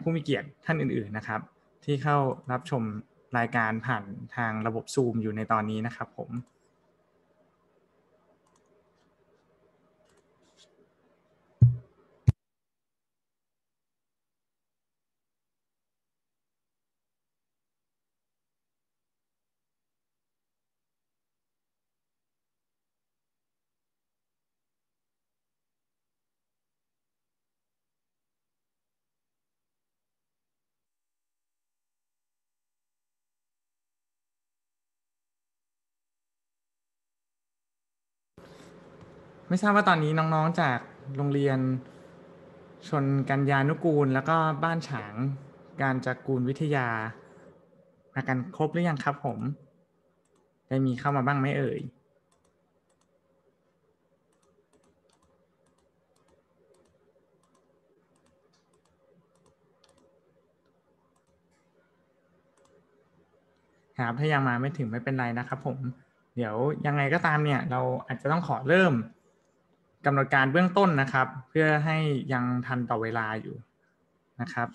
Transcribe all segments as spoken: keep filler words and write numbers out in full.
ผู้มีเกียรติท่านอื่นๆนะครับที่เข้ารับชมรายการผ่านทางระบบ Zoom อยู่ในตอนนี้นะครับผมไม่ทราบว่าตอนนี้น้องๆจากโรงเรียนชนกัญญานุกูลแล้วก็บ้านฉางการจักกูลวิทยามากันครบหรือยังครับผมได้มีเข้ามาบ้างไหมเอ่ยครับถ้ายังมาไม่ถึงไม่เป็นไรนะครับผมเดี๋ยวยังไงก็ตามเนี่ยเราอาจจะต้องขอเริ่มกำหนดการเบื้องต้นนะครับเพื่อให้ยังทันต่อเวลาอยู่นะครับ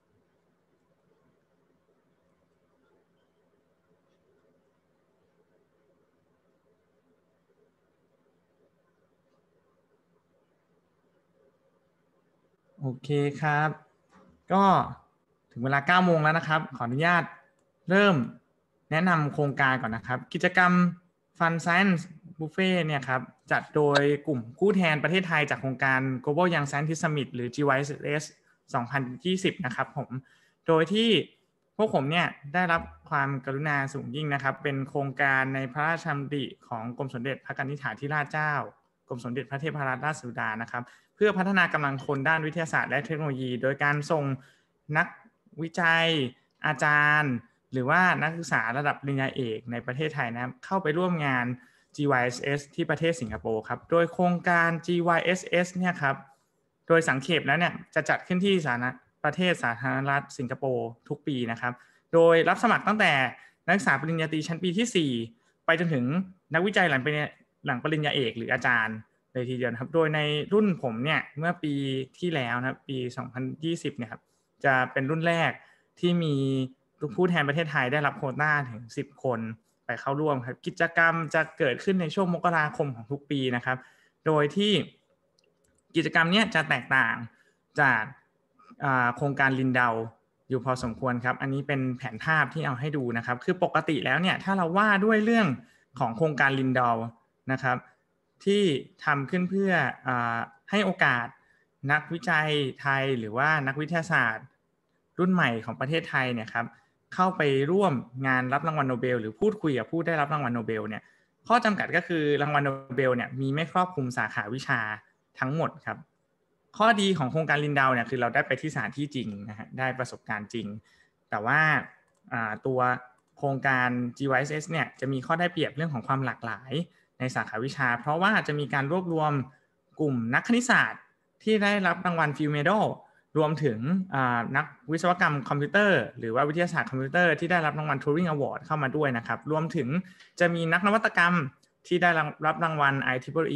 โอเคครับก็ถึงเวลาเก้าโมงแล้วนะครับขออนุญาตเริ่มแนะนำโครงการก่อนนะครับกิจกรรม Fun Science Buffet เนี่ยครับจัดโดยกลุ่มผู้แทนประเทศไทยจากโครงการ Global Young Scientist Summit หรือ จี วาย เอส สองพันยี่สิบนะครับผมโดยที่พวกผมเนี่ยได้รับความกรุณาสูงยิ่งนะครับเป็นโครงการในพระราชดำริของกรมสมเด็จพระกนิษฐาธิราชเจ้ากรมสมเด็จพระเทพรัตนราชสุดานะครับเพื่อพัฒนากำลังคนด้านวิทยาศาสตร์และเทคโนโลยีโดยการส่งนักวิจัยอาจารย์หรือว่านักศึกษาระดับปริญญาเอกในประเทศไทยนะครับเข้าไปร่วมงาน จี วาย เอส เอส ที่ประเทศสิงคโปร์ครับโดยโครงการ จี วาย เอส เอส เนี่ยครับโดยสังเขปแล้วเนี่ยจะจัดขึ้นที่สาธารณประเทศสาธารณรัฐสิงคโปร์ทุกปีนะครับโดยรับสมัครตั้งแต่นักศึกษาปริญญาตรีชั้นปีที่สี่ไปจนถึงนักวิจัยหลังปริญญาหลังปริญญาเอกหรืออาจารย์เลยทีเดียวครับโดยในรุ่นผมเนี่ยเมื่อปีที่แล้วนะครับปีสองพันยี่สิบเนี่ยครับจะเป็นรุ่นแรกที่มีผู้แทนประเทศไทยได้รับโควต้าถึงสิบคนไปเข้าร่วมครับกิจกรรมจะเกิดขึ้นในช่วงมกราคมของทุกปีนะครับโดยที่กิจกรรมนี้จะแตกต่างจากโครงการลินเดาอยู่พอสมควรครับอันนี้เป็นแผนภาพที่เอาให้ดูนะครับคือปกติแล้วเนี่ยถ้าเราว่าด้วยเรื่องของโครงการลินเดานะครับที่ทำขึ้นเพื่ออให้โอกาสนักวิจัยไทยหรือว่านักวิทยาศาสตร์รุ่นใหม่ของประเทศไทยเนี่ยครับเข้าไปร่วมงานรับรางวัลโนเบลหรือพูดคุยกับผู้ได้รับรางวัลโนเบลเนี่ยข้อจำกัดก็คือรางวัลโนเบลเนี่ยมีไม่ครอบคลุมสาขาวิชาทั้งหมดครับข้อดีของโครงการลินดาวเนี่ยคือเราได้ไปที่สถานที่จริงนะฮะได้ประสบการณ์จริงแต่ว่าตัวโครงการ จี วาย เอส เอส เนี่ยจะมีข้อได้เปรียบเรื่องของความหลากหลายในสาขาวิชาเพราะว่าจะมีการรวบรวมกลุ่มนักคณิตศาสตร์ที่ได้รับรางวัลฟิลเมโดรวมถึงนักวิศวกรรมคอมพิวเตอร์หรือว่าวิทยาศาสตร์คอมพิวเตอร์ที่ได้รับรางวัล Turing Award เข้ามาด้วยนะครับรวมถึงจะมีนักนวัตกรรมที่ได้รับรางวัล ไอ ทริปเปิล อี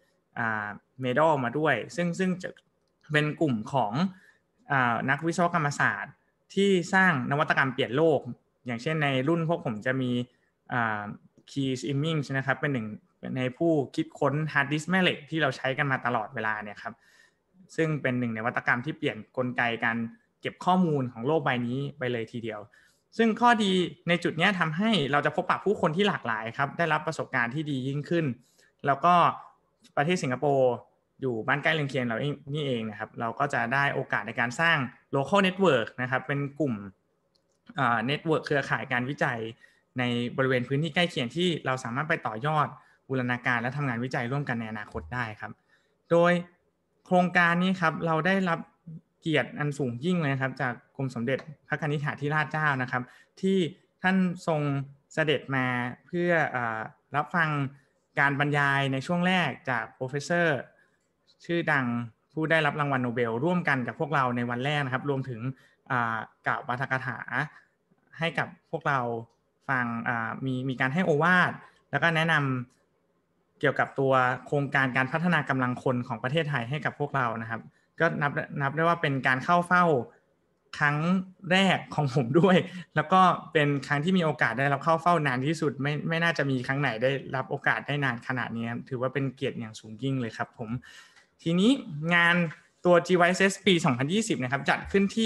Medal มาด้วยซึ่งซึ่งจะเป็นกลุ่มของนักวิศวกรรมศาสตร์ที่สร้างนวัตกรรมเปลี่ยนโลกอย่างเช่นในรุ่นพวกผมจะมี Keys Iming นะครับเป็นหนึ่งในผู้คิดค้น Hard Disk แม่เหล็กที่เราใช้กันมาตลอดเวลาเนี่ยครับซึ่งเป็นหนึ่งในนวัตกรรมที่เปลี่ยนกลไกการเก็บข้อมูลของโลกใบนี้ไปเลยทีเดียวซึ่งข้อดีในจุดนี้ทำให้เราจะพบปะผู้คนที่หลากหลายครับได้รับประสบการณ์ที่ดียิ่งขึ้นแล้วก็ประเทศสิงคโปร์อยู่บ้านใกล้เรือนเคียงเราเองนี่เองนะครับเราก็จะได้โอกาสในการสร้าง local network นะครับเป็นกลุ่มเน็ตเวิร์กเครือข่ายการวิจัยในบริเวณพื้นที่ใกล้เคียงที่เราสามารถไปต่อยอดบูรณาการและทำงานวิจัยร่วมกันในอนาคตได้ครับโดยโครงการนี้ครับเราได้รับเกียรติอันสูงยิ่งเลยครับจากกรมสมเด็จพระนิธิธิราชเจ้านะครับที่ท่านทรงเสด็จมาเพื่อรับฟังการบรรยายในช่วงแรกจากโปรเฟสเซอร์ชื่อดังผู้ได้รับรางวัลโนเบลร่วมกันกับพวกเราในวันแรกนะครับรวมถึงกล่าวปาฐกถาให้กับพวกเราฟังมีมีการให้โอวาทแล้วก็แนะนำเกี่ยวกับตัวโครงการการพัฒนากำลังคนของประเทศไทยให้กับพวกเรานะครับก็นับนับได้ว่าเป็นการเข้าเฝ้าครั้งแรกของผมด้วยแล้วก็เป็นครั้งที่มีโอกาสได้รับเข้าเฝ้านานที่สุดไม่ไม่น่าจะมีครั้งไหนได้รับโอกาสได้นานขนาดนี้ถือว่าเป็นเกียรติอย่างสูงยิ่งเลยครับผมทีนี้งานตัว จี วาย เอส เอส ปีสองพันยี่สิบนะครับจัดขึ้นที่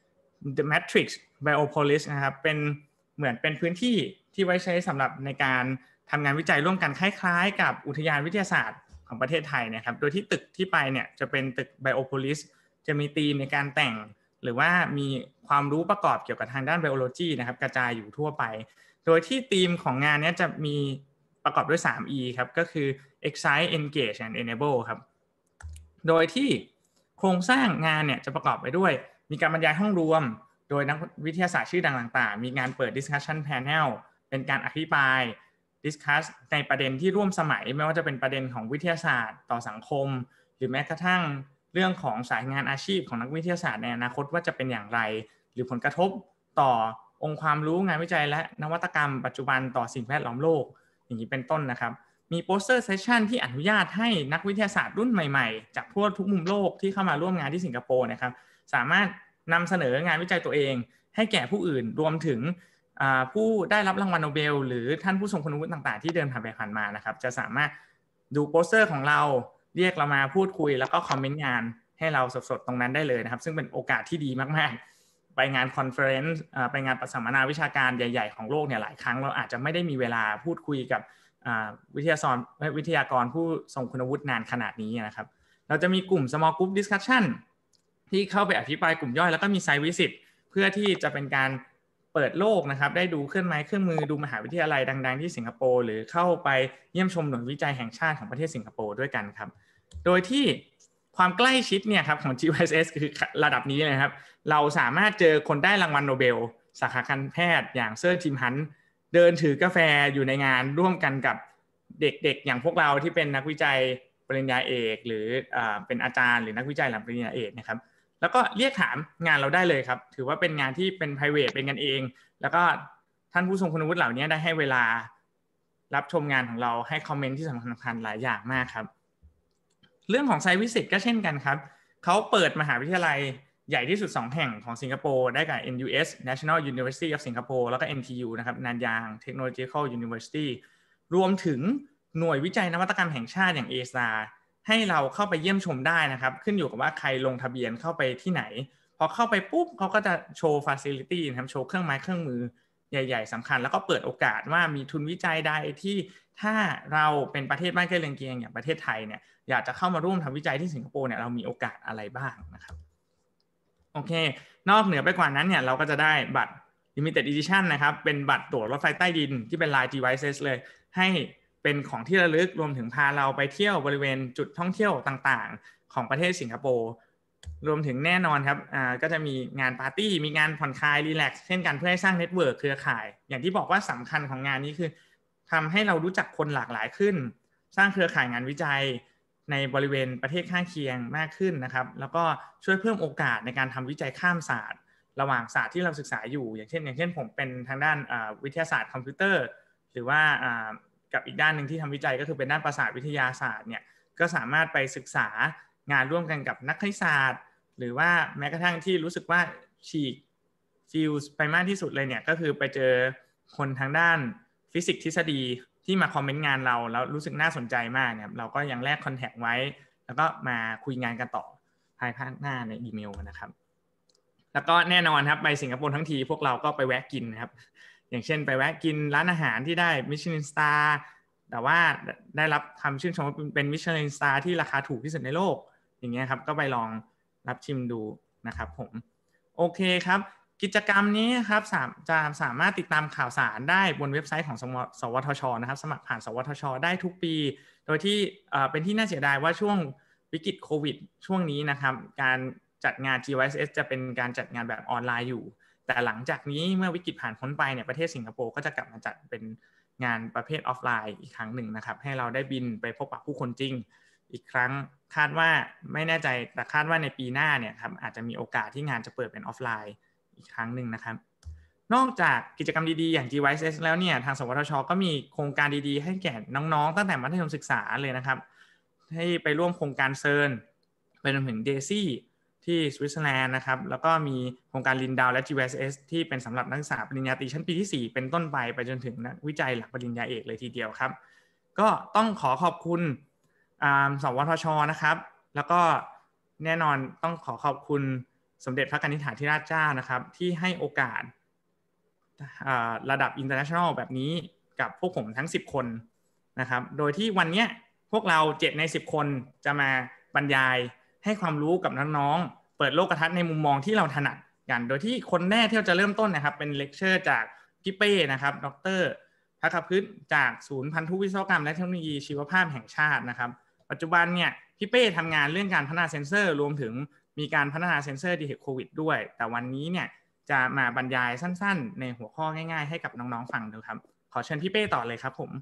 The Matrix Biopolis นะครับเป็นเหมือนเป็นพื้นที่ที่ไว้ใช้สำหรับในการทำงานวิจัยร่วมกันคล้ายๆกับอุทยานวิทยาศาสตร์ของประเทศไทยนะครับโดยที่ตึกที่ไปเนี่ยจะเป็นตึก Biopolis จะมีธีมในการแต่งหรือว่ามีความรู้ประกอบเกี่ยวกับทางด้าน Biology นะครับกระจายอยู่ทั่วไปโดยที่ธีมของงานนี้จะมีประกอบด้วย ทรี อี ครับก็คือ Excite Engage and Enable ครับโดยที่โครงสร้างงานเนี่ยจะประกอบไปด้วยมีการบรรยายห้องรวมโดยนักวิทยาศาสตร์ชื่อดังต่างๆมีงานเปิด discussion panel เป็นการอภิปราย discuss ในประเด็นที่ร่วมสมัยไม่ว่าจะเป็นประเด็นของวิทยาศาสตร์ต่อสังคมหรือแม้กระทั่งเรื่องของสายงานอาชีพของนักวิทยาศาสตร์ในอนาคตว่าจะเป็นอย่างไรหรือผลกระทบต่อองค์ความรู้งานวิจัยและนวัตกรรมปัจจุบันต่อสิ่งแวดล้อมโลกอย่างนี้เป็นต้นนะครับมีโปสเตอร์เซสชั่นที่อนุญาตให้นักวิทยาศาสตร์รุ่นใหม่ๆจากทั่วทุกมุมโลกที่เข้ามาร่วมงานที่สิงคโปร์นะครับสามารถนำเสนองานวิจัยตัวเองให้แก่ผู้อื่นรวมถึงผู้ได้รับรางวัลโนเบลหรือท่านผู้ทรงคุณวุฒิต่างๆที่เดินผ่านไปผ่านมานะครับจะสามารถดูโปสเตอร์ของเราเรียกเรามาพูดคุยแล้วก็คอมเมนต์งานให้เราสดๆตรงนั้นได้เลยนะครับซึ่งเป็นโอกาสที่ดีมากๆไปงานคอนเฟอเรนซ์ไปงานสัมมนาวิชาการใหญ่ๆของโลกเนี่ยหลายครั้งเราอาจจะไม่ได้มีเวลาพูดคุยกับวิทยากรวิทยากรผู้ทรงคุณวุฒินานขนาดนี้นะครับเราจะมีกลุ่ม small group discussion ที่เข้าไปอภิปรายกลุ่มย่อยแล้วก็มี site visit เพื่อที่จะเป็นการเปิดโลกนะครับได้ดูเครื่องไม้เครื่องมือดูมหาวิทยาลัยดังๆที่สิงคโปร์หรือเข้าไปเยี่ยมชมหน่วยวิจัยแห่งชาติของประเทศสิงคโปร์ด้วยกันครับโดยที่ความใกล้ชิดเนี่ยครับของ จี วาย เอส เอส คือระดับนี้เลยครับเราสามารถเจอคนได้รางวัลโนเบลสาขาการแพทย์อย่างเซอร์จิมฮันต์เดินถือกาแฟอยู่ในงานร่วมกันกับเด็กๆอย่างพวกเราที่เป็นนักวิจัยปริญญาเอกหรือเป็นอาจารย์หรือนักวิจัยหลังปริญญาเอกนะครับแล้วก็เรียกถามงานเราได้เลยครับถือว่าเป็นงานที่เป็น private เป็นกันเองแล้วก็ท่านผู้ทรงคุณวุฒิเหล่านี้ได้ให้เวลารับชมงานของเราให้คอมเมนต์ที่สำคัญหลายอย่างมากครับเรื่องของไซต์วิสิตก็เช่นกันครับเขาเปิดมหาวิทยาลัยใหญ่ที่สุดสองแห่งของสิงคโปร์ได้กับ เอ็น ยู เอส National University of Singapore แล้วก็ เอ็น ที ยู นะครับ Nanyang Technological University รวมถึงหน่วยวิจัยนวัตกรรมแห่งชาติอย่าง เอ เอส เอ ให้เราเข้าไปเยี่ยมชมได้นะครับขึ้นอยู่กับว่าใครลงทะเบียนเข้าไปที่ไหนพอเข้าไปปุ๊บเขาก็จะโชว์ facility นะครับโชว์เครื่องไม้เครื่องมือใหญ่ๆสำคัญแล้วก็เปิดโอกาสว่ามีทุนวิจัยใดที่ถ้าเราเป็นประเทศบ้านใกล้เรือนเคียงอย่างประเทศไทยเนี่ยอยากจะเข้ามาร่วมทำวิจัยที่สิงคโปร์เนี่ยเรามีโอกาสอะไรบ้างนะครับโอเคนอกเหนือไปกว่านั้นเนี่ยเราก็จะได้บัตร limited edition นะครับเป็นบัตรตั๋วรถไฟใต้ดินที่เป็นลาย จี วาย เอส เอส เลยให้เป็นของที่ระลึกรวมถึงพาเราไปเที่ยวบริเวณจุดท่องเที่ยวต่างๆของประเทศสิงคโปร์รวมถึงแน่นอนครับอ่าก็จะมีงานปาร์ตี้มีงานผ่อนคลายรีแลกซ์เช่นกันเพื่อให้สร้างเน็ตเวิร์คเครือข่ายอย่างที่บอกว่าสำคัญของงานนี้คือทำให้เรารู้จักคนหลากหลายขึ้นสร้างเครือข่ายงานวิจัยในบริเวณประเทศข้างเคียงมากขึ้นนะครับแล้วก็ช่วยเพิ่มโอกาสในการทำวิจัยข้ามศาสตร์ระหว่างศาสตร์ที่เราศึกษาอยู่อย่างเช่นอย่างเช่นผมเป็นทางด้านวิทยาศาสตร์คอมพิวเตอร์หรือว่ากับอีกด้านหนึ่งที่ทำวิจัยก็คือเป็นด้านประสาทวิทยาศาสตร์เนี่ยก็สามารถไปศึกษางานร่วมกันกับนักคณิตศาสตร์หรือว่าแม้กระทั่งที่รู้สึกว่าฉีกฟิลไปมากที่สุดเลยเนี่ยก็คือไปเจอคนทางด้านฟิสิกส์ทฤษฎีที่มาคอมเมนต์งานเราแล้วรู้สึกน่าสนใจมากเนี่ยเราก็ยังแลกคอนแทคไว้แล้วก็มาคุยงานกันต่อภายภาคหน้าในอีเมลนะครับแล้วก็แน่นอนครับไปสิงคโปร์ทั้งทีพวกเราก็ไปแวะกินนะครับอย่างเช่นไปแวะกินร้านอาหารที่ได้มิชลินสตาร์แต่ว่าได้รับคำชื่นชมว่าเป็นมิชลินสตาร์ที่ราคาถูกที่สุดในโลกอย่างเงี้ยครับก็ไปลองรับชิมดูนะครับผมโอเคครับกิจกรรมนี้ครับจะสามารถติดตามข่าวสารได้บนเว็บไซต์ของสวทช.นะครับสมัครผ่านสวทช.ได้ทุกปีโดยที่เป็นที่น่าเสียดายว่าช่วงวิกฤตโควิดช่วงนี้นะครับการจัดงาน จี วาย เอส เอส จะเป็นการจัดงานแบบออนไลน์อยู่แต่หลังจากนี้เมื่อวิกฤตผ่านพ้นไปเนี่ยประเทศสิงคโปร์ก็จะกลับมาจัดเป็นงานประเภทออฟไลน์อีกครั้งหนึ่งนะครับให้เราได้บินไปพบปะผู้คนจริงอีกครั้งคาดว่าไม่แน่ใจแต่คาดว่าในปีหน้าเนี่ยครับอาจจะมีโอกาสที่งานจะเปิดเป็นออฟไลน์อีกครั้งหนึ่งนะครับนอกจากกิจกรรมดีๆอย่าง จี วาย เอส เอส แล้วเนี่ยทางสวทช.ก็มีโครงการดีๆให้แก่น้องๆตั้งแต่มัธยมศึกษาเลยนะครับให้ไปร่วมโครงการเซิร์นไปจนถึงเดซี่ที่สวิตเซอร์แลนด์นะครับแล้วก็มีโครงการ Lindau และ จี วี เอส เอส ที่เป็นสำหรับนักศึกษาปริญญาตรีชั้นปีที่สี่เป็นต้นไปไปจนถึงนักวิจัยหลักปริญญาเอกเลยทีเดียวครับก็ต้องขอขอบคุณสวทช.นะครับแล้วก็แน่นอนต้องขอขอบคุณสมเด็จพระกนิษฐาธิราชเจ้านะครับที่ให้โอกาสระดับ international แบบนี้กับพวกผมทั้งสิบคนนะครับโดยที่วันนี้พวกเราเจ็ดในสิบคนจะมาบรรยายให้ความรู้กับน้องๆเปิดโลกทัศน์ในมุมมองที่เราถนัดกันโดยที่คนแรกที่เราจะเริ่มต้นนะครับเป็นเลคเชอร์จากพี่เป้นะครับดร.ภคพฤกษ์จากศูนย์พันธุวิศวกรรมและเทคโนโลยีชีวภาพแห่งชาตินะครับปัจจุบันเนี่ยพี่เป้ทำงานเรื่องการพัฒนาเซ็นเซอร์รวมถึงมีการพัฒนาเซ็นเซอร์ Detect โควิดด้วยแต่วันนี้เนี่ยจะมาบรรยายสั้นๆในหัวข้อง่ายๆให้กับน้องๆฟังดูครับขอเชิญพี่เป้ต่อเลยครับผม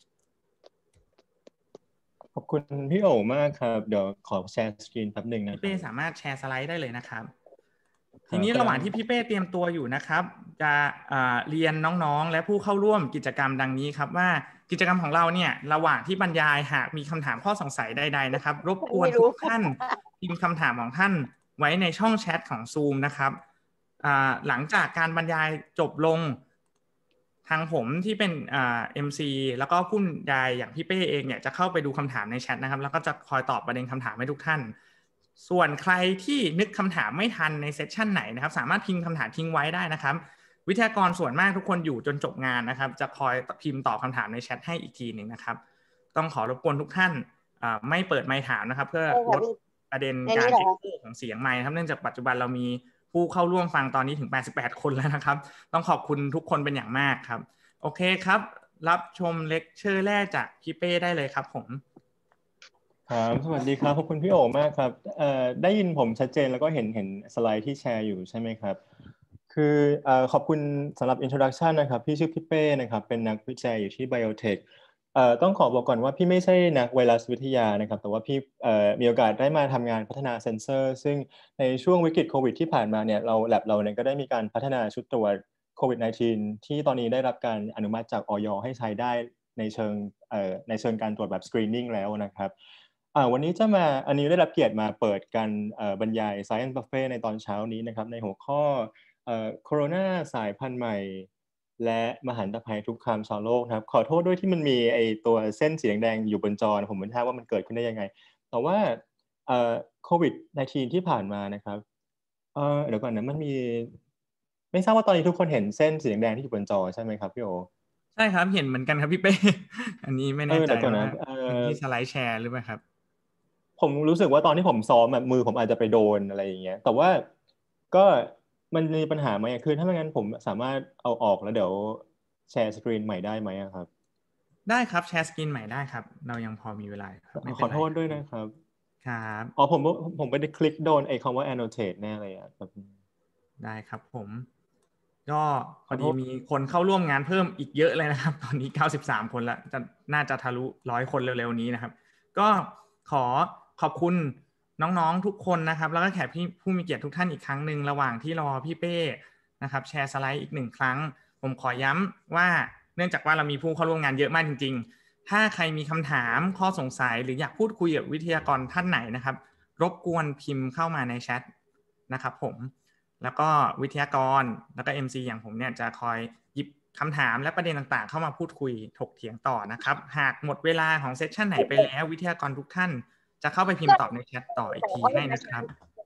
ขอบคุณพี่โอ๋มากครับเดี๋ยวขอแชร์สกรีนแป๊บหนึ่งนะพี่เป้สามารถแชร์สไลด์ได้เลยนะครับทีนี้ระหว่างที่พี่เป้เตรียมตัวอยู่นะครับจะเรียนน้องๆและผู้เข้าร่วมกิจกรรมดังนี้ครับว่ากิจกรรมของเราเนี่ยระหว่างที่บรรยายหากมีคำถามข้อสงสัยใดๆนะครับรบกวนทุกท่านพิมพ์คำถามของท่านไว้ในช่องแชทของ Zoom นะครับหลังจากการบรรยายจบลงทางผมที่เป็นเอ็มซีแล้วก็ผู้บรรยายอย่างพี่เป้เองเนี่ยจะเข้าไปดูคำถามในแชทนะครับแล้วก็จะคอยตอบประเด็นคำถามให้ทุกท่านส่วนใครที่นึกคำถามไม่ทันในเซสชันไหนนะครับสามารถพิมพ์คำถามทิ้งไว้ได้นะครับวิทยากรส่วนมากทุกคนอยู่จนจบงานนะครับจะคอยพิมพ์ตอบคำถามในแชทให้อีกทีหนึ่งนะครับต้องขอรบกวนทุกท่านไม่เปิดไมค์ถามนะครับเพื่อลดประเด็นการเอ็กโคของเสียงไมค์ครับเนื่องจากปัจจุบันเรามีผู้เข้าร่วมฟังตอนนี้ถึงแปดสิบแปดคนแล้วนะครับต้องขอบคุณทุกคนเป็นอย่างมากครับโอเคครับรับชมเลคเชอร์แรกจากพี่เป้ได้เลยครับผมครับสวัสดีครับขอบคุณพี่โอ๋มากครับเอ่อได้ยินผมชัดเจนแล้วก็เห็นเห็นสไลด์ที่แชร์อยู่ใช่ไหมครับคือเอ่อขอบคุณสำหรับ introduction นะครับพี่ชื่อพี่เป้นะครับเป็นนักวิจัยอยู่ที่ Biotech เอ่อต้องขอบอกก่อนว่าพี่ไม่ใช่นักไวรัสวิทยานะครับแต่ว่าพี่เอ่อมีโอกาสได้มาทำงานพัฒนาเซ็นเซอร์ซึ่งในช่วงวิกฤตโควิดที่ผ่านมาเนี่ยเรา lab เราเนี่ยก็ได้มีการพัฒนาชุดตรวจโควิด สิบเก้า ที่ตอนนี้ได้รับการอนุมัติจากอย.ให้ใช้ได้ในเชิงเอ่อในเชิงการตรวจแบบ screening แล้วนะครับอ่าวันนี้จะมาอันนี้ได้รับเกียรติมาเปิดการเอ่อบรรยาย Science Buffet ในตอนเช้านี้นะครับในหัวข้อเอ่อโคโรนาสายพันธุ์ใหม่และมหันตภัยทุกคามชาวโลกนะครับขอโทษด้วยที่มันมีไอตัวเส้นสีแดงๆอยู่บนจอผมไม่ทราบว่ามันเกิดขึ้นได้ยังไงแต่ว่าเอ่อโควิด สิบเก้า ที่ผ่านมานะครับเอ่อเดี๋ยวก่อนนะมันมีไม่ทราบว่าตอนนี้ทุกคนเห็นเส้นสีแดงๆที่อยู่บนจอใช่ไหมครับพี่โอใช่ครับเห็นเหมือนกันครับพี่เป้อันนี้ไม่แน่ใจว่าเป็นที่สไลด์แชร์หรือเปล่าครับผมรู้สึกว่าตอนที่ผมซ้อมมือผมอาจจะไปโดนอะไรอย่างเงี้ยแต่ว่าก็มันมีปัญหาไหมคือถ้าไม่งั้นผมสามารถเอาออกแล้วเดี๋ยวแชร์สกรีนใหม่ได้ไหมครับได้ครับแชร์สกรีนใหม่ได้ครับเรายังพอมีเวลาครับไม่เป็นไรขอโทษด้วยนะครับครับอ๋อผมผมไปคลิกโดนไอ้คำว่า annotate แน่เลยอ่ะได้ครับผมก็พอดีมีคนเข้าร่วมงานเพิ่มอีกเยอะเลยนะครับตอนนี้เก้าสิบสามคนแล้วจะน่าจะทะลุร้อยคนเร็วๆนี้นะครับก็ขอขอบคุณน้องๆทุกคนนะครับแล้วก็แขกผู้มีเกียรติทุกท่านอีกครั้งหนึ่งระหว่างที่รอพี่เป้นะครับแชร์สไลด์อีกหนึ่งครั้งผมขอย้ำว่าเนื่องจากว่าเรามีผู้เข้าร่วมงานเยอะมากจริงๆถ้าใครมีคำถามข้อสงสัยหรืออยากพูดคุยกับวิทยากรท่านไหนนะครับรบกวนพิมพ์เข้ามาในแชทนะครับผมแล้วก็วิทยากรแล้วก็ เอ็ม ซี อย่างผมเนี่ยจะคอยหยิบคำถามและประเด็นต่างๆเข้ามาพูดคุยถกเถียงต่อนะครับหากหมดเวลาของเซสชันไหนไปแล้ววิทยากรทุกท่านจะเข้าไปพิมพ์ตอบในแชทต่ออีกทีให้นะครับ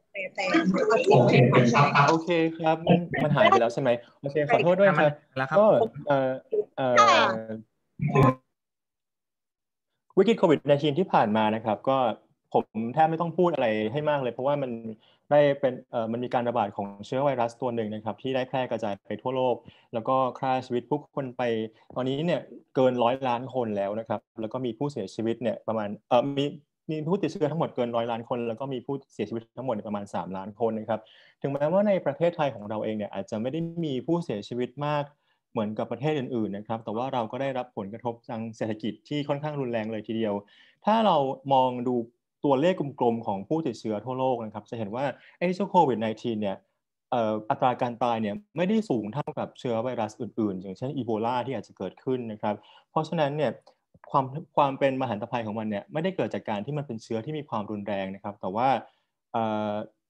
โอเคครับมันมันหายไปแล้วใช่ไหมโอเคขอโทษด้วยครับก็เอ่อเอ่อวิกฤตโควิด สิบเก้า ที่ผ่านมานะครับก็ผมแทบไม่ต้องพูดอะไรให้มากเลยเพราะว่ามันได้เป็นเอ่อมันมีการระบาดของเชื้อไวรัสตัวหนึ่งนะครับที่ได้แพร่กระจายไปทั่วโลกแล้วก็ฆ่าชีวิตผู้คนไปตอนนี้เนี่ยเกินร้อยล้านคนแล้วนะครับแล้วก็มีผู้เสียชีวิตเนี่ยประมาณเอ่อมีมีผู้ติดเชื้อทั้งหมดเกินร้อยล้านคนแล้วก็มีผู้เสียชีวิตทั้งหมดประมาณสามล้านคนนะครับถึงแม้ว่าในประเทศไทยของเราเองเนี่ยอาจจะไม่ได้มีผู้เสียชีวิตมากเหมือนกับประเทศอื่นๆนะครับแต่ว่าเราก็ได้รับผลกระทบทางเศรษฐกิจที่ค่อนข้างรุนแรงเลยทีเดียวถ้าเรามองดูตัวเลขกลมๆของผู้ติดเชื้อทั่วโลกนะครับจะเห็นว่าไอ้เจ้าโควิด สิบเก้า เนี่ยอัตราการตายเนี่ยไม่ได้สูงเท่ากับเชื้อไวรัสอื่นๆอย่างเช่นอีโบลาที่อาจจะเกิดขึ้นนะครับเพราะฉะนั้นเนี่ยความความเป็นมหันตภัยของมันเนี่ยไม่ได้เกิดจากการที่มันเป็นเชื้อที่มีความรุนแรงนะครับแต่ว่าอ๋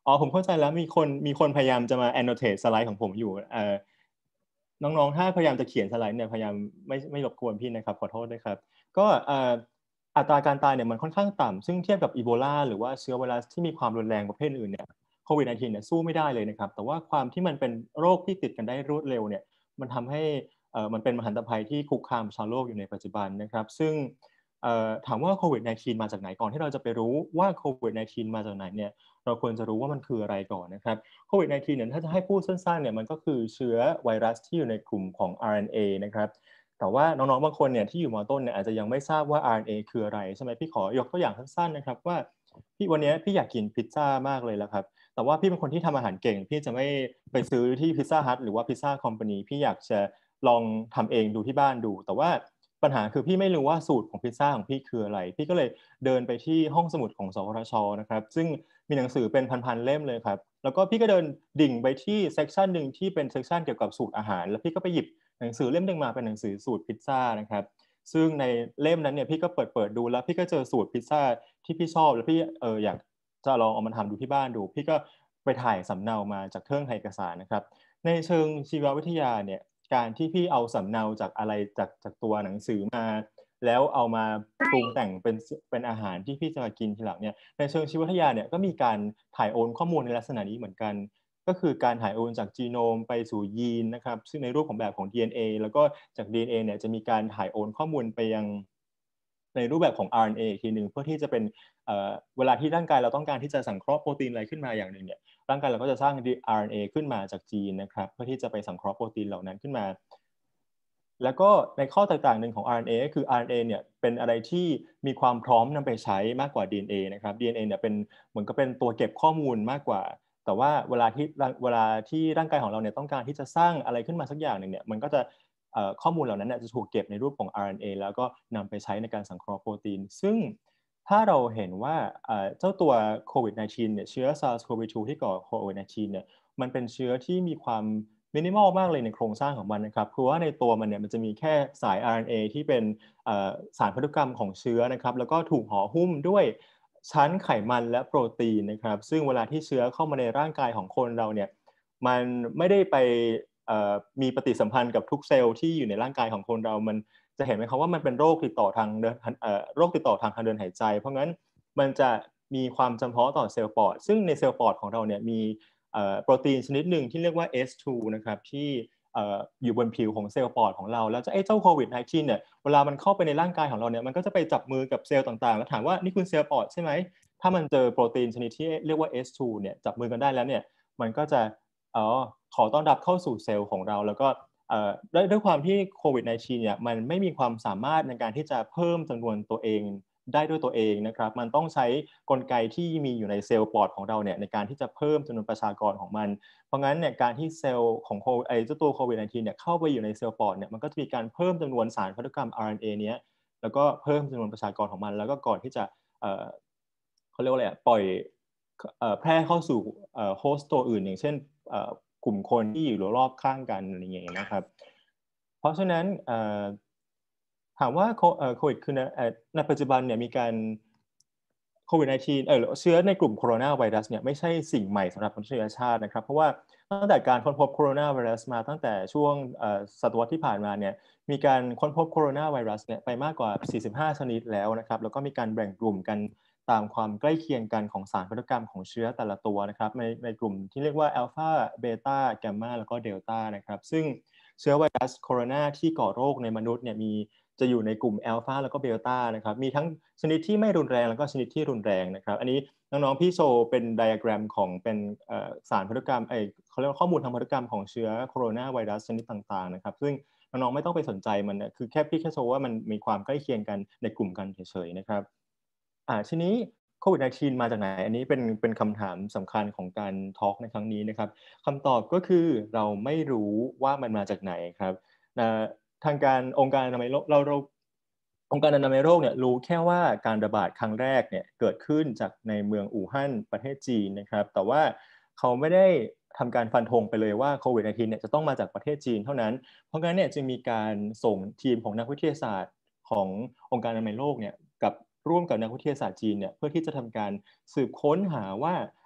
อ๋อผมเข้าใจแล้วมีคนมีคนพยายามจะมา annotate สไลด์ของผมอยู่เอ่อน้องๆถ้าพยายามจะเขียนสไลด์เนี่ยพยายามไม่ไม่รบกวนพี่นะครับขอโทษด้วยครับก็เอ่ออัตราการตายเนี่ยมันค่อนข้างต่ำซึ่งเทียบกับอีโบลาหรือว่าเชื้อไวรัสที่มีความรุนแรงประเภทอื่นเนี่ยโควิด สิบเก้า เนี่ยสู้ไม่ได้เลยนะครับแต่ว่าความที่มันเป็นโรคที่ติดกันได้รวดเร็วเนี่ยมันทำให้เอ่อมันเป็นมหันตภัยที่คุกคามชาวโลกอยู่ในปัจจุบันนะครับซึ่งเอ่อถามว่าโควิด สิบเก้า มาจากไหนก่อนที่เราจะไปรู้ว่าโควิด สิบเก้า มาจากไหนเนี่ยเราควรจะรู้ว่ามันคืออะไรก่อนนะครับ โควิด สิบเก้า เนี่ยถ้าจะให้พูดสั้นๆเนี่ยมันก็คือเชื้อไวรัสที่อยู่ในกลุ่มของ อาร์ เอ็น เอ นะครับแต่ว่าน้องๆบางคนเนี่ยที่อยู่มต้นเนี่ยอาจจะยังไม่ทราบว่า อาร์ เอ็น เอ คืออะไรใช่ไหมพี่ขอยกตัวอย่างสั้นๆนะครับว่าพี่วันนี้พี่อยากกินพิซซ่ามากเลยแล้วครับแต่ว่าพี่เป็นคนที่ทำอาหารเก่งพี่จะไม่ไปซื้อที่พิซซ่าฮัทหรือว่าพิซซ่าคอมพานีพี่อยากจะลองทำเองดูที่บ้านดูแต่ว่าปัญหาคือพี่ไม่รู้ว่าสูตรของพิซซ่าของพี่คืออะไรพี่ก็เลยเดินไปที่ห้องสมุดของสวทชนะครับซึ่งมีหนังสือเป็นพันๆเล่มเลยครับแล้วก็พี่ก็เดินดิ่งไปที่เซกชันหนึ่งที่เป็นเซกชันเกี่ยวกับสูตรอาหารแล้วพี่ก็ไปหยิบหนังสือเล่มหนึ่งมาเป็นหนังสือสูตรพิซซ่านะครับซึ่งในเล่มนั้นเนี่ยพี่ก็เปิดเปิดดูแล้วพี่ก็เจอสูตรพิซซ่าที่พี่ชอบแล้วพี่เอออยากจะลองเอามาทำดูที่บ้านดูพี่ก็ไปถ่ายสำเนามาจากเครื่องถ่ายเอกสารนะครับในเชิงชีววิทยาเนี่ยการที่พี่เอาสำเนาจากอะไรจากจากตัวหนังสือมาแล้วเอามาปรุงแต่งเป็นเป็นอาหารที่พี่จะมากินทีหลังเนี่ยในเชิงชีววิทยาเนี่ยก็มีการถ่ายโอนข้อมูลในลักษณะนี้เหมือนกันก็คือการถ่ายโอนจากจีโนมไปสู่ยีนนะครับซึ่งในรูปของแบบของ ดี เอ็น เอ แล้วก็จาก ดี เอ็น เอ เนี่ยจะมีการถ่ายโอนข้อมูลไปยังในรูปแบบของ อาร์ เอ็น เอ อีกทีหนึ่งเพื่อที่จะเป็นเอ่อเวลาที่ร่างกายเราต้องการที่จะสังเคราะห์โปรตีนอะไรขึ้นมาอย่างหนึ่งเนี่ยร่างกายเราก็จะสร้าง อาร์ เอ็น เอ ขึ้นมาจากจีนนะครับเพื่อที่จะไปสังเคราะห์โปรตีนเหล่านั้นขึ้นมาแล้วก็ในข้อแตกต่างหนึ่งของ อาร์ เอ็น เอ ก็คือ อาร์ เอ็น เอ เนี่ยเป็นอะไรที่มีความพร้อมนำไปใช้มากกว่า ดี เอ็น เอ นะครับ ดี เอ็น เอ เนี่ยเป็นเหมือนกับเป็นตัวเก็บข้อมูลมากกว่าแต่ว่าเวลาที่เวลาที่ร่างกายของเราเนี่ยต้องการที่จะสร้างอะไรขึ้นมาสักอย่างหนึ่งเนี่ยมันก็จะข้อมูลเหล่านั้นจะถูกเก็บในรูปของ อาร์ เอ็น เอ แล้วก็นำไปใช้ในการสังเคราะห์โปรตีนซึ่งถ้าเราเห็นว่าเจ้าตัวโควิด สิบเก้า เนี่ยเชื้อ ซาร์ส โควี ทู ที่ก่อโควิด สิบเก้า เนี่ยมันเป็นเชื้อที่มีความมินิมอลมากเลยในโครงสร้างของมันนะครับคือว่าในตัวมันเนี่ยมันจะมีแค่สาย อาร์ เอ็น เอ ที่เป็นสารพันธุกรรมของเชื้อนะครับแล้วก็ถูกห่อหุ้มด้วยชั้นไขมันและโปรตีนนะครับซึ่งเวลาที่เชื้อเข้ามาในร่างกายของคนเราเนี่ยมันไม่ได้ไปมีปฏิสัมพันธ์กับทุกเซลล์ที่อยู่ในร่างกายของคนเรามันจะเห็นไหมครับว่ามันเป็นโรคติดต่อทางเดินโรคติดต่อทางทางเดินหายใจเพราะงั้นมันจะมีความจำเพาะต่อเซลล์ปอดซึ่งในเซลล์ปอดของเราเนี่ยมีโปรตีนชนิดหนึ่งที่เรียกว่า เอส ทู นะครับที่อยู่บนผิวของเซลล์ปอดของเราแล้วไอ้เจ้าโควิด สิบเก้า เนี่ยเวลามันเข้าไปในร่างกายของเราเนี่ยมันก็จะไปจับมือกับเซลล์ต่างๆแล้วถามว่านี่คุณเซลล์ปอดใช่ไหมถ้ามันเจอโปรตีนชนิดที่เรียกว่า เอส ทู เนี่ยจับมือกันได้แล้วเนี่ยมันก็จะอ๋อขอต้อนรับเข้าสู่เซลล์ของเราแล้วก็ด้วยด้วยความที่โควิด สิบเก้า เนี่ยมันไม่มีความสามารถในการที่จะเพิ่มจำนวนตัวเองได้ด้วยตัวเองนะครับมันต้องใช้กลไกที่มีอยู่ในเซลล์ปอดของเราเนี่ยในการที่จะเพิ่มจำนวนประชากรของมันเพราะงั้นเนี่ยการที่เซลล์ของโคไอเจ้าตัวโควิด สิบเก้า เนี่ยเข้าไปอยู่ในเซลล์ปอดเนี่ยมันก็จะมีการเพิ่มจำนวนสารพันธุกรรม อาร์ เอ็น เอ เนี้ยแล้วก็เพิ่มจำนวนประชากรของมันแล้วก็ก่อนที่จะเอ่อเขาเรียกว่าอะไรอ่ะปล่อยแพร่เข้าสู่โฮสต์ตัวอื่นอย่างเช่นกลุ่มคนที่อยู่รอบข้างกันอะไรอย่างเงี้ยนะครับเพราะฉะนั้นถามว่าโควิดคือในปัจจุบันเนี่ยมีการโควิด สิบเก้า เออเชื้อในกลุ่มโคโรนาไวรัสเนี่ยไม่ใช่สิ่งใหม่สำหรับมนุษยชาตินะครับเพราะว่าตั้งแต่การค้นพบโคโรนาไวรัสมาตั้งแต่ช่วงศตวรรษที่ผ่านมาเนี่ยมีการค้นพบโคโรนาไวรัสเนี่ยไปมากกว่าสี่สิบห้าชนิดแล้วนะครับแล้วก็มีการแบ่งกลุ่มกันตามความใกล้เคียงกันของสารพันธุกรรมของเชื้อแต่ละตัวนะครับในในกลุ่มที่เรียกว่าอัลฟาเบต้าแกมมาแล้วก็เดลต้านะครับซึ่งเชื้อไวรัสโคโรนาที่ก่อโรคในมนุษย์เนี่ยมีจะอยู่ในกลุ่มอัลฟาแล้วก็เบต้านะครับมีทั้งชนิดที่ไม่รุนแรงแล้วก็ชนิดที่รุนแรงนะครับอันนี้น้องๆพี่โชว์เป็นไดอะแกรมของเป็นสารพันธุกรรมไอเขาเรียกว่าข้อมูลทางพันธุกรรมของเชื้อโคโรนาไวรัสชนิดต่างๆนะครับซึ่งน้องๆไม่ต้องไปสนใจมันนะคือแค่พี่แค่โชว์ว่ามันมีความใกล้เคียงกันในกลุ่มกันเฉยๆนะครับอ่าทีนี้โควิด สิบเก้า มาจากไหนอันนี้เป็นเป็นคำถามสำคัญของการทอล์กในครั้งนี้นะครับคำตอบก็คือเราไม่รู้ว่ามันมาจากไหนครับทางการองค์การอนามัยโลกเราเราองค์การอนามัยโลกเนี่ยรู้แค่ว่าการระบาดครั้งแรกเนี่ยเกิดขึ้นจากในเมืองอู่ฮั่นประเทศจีนนะครับแต่ว่าเขาไม่ได้ทำการฟันธงไปเลยว่าโควิด สิบเก้า เนี่ยจะต้องมาจากประเทศจีนเท่านั้นเพราะงั้นเนี่ยจึงมีการส่งทีมของนักวิทยาศาสตร์ขององค์การอนามัยโลกเนี่ยกับร่วมกับนักวิทยาศาสตร์จีนเนี่ยเพื่อที่จะทำการสืบค้นหาว่า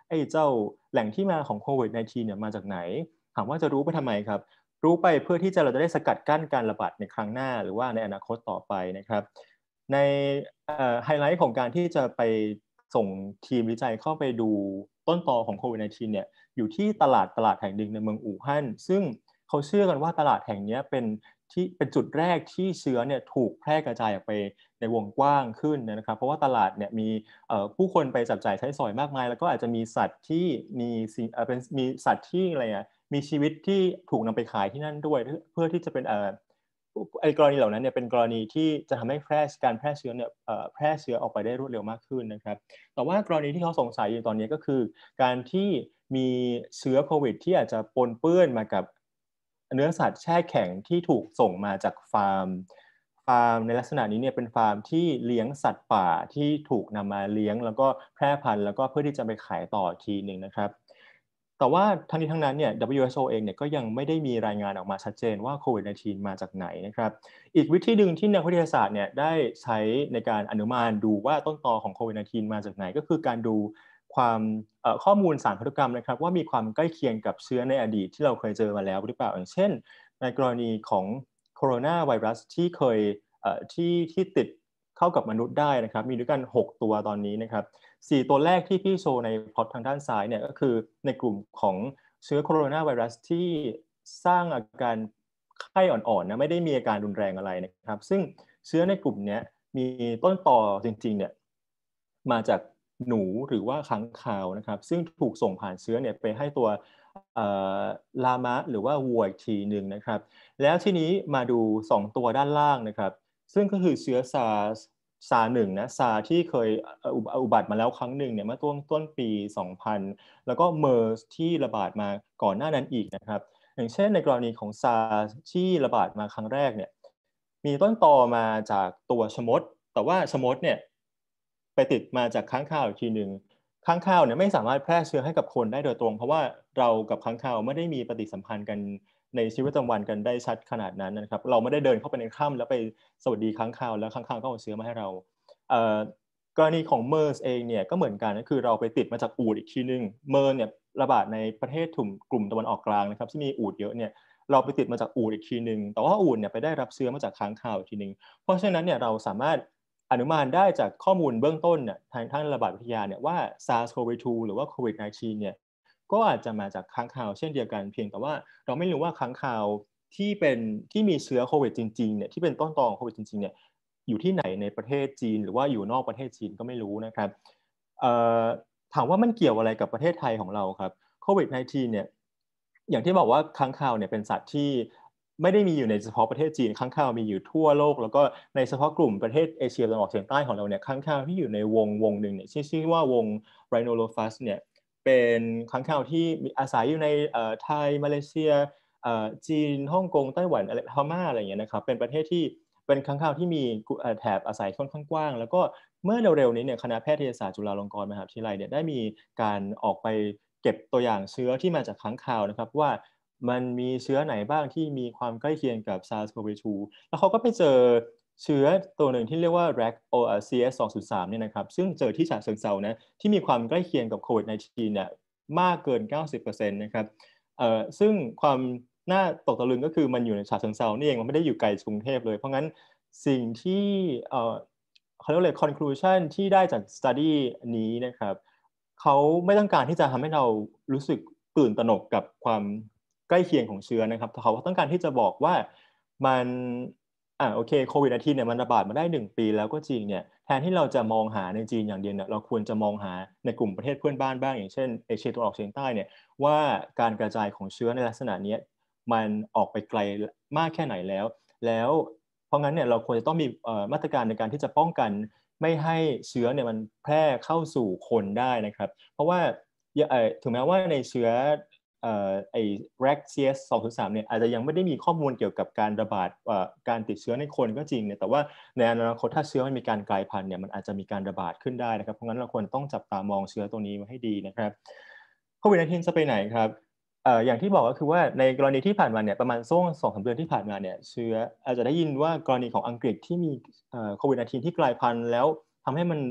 ไอ้เจ้าแหล่งที่มาของโควิด สิบเก้า เนี่ยมาจากไหนถามว่าจะรู้ไปทำไมครับรู้ไปเพื่อที่จะเราจะได้สกัดกั้นการระบาดในครั้งหน้าหรือว่าในอนาคตต่อไปนะครับในไฮไลท์ของการที่จะไปส่งทีมวิจัยเข้าไปดูต้นตอของโควิด สิบเก้า เนี่ยอยู่ที่ตลาดตลาดแห่งหนึ่งในเมืองอู่ฮั่นซึ่งเขาเชื่อกันว่าตลาดแห่งนี้เป็นที่เป็นจุดแรกที่เชื้อเนี่ยถูกแพร่กระจายออกไปในวงกว้างขึ้นนะครับเพราะว่าตลาดเนี่ยมีผู้คนไปจับจ่ายใช้สอยมากมายแล้วก็อาจจะมีสัตว์ที่มีสิ่งเป็นมีสัตว์ที่อะไรอ่ะมีชีวิตที่ถูกนำไปขายที่นั่นด้วยเพื่อที่จะเป็นไอ้กรณีเหล่านั้นเนี่ยเป็นกรณีที่จะทำให้แพร่การแพร่เชื้อเนี่ยแพร่เชื้อออกไปได้รวดเร็วมากขึ้นนะครับแต่ว่ากรณีที่เขาสงสัยอยู่ตอนนี้ก็คือการที่มีเชื้อโควิดที่อาจจะปนเปื้อนมากับเนื้อสัตว์แช่แข็งที่ถูกส่งมาจากฟาร์มฟาร์มในลักษณะนี้เนี่ยเป็นฟาร์มที่เลี้ยงสัตว์ป่าที่ถูกนำมาเลี้ยงแล้วก็แพร่พันธุ์แล้วก็เพื่อที่จะไปขายต่อทีหนึ่งนะครับแต่ว่าทั้งนี้ทั้งนั้นเนี่ย ดับเบิลยู เอช โอ เองเนี่ยก็ยังไม่ได้มีรายงานออกมาชัดเจนว่าโควิด สิบเก้า มาจากไหนนะครับอีกวิธีหนึ่งที่นักวิทยาศาสตร์เนี่ยได้ใช้ในการอนุมานดูว่าต้นตอของโควิด สิบเก้า มาจากไหนก็คือการดูความข้อมูลสารพันธุกรรมนะครับว่ามีความใกล้เคียงกับเชื้อในอดีตที่เราเคยเจอมาแล้วหรือเปล่าอย่างเช่นในกรณีของโคโรนาไวรัสที่เคยที่ที่ติดเข้ากับมนุษย์ได้นะครับมีด้วยกันหกตัวตอนนี้นะครับสี่ตัวแรกที่พี่โชว์ในพล็อตทางด้านซ้ายเนี่ยก็คือในกลุ่มของเชื้อโคโรนาไวรัสที่สร้างอาการไข้อ่อนๆนะไม่ได้มีอาการรุนแรงอะไรนะครับซึ่งเชื้อในกลุ่มนี้มีต้นต่อจริงๆเนี่ยมาจากหนูหรือว่าค้างคาวนะครับซึ่งถูกส่งผ่านเชื้อเนี่ยไปให้ตัวลามะหรือว่าวัวอีกทีหนึ่งนะครับแล้วทีนี้มาดูสองตัวด้านล่างนะครับซึ่งก็คือเชื้อซาร์สซาหนึ่งนะซาที่เคยอุบัติมาแล้วครั้งหนึ่งเนี่ยเมื่อต้นต้นปีสองพันแล้วก็เมอร์สที่ระบาดมาก่อนหน้านั้นอีกนะครับอย่างเช่นในกรณีของซาร์ที่ระบาดมาครั้งแรกเนี่ยมีต้นตอมาจากตัวชมดแต่ว่าชมดเนี่ยไปติดมาจากค้างคาวอีกทีหนึ่งค้างคาวเนี่ยไม่สามารถแพร่เชื้อให้กับคนได้โดยตรงเพราะว่าเรากับค้างคาวไม่ได้มีปฏิสัมพันธ์กันในชีวิตประจำวันกันได้ชัดขนาดนั้นนะครับเราไม่ได้เดินเข้าไปในถ้ำแล้วไปสวัสดีค้างคาวแล้วค้างคาวก็เอาเชื้อมาให้เรากรณีของเมอร์สเองเนี่ยก็เหมือนกันก็คือเราไปติดมาจากอูฐอีกทีนึงเมอร์เนี่ยระบาดในประเทศถุ่มกลุ่มตะวันออกกลางนะครับที่มีอูฐเยอะเนี่ยเราไปติดมาจากอูฐอีกทีนึงแต่ว่าอูฐเนี่ยไปได้รับเชื้อมาจากค้างคาวอีกทีนึงเพราะฉะนั้นเนี่ยเราสามารถอนุมานได้จากข้อมูลเบื้องต้นเนี่ยทางทางระบาดวิทยาเนี่ยว่า ซาร์ส โค วี ทู หรือว่าโควิด สิบเก้า เนี่ยก็อาจจะมาจากค้างคาวเช่นเดียวกันเพียงแต่ว่าเราไม่รู้ว่าค้างคาวที่เป็นที่มีเชื้อโควิดจริงๆเนี่ยที่เป็นต้นตอของโควิดจริงๆเนี่ยอยู่ที่ไหนในประเทศจีนหรือว่าอยู่นอกประเทศจีนก็ไม่รู้นะครับถามว่ามันเกี่ยวอะไรกับประเทศไทยของเราครับโควิด สิบเก้า เนี่ยอย่างที่บอกว่าค้างคาวเนี่ยเป็นสัตว์ที่ไม่ได้มีอยู่ในเฉพาะประเทศจีนค้างคาวมีอยู่ทั่วโลกแล้วก็ในเฉพาะกลุ่มประเทศเอเชียตะวันออกเฉียงใต้ของเราเนี่ยค้างคาวที่อยู่ในวงวงหนึ่งเนี่ยชื่อว่าวง Rhinolophus เนี่ยเป็นค้างคาวที่อาศัยอยู่ในไทยมาเลเซียจีนฮ่องกงไต้หวันอะไรพม่าอะไรอย่างเงี้ยนะครับเป็นประเทศที่เป็นค้างคาวที่มีแถบอาศัยค่อนข้างกว้างแล้วก็เมื่อเร็วๆนี้เนี่ยคณะแพทยศาสตร์จุฬาลงกรณ์มหาวิทยาลัยเนี่ยได้มีการออกไปเก็บตัวอย่างเชื้อที่มาจากค้างคาวนะครับว่ามันมีเชื้อไหนบ้างที่มีความใกล้เคียงกับ ซาร์ส โค วี ทู แล้วเขาก็ไปเจอเชื้อตัวหนึ่งที่เรียกว่า แร็ค ซี เอส สองศูนย์สาม เนี่ยนะครับซึ่งเจอที่ฉะเชิงเทรานะที่มีความใกล้เคียงกับโควิด สิบเก้า เนี่ยมากเกิน เก้าสิบเปอร์เซ็นต์ นะครับเอ่อซึ่งความน่าตกตะลึงก็คือมันอยู่ในฉะเชิงเทรานี่เองมันไม่ได้อยู่ไกลกรุงเทพเลยเพราะงั้นสิ่งที่เอ่อเขาเรียกว่าอะไร conclusion ที่ได้จาก study นี้นะครับเขาไม่ต้องการที่จะทำให้เรารู้สึกตื่นตระหนกกับความใกล้เคียงของเชื้อนะครับเขาต้องการที่จะบอกว่ามันอ่าโอเคโควิด สิบเก้า เนี่ยมันระบาดมาได้หนึ่งปีแล้วก็จริงเนี่ยแทนที่เราจะมองหาในจีนอย่างเดียวเนี่ยเราควรจะมองหาในกลุ่มประเทศเพื่อนบ้านบ้างอย่างเช่นเอเชียตะวันออกเฉียงใต้เนี่ยว่าการกระจายของเชื้อในลักษณะนี้มันออกไปไกลมากแค่ไหนแล้วแล้วเพราะงั้นเนี่ยเราควรจะต้องมีมาตรการในการที่จะป้องกันไม่ให้เชื้อเนี่ยมันแพร่เข้าสู่คนได้นะครับเพราะว่าถึงแม้ว่าในเชื้อไอ้ แร็ค ซี เอส สองศูนย์สาม เนี่ยอาจจะยังไม่ได้มีข้อมูลเกี่ยวกับการระบาดการติดเชื้อในคนก็จริงเนี่ยแต่ว่าในอนาคตถ้าเชื้อมันมีการกลายพันธุ์เนี่ยมันอาจจะมีการระบาดขึ้นได้นะครับเพราะงั้นเราควรต้องจับตามองเชื้อตัวนี้มาให้ดีนะครับโควิด สิบเก้า จะไปไหนครับอย่างที่บอกก็คือว่าในกรณีที่ผ่านมาเนี่ยประมาณช่วงสองสามเดือนที่ผ่านมาเนี่ยเชื้ออาจจะได้ยินว่ากรณีของอังกฤษที่มีโควิด สิบเก้า ที่กลายพันธุ์แล้วทำให้มัน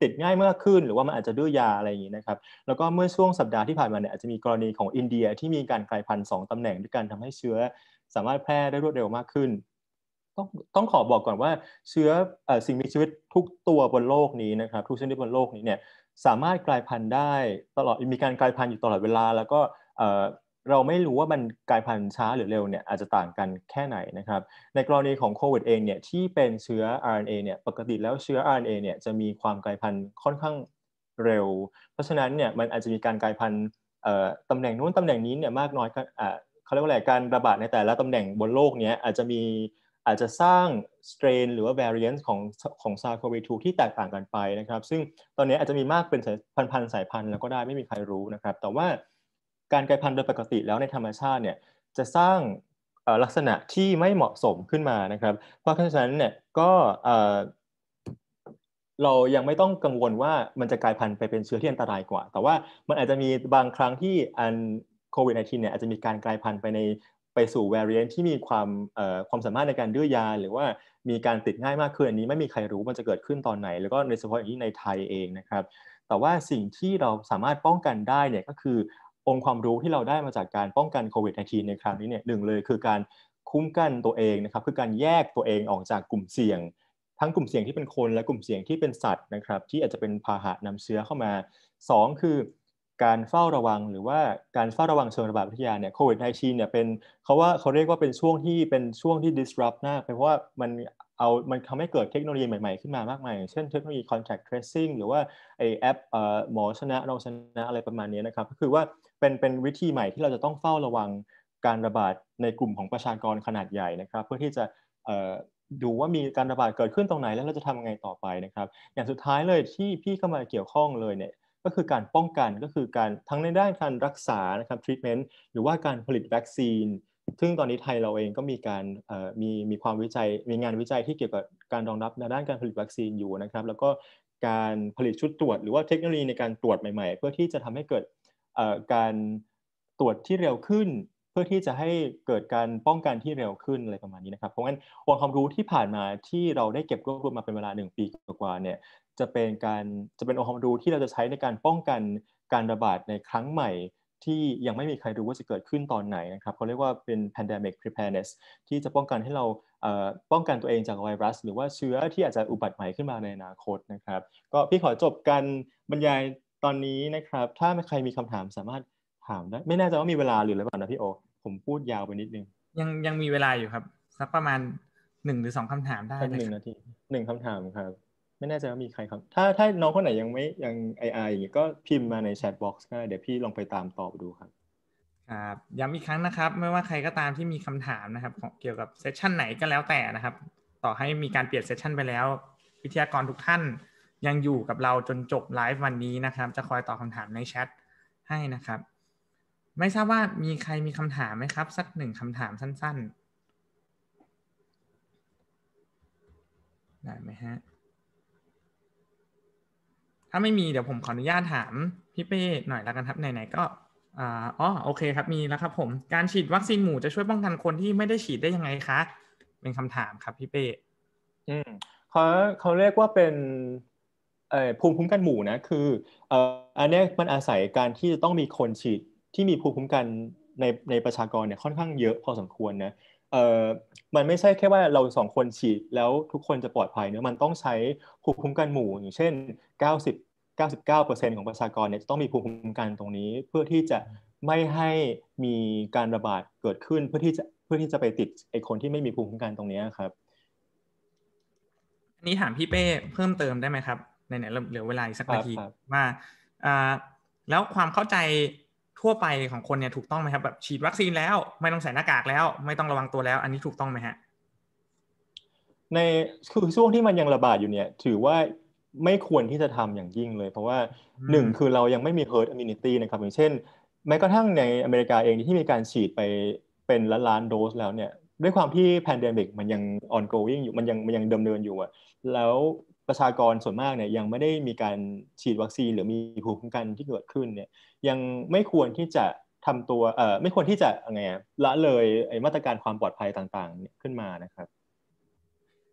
ติดง่ายมากขึ้นหรือว่ามันอาจจะดื้อยาอะไรอย่างนี้นะครับแล้วก็เมื่อช่วงสัปดาห์ที่ผ่านมาเนี่ยอาจจะมีกรณีของอินเดียที่มีการกลายพันธุ์สองตำแหน่งด้วยกันทำให้เชื้อสามารถแพร่ได้รวดเร็วมากขึ้นต้องต้องขอบอกก่อนว่าเชื้อเอ่อสิ่งมีชีวิตทุกตัวบนโลกนี้นะครับทุกชนิดบนโลกนี้เนี่ยสามารถกลายพันธุ์ได้ตลอดมีการกลายพันธุ์อยู่ตลอดเวลาแล้วก็เอ่อเราไม่รู้ว่ามันกลายพันธุ์ช้าหรือเร็วเนี่ยอาจจะต่างกันแค่ไหนนะครับในกรณีของโควิดเองเนี่ยที่เป็นเชื้อ อาร์ เอ็น เอ เนี่ยปกติแล้วเชื้อ อาร์ เอ็น เอ เนี่ยจะมีความกลายพันธุ์ค่อนข้างเร็วเพราะฉะนั้นเนี่ยมันอาจจะมีการกลายพันธุ์เอ่อตำแหน่งนู้นตำแหน่งนี้เนี่ยมากน้อยก็อ่าเขาเรียกว่าอะไรการระบาดในแต่ละตำแหน่งบนโลกเนี้ยอาจจะมีอาจจะสร้าง strain หรือว่า variant ของของ ซาร์ส โควี ทู ที่แตกต่างกันไปนะครับซึ่งตอนนี้อาจจะมีมากเป็นพันๆสายพันธุ์แล้วก็ได้ไม่มีใครรู้นะครับแต่ว่าการกลายพันธุ์โดยปกติแล้วในธรรมชาติเนี่ยจะสร้างลักษณะที่ไม่เหมาะสมขึ้นมานะครับเพราะฉะนั้นเนี่ยก็เรายังไม่ต้องกังวลว่ามันจะกลายพันธุ์ไปเป็นเชื้อที่อันตรายกว่าแต่ว่ามันอาจจะมีบางครั้งที่อันโควิด สิบเก้า เนี่ยอาจจะมีการกลายพันธุ์ไปในไปสู่ variant ที่มีความเอ่อความสามารถในการดื้อยาหรือว่ามีการติดง่ายมากขึ้นอันนี้ไม่มีใครรู้มันจะเกิดขึ้นตอนไหนแล้วก็ในเฉพาะอย่างยิ่งในไทยเองนะครับแต่ว่าสิ่งที่เราสามารถป้องกันได้เนี่ยก็คือองค์ความรู้ที่เราได้มาจากการป้องกันโควิด สิบเก้า ในครั้งนี้เนี่ยหนึ่งเลยคือการคุ้มกันตัวเองนะครับคือการแยกตัวเองออกจากกลุ่มเสี่ยงทั้งกลุ่มเสี่ยงที่เป็นคนและกลุ่มเสี่ยงที่เป็นสัตว์นะครับที่อาจจะเป็นพาหะนำเชื้อเข้ามาสองคือการเฝ้าระวังหรือว่าการเฝ้าระวังเชิงระบาดวิทยาเนี่ยโควิด สิบเก้า เนี่ยเป็นเขาว่าเขาเรียกว่าเป็นช่วงที่เป็นช่วงที่ disrupt มากเพราะว่ามันเอามันทำให้เกิดเทคโนโลยีใหม่ๆขึ้นมามากมายอย่างเช่นเทคโนโลยี contact tracing หรือว่าไอแอปเอ่อหมอชนะเราชนะอะไรประมาณนี้นะครับก็คือว่าเป็นเป็นวิธีใหม่ที่เราจะต้องเฝ้าระวังการระบาดในกลุ่มของประชากรขนาดใหญ่นะครับเพื่อที่จะเอ่อดูว่ามีการระบาดเกิดขึ้นตรงไหนแล้วเราจะทำยังไงต่อไปนะครับอย่างสุดท้ายเลยที่พี่เข้ามาเกี่ยวข้องเลยเนี่ยก็คือการป้องกันก็คือการทั้งในด้านการรักษานะครับ treatment หรือว่าการผลิตวัคซีนซึ่งตอนนี้ไทยเราเองก็มีการมีมีความวิจัยมีงานวิจัยที่เกี่ยวกับการรองรับในด้านการผลิตวัคซีนอยู่นะครับแล้วก็การผลิตชุดตรวจหรือว่าเทคโนโลยีในการตรวจใหม่ๆเพื่อที่จะทำให้เกิดการตรวจที่เร็วขึ้นเพื่อที่จะให้เกิดการป้องกันที่เร็วขึ้นอะไรประมาณนี้นะครับเพราะงั้นองค์ความรู้ที่ผ่านมาที่เราได้เก็บรวบรวมมาเป็นเวลาหนึ่งปีกว่าเนี่ยจะเป็นการจะเป็นองค์ความรู้ที่เราจะใช้ในการป้องกันการระบาดในครั้งใหม่ที่ยังไม่มีใครรู้ว่าจะเกิดขึ้นตอนไหนนะครับเขาเรียกว่าเป็น pandemic preparedness ที่จะป้องกันให้เราป้องกันตัวเองจากไวรัสหรือว่าเชื้อที่อาจจะอุบัติใหม่ขึ้นมาในอนาคตนะครับก็พี่ขอจบการบรรยายตอนนี้นะครับถ้าใครมีคำถามสามารถถามได้ไม่แน่ใจว่ามีเวลาหรือเปล่านะพี่โอผมพูดยาวไปนิดนึงยังยังมีเวลาอยู่ครับสักประมาณหนึ่งหรือสองคำถามได้เลยหนึ่งนาทีหนึ่งคำถามครับไม่แน่ใจว่ามีใครครับถ้าถ้าน้องคนไหนยังไม่ยังไอไออย่างนี้ก็พิมพ์มาในแชทบ็อกซ์ก็เดี๋ยวพี่ลองไปตามตอบดูครับครับย้ำอีกครั้งนะครับไม่ว่าใครก็ตามที่มีคำถามนะครับเกี่ยวกับเซสชันไหนก็แล้วแต่นะครับต่อให้มีการเปลี่ยนเซสชันไปแล้ววิทยากรทุกท่านยังอยู่กับเราจนจบไลฟ์วันนี้นะครับจะคอยตอบคำถามในแชทให้นะครับไม่ทราบว่ามีใครมีคำถามไหมครับสักหนึ่งคำถามสั้นๆได้ไหมฮะถ้าไม่มีเดี๋ยวผมขออนุญาตถามพี่เป้หน่อยแล้วกันครับไหนๆก็อ่าอ๋อโอเคครับมีแล้วครับผมการฉีดวัคซีนหมู่จะช่วยป้องกันคนที่ไม่ได้ฉีดได้ยังไงคะเป็นคำถามครับพี่เป้อืมเขาเขาเรียกว่าเป็นเอ่อภูมิคุ้มกันหมู่นะคือเอ่ออันนี้มันอาศัยการที่จะต้องมีคนฉีดที่มีภูมิคุ้มกันในในประชากรเนี่ยค่อนข้างเยอะพอสมควรนะเอ่อมันไม่ใช่แค่ว่าเราสองคนฉีดแล้วทุกคนจะปลอดภัยเนะมันต้องใช้ภูมิคุ้มกันหมู่อย่างเช่นเก้าสิบ เก้าสิบเก้าเปอร์เซ็นต์ของประชากรเนี่ยจะต้องมีภูมิคุ้มกันตรงนี้เพื่อที่จะไม่ให้มีการระบาดเกิดขึ้นเพื่อที่จะเพื่อที่จะไปติดไอ้คนที่ไม่มีภูมิคุ้มกันตรงนี้ครับอันนี้ถามพี่เป้เพิ่มเติมได้ไหมครับไหนๆเหลือเวลาอีกสักนาทีว่าอ่าแล้วความเข้าใจทั่วไปของคนเนี่ยถูกต้องไหมครับแบบฉีดวัคซีนแล้วไม่ต้องใส่หน้ากากแล้วไม่ต้องระวังตัวแล้วอันนี้ถูกต้องไหมฮะในคือช่วงที่มันยังระบาดอยู่เนี่ยถือว่าไม่ควรที่จะทำอย่างยิ่งเลยเพราะว่าหนึ่งคือเรายังไม่มี herd immunity นะครับอย่างเช่นแม้กระทั่งในอเมริกาเองที่มีการฉีดไปเป็นล้านล้านโดสแล้วเนี่ยด้วยความที่ pandemic มันยัง ongoing อยู่มันยังมันยังดำเนินอยู่อะแล้วประชากรส่วนมากเนี่ยยังไม่ได้มีการฉีดวัคซีนหรือมีภูมิคุ้มกันที่เกิดขึ้นเนี่ยยังไม่ควรที่จะทำตัวเอ่อไม่ควรที่จะไงละเลยไอ้มาตรการความปลอดภัยต่างๆขึ้นมานะครับ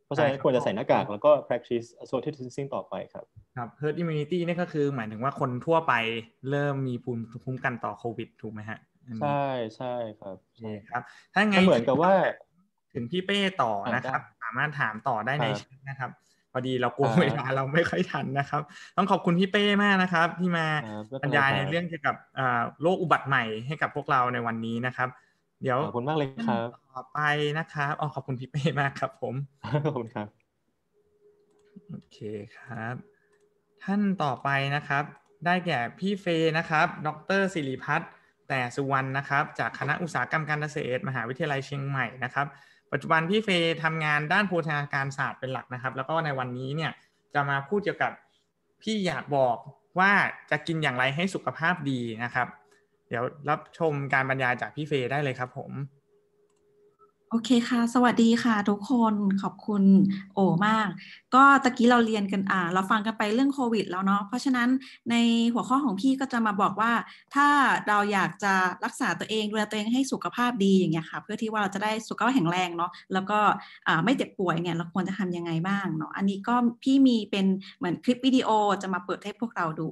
เพราะฉะนั้นควรจะใส่หน้ากากแล้วก็ practice social distancing ต่อไปครับครับ herd immunity นี่ก็คือหมายถึงว่าคนทั่วไปเริ่มมีภูมิคุ้มกันต่อโควิดถูกไหมฮะใช่ใช่ครับใช่ครับถ้าไงเหมือนกับว่าถึงพี่เป้ต่อนะครับสามารถถามต่อได้ในแชทนะครับพอดีเรากลัวเวลาเราไม่ค่อยทันนะครับต้องขอบคุณพี่เป้มากนะครับที่มาบรรยายในเรื่องเกี่ยวกับโรคอุบัติใหม่ให้กับพวกเราในวันนี้นะครับเดี๋ยวขอบคุณมากเลยครับต่อไปนะครับอ๋อขอบคุณพี่เป้มากครับผมขอบคุณครับโอเคครับท่านต่อไปนะครับได้แก่พี่เฟนะครับดร.ศิริพัฒน์แต่สุวรรณนะครับจากคณะอุตสาหกรรมการเกษตรมหาวิทยาลัยเชียงใหม่นะครับปัจจุบันพี่เฟทำงานด้านโภชนาการศาสตร์เป็นหลักนะครับแล้วก็ในวันนี้เนี่ยจะมาพูดเกี่ยวกับพี่อยากบอกว่าจะกินอย่างไรให้สุขภาพดีนะครับเดี๋ยวรับชมการบรรยายจากพี่เฟได้เลยครับผมโอเคค่ะสวัสดีค่ะทุกคนขอบคุณโอมากก็ตะกี้เราเรียนกันอ่าเราฟังกันไปเรื่องโควิดแล้วเนาะเพราะฉะนั้นในหัวข้อของพี่ก็จะมาบอกว่าถ้าเราอยากจะรักษาตัวเองดูแลตัวเองให้สุขภาพดีอย่างเงี้ยค่ะเพื่อที่ว่าเราจะได้สุขภาพแข็งแรงเนาะแล้วก็อ่าไม่เจ็บป่วยเนี่ยเราควรจะทำยังไงบ้างเนาะอันนี้ก็พี่มีเป็นเหมือนคลิปวิดีโอจะมาเปิดให้พวกเราดู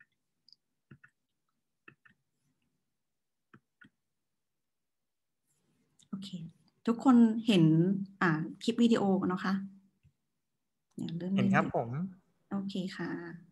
โอเคทุกคนเห็นอ่าคลิปวิดีโอเนาะคะเห็นครับผมโอเคค่ะ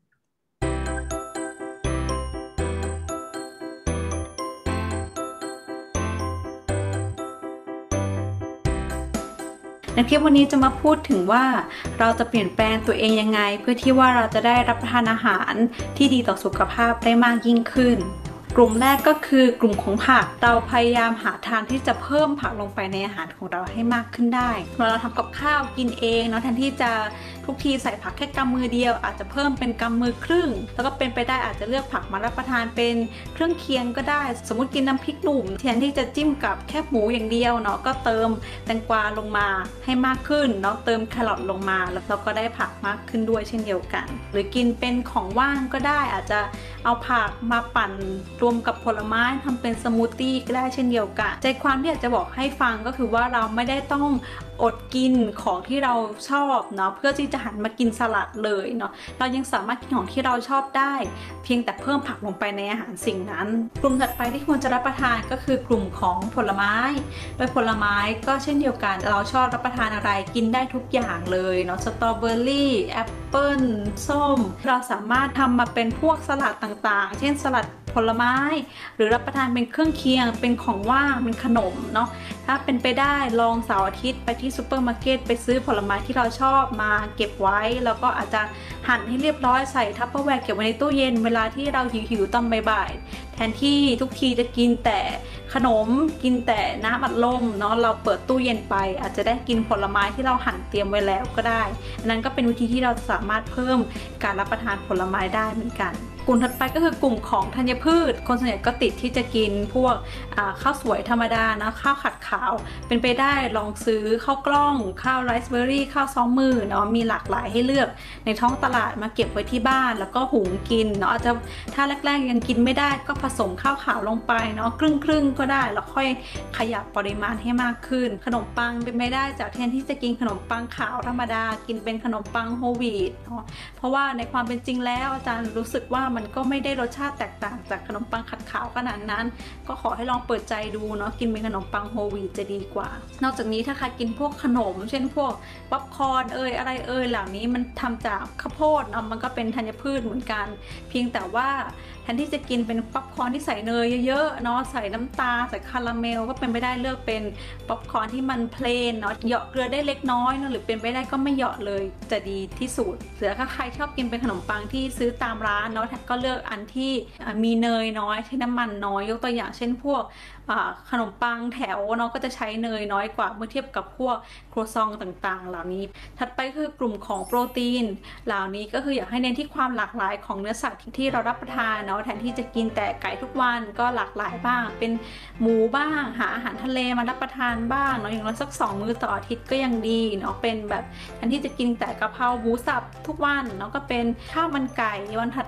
ในคลิปวันนี้จะมาพูดถึงว่าเราจะเปลี่ยนแปลงตัวเองยังไงเพื่อที่ว่าเราจะได้รับประทานอาหารที่ดีต่อสุขภาพได้มากยิ่งขึ้นกลุ่มแรกก็คือกลุ่มของผักเราพยายามหาทางที่จะเพิ่มผักลงไปในอาหารของเราให้มากขึ้นได้เมื่อเราทำกับข้าวกินเองเนาะแทนที่จะทุกทีใส่ผักแค่กำมือเดียวอาจจะเพิ่มเป็นกำมือครึ่งแล้วก็เป็นไปได้อาจจะเลือกผักมารับประทานเป็นเครื่องเคียงก็ได้สมมติกินน้ำพริกหนุ่มแทนที่จะจิ้มกับแค่หมูอย่างเดียวเนาะก็เติมแตงกวาลงมาให้มากขึ้นเนาะเติมแครอทลงมาแล้วเราก็ได้ผักมากขึ้นด้วยเช่นเดียวกันหรือกินเป็นของว่างก็ได้อาจจะเอาผักมาปั่นรวมกับผลไม้ทำเป็นสมูทตี้ก็ได้เช่นเดียวกันใจความที่อยากจะบอกให้ฟังก็คือว่าเราไม่ได้ต้องอดกินของที่เราชอบเนาะเพื่อที่จะหันมากินสลัดเลยเนาะเรายังสามารถกินของที่เราชอบได้เพียงแต่เพิ่มผักลงไปในอาหารสิ่งนั้นกลุ่มถัดไปที่ควรจะรับประทานก็คือกลุ่มของผลไม้โดยผลไม้ก็เช่นเดียวกันเราชอบรับประทานอะไรกินได้ทุกอย่างเลยเนาะสตรอเบอรี่แอปเปิ้ลส้มเราสามารถทำมาเป็นพวกสลัดต่างๆเช่นสลัดผลไม้หรือรับประทานเป็นเครื่องเคียงเป็นของว่างเป็นขนมเนาะถ้าเป็นไปได้ลองเสาร์อาทิตย์ไปที่ซูเปอร์มาร์เก็ตไปซื้อผลไม้ที่เราชอบมาเก็บไว้แล้วก็อาจจะหั่นให้เรียบร้อยใส่ทัพเปอร์แวร์เก็บไว้ในตู้เย็นเวลาที่เราหิวๆตอนบ่ายๆแทนที่ทุกทีจะกินแต่ขนมกินแต่น้ำอัดลมเนาะเราเปิดตู้เย็นไปอาจจะได้กินผลไม้ที่เราหั่นเตรียมไว้แล้วก็ได้นั้นก็เป็นวิธีที่เราสามารถเพิ่มการรับประทานผลไม้ได้เหมือนกันกลุ่มถัดไปก็คือกลุ่มของธัญพืชคนส่วนใหญ่ก็ติดที่จะกินพวกข้าวสวยธรรมดานะข้าวขัดขาวเป็นไปได้ลองซื้อข้าวกล้องข้าวไรซ์เบอร์รี่ข้าวซ้อมมือเนาะมีหลากหลายให้เลือกในท้องตลาดมาเก็บไว้ที่บ้านแล้วก็หุงกินเนาะอาจจะถ้าแรกๆยังกินไม่ได้ก็ผสมข้าวขาวลงไปเนาะครึ่งๆก็ได้แล้วค่อยขยับปริมาณให้มากขึ้นขนมปังเป็นไปได้จากแทนที่จะกินขนมปังขาวธรรมดากินเป็นขนมปังโฮลวีตเนาะเพราะว่าในความเป็นจริงแล้วอาจารย์รู้สึกว่ามันก็ไม่ได้รสชาติแตกต่างจากขนมปังขัดขาวขนาดนั้นก็ขอให้ลองเปิดใจดูเนาะกินเป็นขนมปังโฮลวีตจะดีกว่านอกจากนี้ถ้าใครกินพวกขนมเช่นพวกป๊อปคอร์นเอ่ยอะไรเอ่ยเหล่านี้มันทำจากข้าวโพดเนาะมันก็เป็นธัญพืชเหมือนกันเพียงแต่ว่าแทนที่จะกินเป็นป๊อปคอร์นที่ใส่เนยเยอะๆเนาะใส่น้ำตาลใส่คาราเมลก็เป็นไปได้เลือกเป็นป๊อปคอร์นที่มันเพลนเนาะเหยาะเกลือได้เล็กน้อยเนาะหรือเป็นไปได้ก็ไม่เหยาะเลยจะดีที่สุดหรือถ้าใครชอบกินเป็นขนมปังที่ซื้อตามร้านเนาะก็เลือกอันที่มีเนยน้อยใช้น้ำมันน้อยยกตัวอย่างเช่นพวกขนมปังแถวเนาะก็จะใช้เนยน้อยกว่าเมื่อเทียบกับพวกครัวซองต่างๆเหล่านี้ถัดไปคือกลุ่มของโปรตีนเหล่านี้ก็คืออยากให้เน้นที่ความหลากหลายของเนื้อสัตว์ที่เรารับประทานเนาะแทนที่จะกินแต่ไก่ทุกวันก็หลากหลายบ้างเป็นหมูบ้างหาอาหารทะเลมารับประทานบ้างเนาะอย่างน้อยสักสองมื้อต่ออาทิตย์ก็ยังดีเนาะเป็นแบบแทนที่จะกินแต่กะเพราหมูสับทุกวันเนาะก็เป็นข้าวมันไก่วันถัดไป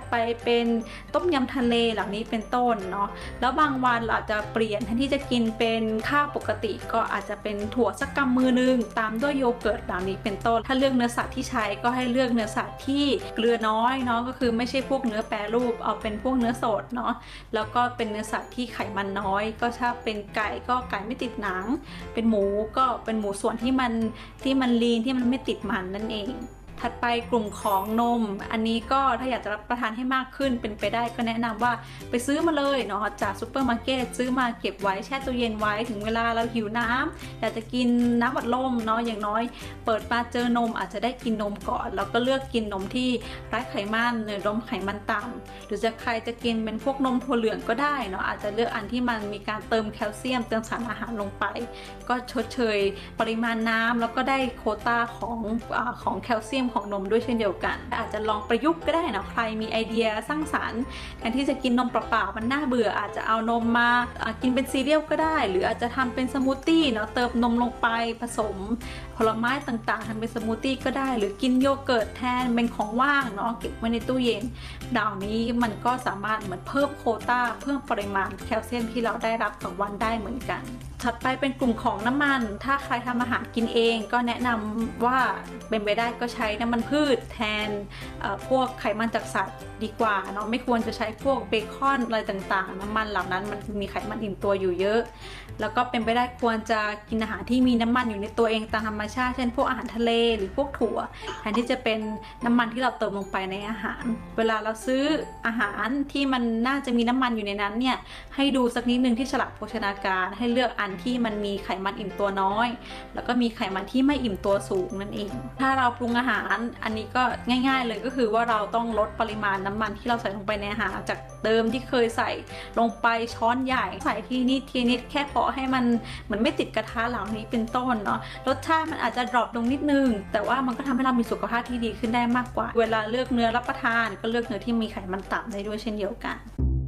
เป็นต้มยำทะเลเหล่านี้เป็นต้นเนาะแล้วบางวันเราอาจจะเปลี่ยนแทนที่จะกินเป็นข้าวปกติก็อาจจะเป็นถั่วสักกำมือนึงตามด้วยโยเกิร์ตเหล่านี้เป็นต้นถ้าเลือกเนื้อสัตว์ที่ใช้ก็ให้เลือกเนื้อสัตว์ที่เกลือน้อยเนาะก็คือไม่ใช่พวกเนื้อแปรรูปเอาเป็นพวกเนื้อสดเนาะแล้วก็เป็นเนื้อสัตว์ที่ไขมันน้อยก็ถ้าเป็นไก่ก็ไก่ไม่ติดหนังเป็นหมูก็เป็นหมูส่วนที่มันที่มันลีนที่มันไม่ติดมันนั่นเองถัดไปกลุ่มของนมอันนี้ก็ถ้าอยากจะรับประทานให้มากขึ้นเป็นไปได้ก็แนะนำว่าไปซื้อมาเลยเนาะจากซูเปอร์มาร์เก็ตซื้อมาเก็บไว้แช่ตู้เย็นไว้ถึงเวลาเราหิวน้ำอยากจะกินน้ำอัดลมเนาะอย่างน้อยเปิดมาเจอนมอาจจะได้กินนมก่อนแล้วก็เลือกกินนมที่ไร้ไขมันหรือนมไขมันต่ำหรือจะใครจะกินเป็นพวกนมถั่วเหลืองก็ได้เนาะอาจจะเลือกอันที่มันมีการเติมแคลเซียมเติมสารอาหารลงไปก็ชดเชยปริมาณน้ำแล้วก็ได้โควต้าของอ่าของแคลเซียมของนมด้วยเช่นเดียวกันอาจจะลองประยุกต์ก็ได้นะใครมีไอเดียสร้างสรรค์แทนที่จะกินนมเปล่าๆมันน่าเบื่ออาจจะเอานมมากินเป็นซีเรียลก็ได้หรืออาจจะทำเป็นสมูทตี้เนาะเติมนมลงไปผสมผลไม้ต่างๆทำเป็นสมูทตี้ก็ได้หรือกินโยเกิร์ตแทนเป็นของว่างเนาะเก็บไว้ในตู้เย็นเหล่านี้มันก็สามารถเหมือนเพิ่มโควต้าเพิ่มปริมาณแคลเซียมที่เราได้รับต่อวันได้เหมือนกันถัดไปเป็นกลุ่มของน้ำมันถ้าใครทำอาหารกินเองก็แนะนำว่าเป็นไปได้ก็ใช้น้ำมันพืชแทนพวกไขมันจากสัตว์ดีกว่าเนาะไม่ควรจะใช้พวกเบคอนอะไรต่างๆน้ำมันเหล่านั้นมันมีไขมันอิ่มตัวอยู่เยอะแล้วก็เป็นไปได้ควรจะกินอาหารที่มีน้ำมันอยู่ในตัวเองตามธรรมชาติเช่นพวกอาหารทะเลหรือพวกถั่วแทนที่จะเป็นน้ำมันที่เราเติมลงไปในอาหารเวลาเราซื้ออาหารที่มันน่าจะมีน้ำมันอยู่ในนั้นเนี่ยให้ดูสักนิดนึงที่ฉลากโภชนาการให้เลือกอันที่มันมีไขมันอิ่มตัวน้อยแล้วก็มีไขมันที่ไม่อิ่มตัวสูงนั่นเองถ้าเราปรุงอาหารอันนี้ก็ง่ายๆเลยก็คือว่าเราต้องลดปริมาณน้ำมันที่เราใส่ลงไปในอาหารจากเดิมที่เคยใส่ลงไปช้อนใหญ่ใส่ทีนิดทีนิดแค่พอให้มันเหมือนไม่ติดกระทะเหล่านี้เป็นต้นเนาะรสชาติมันอาจจะดรอปลงนิดนึงแต่ว่ามันก็ทำให้เรามีสุขภาพที่ดีขึ้นได้มากกว่าเวลาเลือกเนื้อรับประทานก็เลือกเนื้อที่มีไขมันต่ำได้ด้วยเช่นเดียวกัน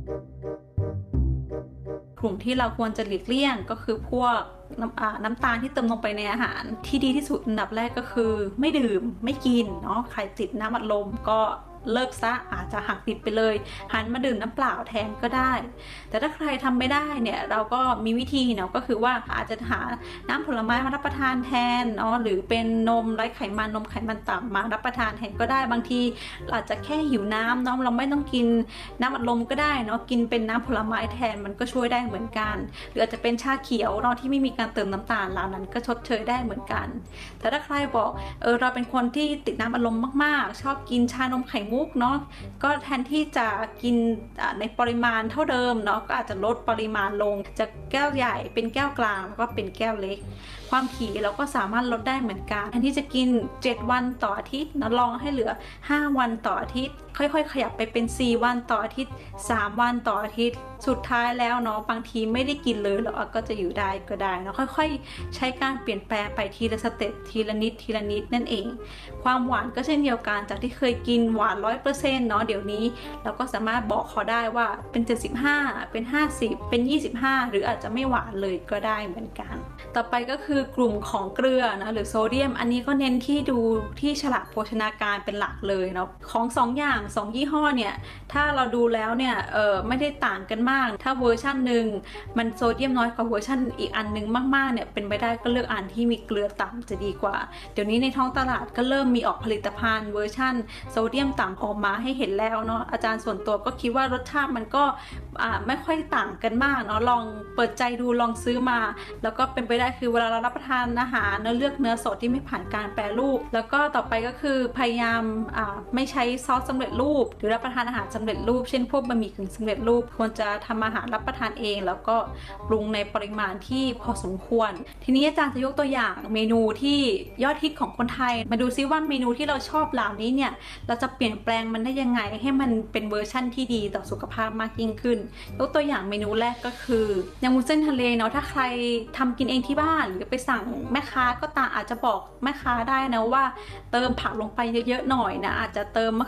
กลุ่มที่เราควรจะหลีกเลี่ยงก็คือพวกน้ำน้ำตาลที่เติมลงไปในอาหารที่ดีที่สุดอันดับแรกก็คือไม่ดื่มไม่กินเนาะใครติดน้ำอัดลมก็เลิกซะอาจจะหักดิบไปเลยหันมาดื่มน้ำเปล่าแทนก็ได้แต่ถ้าใครทำไม่ได้เนี่ยเราก็มีวิธีเนาะก็คือว่าอาจจะหาน้ำผลไม้มารับประทานแทนเนาะหรือเป็นนมไร้ไขมันนมไขมันต่ำมารับประทานแทนก็ได้บางทีอาจจะแค่หิวน้ำเนาะเราไม่ต้องกินน้ำอัดลมก็ได้เนาะกินเป็นน้ำผลไม้แทนมันก็ช่วยได้เหมือนกันหรืออาจจะเป็นชาเขียวเนาะที่ไม่มีการเติมน้ำตาลเหล่านั้นก็ชดเชยได้เหมือนกันแต่ถ้าใครบอกเออเราเป็นคนที่ติดน้ำอัดลมมากๆชอบกินชานมไข่มุกเนาะก็แทนที่จะกินในปริมาณเท่าเดิมเนาะก็อาจจะลดปริมาณลงจากแก้วใหญ่เป็นแก้วกลางแล้วก็เป็นแก้วเล็กความถี่เราก็สามารถลดได้เหมือนกันแทนที่จะกินเจ็ดวันต่ออาทิตย์นะลองให้เหลือห้าวันต่ออาทิตย์ค่อยๆขยับไปเป็นสี่วันต่ออาทิตย์สามวันต่ออาทิตย์สุดท้ายแล้วเนาะบางทีไม่ได้กินเลยแล้วก็จะอยู่ได้ก็ได้เนาะค่อยๆใช้การเปลี่ยนแปลงไปทีละสเต็ปทีละนิดทีละนิดนั่นเองความหวานก็เช่นเดียวกันจากที่เคยกินหวาน ร้อยเปอร์เซ็นต์ เนาะเดี๋ยวนี้เราก็สามารถบอกเขาได้ว่าเป็นเจ็ดสิบห้าเป็นห้าสิบเป็นยี่สิบห้าหรืออาจจะไม่หวานเลยก็ได้เหมือนกันต่อไปก็คือกลุ่มของเกลือนะหรือโซเดียมอันนี้ก็เน้นที่ดูที่ฉลากโภชนาการเป็นหลักเลยเนาะของสองอย่างสองยี่ห้อเนี่ยถ้าเราดูแล้วเนี่ยเออไม่ได้ต่างกันมากถ้าเวอร์ชันหนึ่งมันโซเดียมน้อยกว่าเวอร์ชันอีกอันนึงมากๆเนี่ยเป็นไปได้ก็เลือกอันที่มีเกลือต่ำจะดีกว่าเดี๋ยวนี้ในท้องตลาดก็เริ่มมีออกผลิตภัณฑ์เวอร์ชันโซเดียมต่ำออกมาให้เห็นแล้วเนาะอาจารย์ส่วนตัวก็คิดว่ารสชาติมันก็ไม่ค่อยต่างกันมากเนาะลองเปิดใจดูลองซื้อมาแล้วก็เป็นไปได้คือเวลาเรารับประทานอาหารเนื้อเลือกเนื้อสดที่ไม่ผ่านการแปรรูปแล้วก็ต่อไปก็คือพยายามไม่ใช้ซอสสำเร็จรูปหรือรับประทานอาหารสำเร็จรูปเช่นพวกบะหมี่กึ่งสำเร็จรูปควรจะทำอาหารรับประทานเองแล้วก็ปรุงในปริมาณที่พอสมควรทีนี้อาจารย์จะยกตัวอย่างเมนูที่ยอดฮิตของคนไทยมาดูซิว่าเมนูที่เราชอบเหล่านี้เนี่ยเราจะเปลี่ยนแปลงมันได้ยังไงให้มันเป็นเวอร์ชั่นที่ดีต่อสุขภาพมากยิ่งขึ้นยกตัวอย่างเมนูแรกก็คือยำวุ้นเส้นทะเลเนาะถ้าใครทำกินเองที่บ้านหรือไปสั่งแม่ค้าก็ตามอาจจะบอกแม่ค้าได้นะว่าเติมผักลงไปเยอะๆหน่อยนะอาจจะเติมมะเขือเทศมาก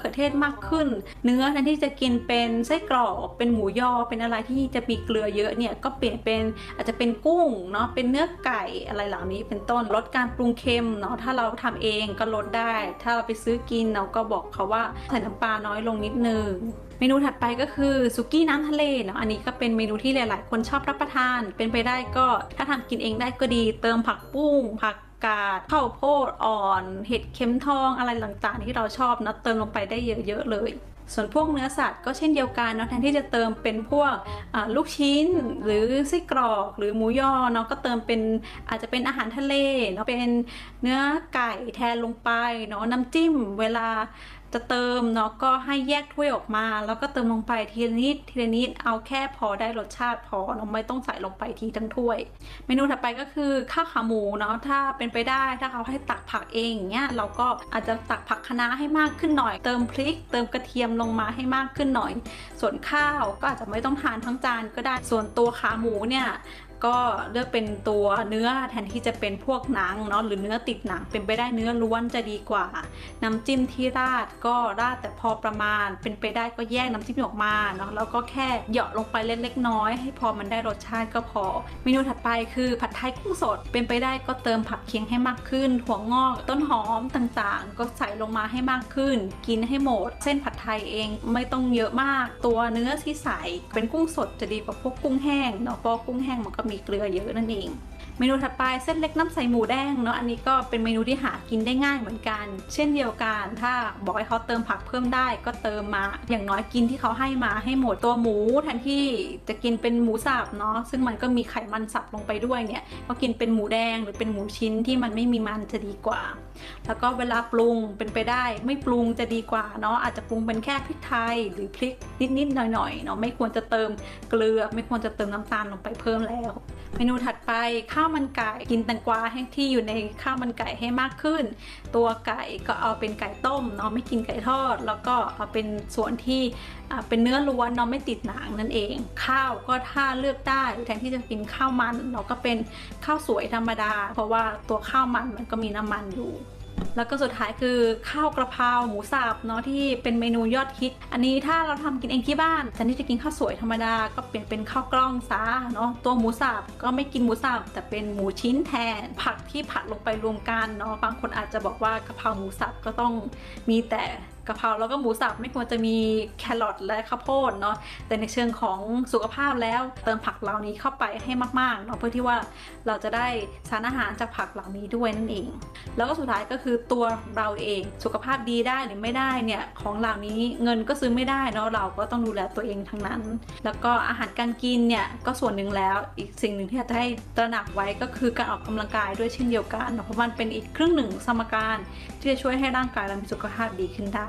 ากขึ้นเนื้อแทนที่จะกินเป็นไส้กรอกเป็นหมูยอเป็นอะไรที่จะมีเกลือเยอะเนี่ยก็เปลี่ยนเป็นอาจจะเป็นกุ้งเนาะเป็นเนื้อไก่อะไรเหล่านี้เป็นต้นลดการปรุงเค็มเนาะถ้าเราทำเองก็ลดได้ถ้าเราไปซื้อกินเราก็บอกเขาว่าใส่น้ำปลาน้อยลงนิดนึงเมนูถัดไปก็คือสุกี้น้ำทะเลเนาะอันนี้ก็เป็นเมนูที่หลายๆคนชอบรับประทานเป็นไปได้ก็ถ้าทำกินเองได้ก็ดีเติมผักบุ้งผักกาดข้าวโพดอ่อนเห็ดเข็มทองอะไรต่างๆที่เราชอบนะเติมลงไปได้เยอะๆเลยส่วนพวกเนื้อสัตว์ก็เช่นเดียวกันเนาะแทนที่จะเติมเป็นพวกลูกชิ้นหรือไส้กรอกหรือหมูยอเนาะก็เติมเป็นอาจจะเป็นอาหารทะเลเนาะเป็นเนื้อไก่แทนลงไปเนาะน้ำจิ้มเวลาจะเติมเนาะก็ให้แยกถ้วยออกมาแล้วก็เติมลงไปทีละนิดทีละนิดเอาแค่พอได้รสชาติพอเนาะไม่ต้องใส่ลงไปทีทั้งถ้วยเมนูถัดไปก็คือข้าวขาหมูเนาะถ้าเป็นไปได้ถ้าเขาให้ตักผักเองอย่างเงี้ยเราก็อาจจะตักผักคะน้าให้มากขึ้นหน่อยเติมพริกเติมกระเทียมลงมาให้มากขึ้นหน่อยส่วนข้าวก็อาจจะไม่ต้องทานทั้งจานก็ได้ส่วนตัวขาหมูเนี่ยก็เลือกเป็นตัวเนื้อแทนที่จะเป็นพวกหนังเนาะหรือเนื้อติดหนังเป็นไปได้เนื้อล้วนจะดีกว่าน้ำจิ้มที่ราดก็ราดแต่พอประมาณเป็นไปได้ก็แยกน้ำจิ้มออกมาเนาะแล้วก็แค่เหยาะลงไปเล็กๆน้อยให้พอมันได้รสชาติก็พอเมนูถัดไปคือผัดไทยกุ้งสดเป็นไปได้ก็เติมผักเคียงให้มากขึ้นถั่วงอกต้นหอมต่างๆก็ใส่ลงมาให้มากขึ้นกินให้หมดเส้นผัดไทยเองไม่ต้องเยอะมากตัวเนื้อที่ใส่เป็นกุ้งสดจะดีกว่าพวกกุ้งแห้งเนาะเพราะกุ้งแห้งมันก็มีเกลือเยอะนั่นเองเมนูถัดไปเส้นเล็กน้ำใสหมูแดงเนาะอันนี้ก็เป็นเมนูที่หากินได้ง่ายเหมือนกันเช่นเดียวกันถ้าบอกให้เขาเติมผักเพิ่มได้ก็เติมมาอย่างน้อยกินที่เขาให้มาให้หมดตัวหมูแทนที่จะกินเป็นหมูสับเนาะซึ่งมันก็มีไขมันสับลงไปด้วยเนี่ยก็กินเป็นหมูแดงหรือเป็นหมูชิ้นที่มันไม่มีมันจะดีกว่าแล้วก็เวลาปรุงเป็นไปได้ไม่ปรุงจะดีกว่าเนาะอาจจะปรุงเป็นแค่พริกไทยหรือพริกนิดๆหน่อยๆเนาะไม่ควรจะเติมเกลือไม่ควรจะเติมน้ำตาลลงไปเพิ่มแล้วเมนูถัดไปข้าวมันไก่กินแตงกวาให้ที่อยู่ในข้าวมันไก่ให้มากขึ้นตัวไก่ก็เอาเป็นไก่ต้มเนาะไม่กินไก่ทอดแล้วก็เอาเป็นส่วนที่เป็นเนื้อล้วนเนาะไม่ติดหนังนั่นเองข้าวก็ถ้าเลือกได้แทนที่จะกินข้าวมันเราก็เป็นข้าวสวยธรรมดาเพราะว่าตัวข้าวมันมันก็มีน้ำมันอยู่แล้วก็สุดท้ายคือข้าวกระเพราหมูสับเนาะที่เป็นเมนูยอดฮิตอันนี้ถ้าเราทำกินเองที่บ้านแทนที่จะกินข้าวสวยธรรมดาก็เปลี่ยนเป็นข้าวกล้องซะเนาะตัวหมูสับก็ไม่กินหมูสับแต่เป็นหมูชิ้นแทนผักที่ผัดลงไปรวมกันเนาะบางคนอาจจะบอกว่ากะเพราหมูสับก็ต้องมีแต่กะเพราแล้วก็หมูสับไม่ควรจะมีแครอทและข้าวโพดเนาะแต่ในเชิงของสุขภาพแล้วเติมผักเหล่านี้เข้าไปให้มากๆเนาะเพื่อที่ว่าเราจะได้สารอาหารจากผักเหล่านี้ด้วยนั่นเองแล้วก็สุดท้ายก็คือตัวเราเองสุขภาพดีได้หรือไม่ได้เนี่ยของเหล่านี้เงินก็ซื้อไม่ได้เนาะเราก็ต้องดูแลตัวเองทั้งนั้นแล้วก็อาหารการกินเนี่ยก็ส่วนหนึ่งแล้วอีกสิ่งหนึ่งที่อยากจะให้ตระหนักไว้ก็คือการออกกำลังกายด้วยเช่นเดียวกันเพราะมันเป็นอีกครึ่งหนึ่งสมการที่จะช่วยให้ร่างกายเรามีสุขภาพดีขึ้นได้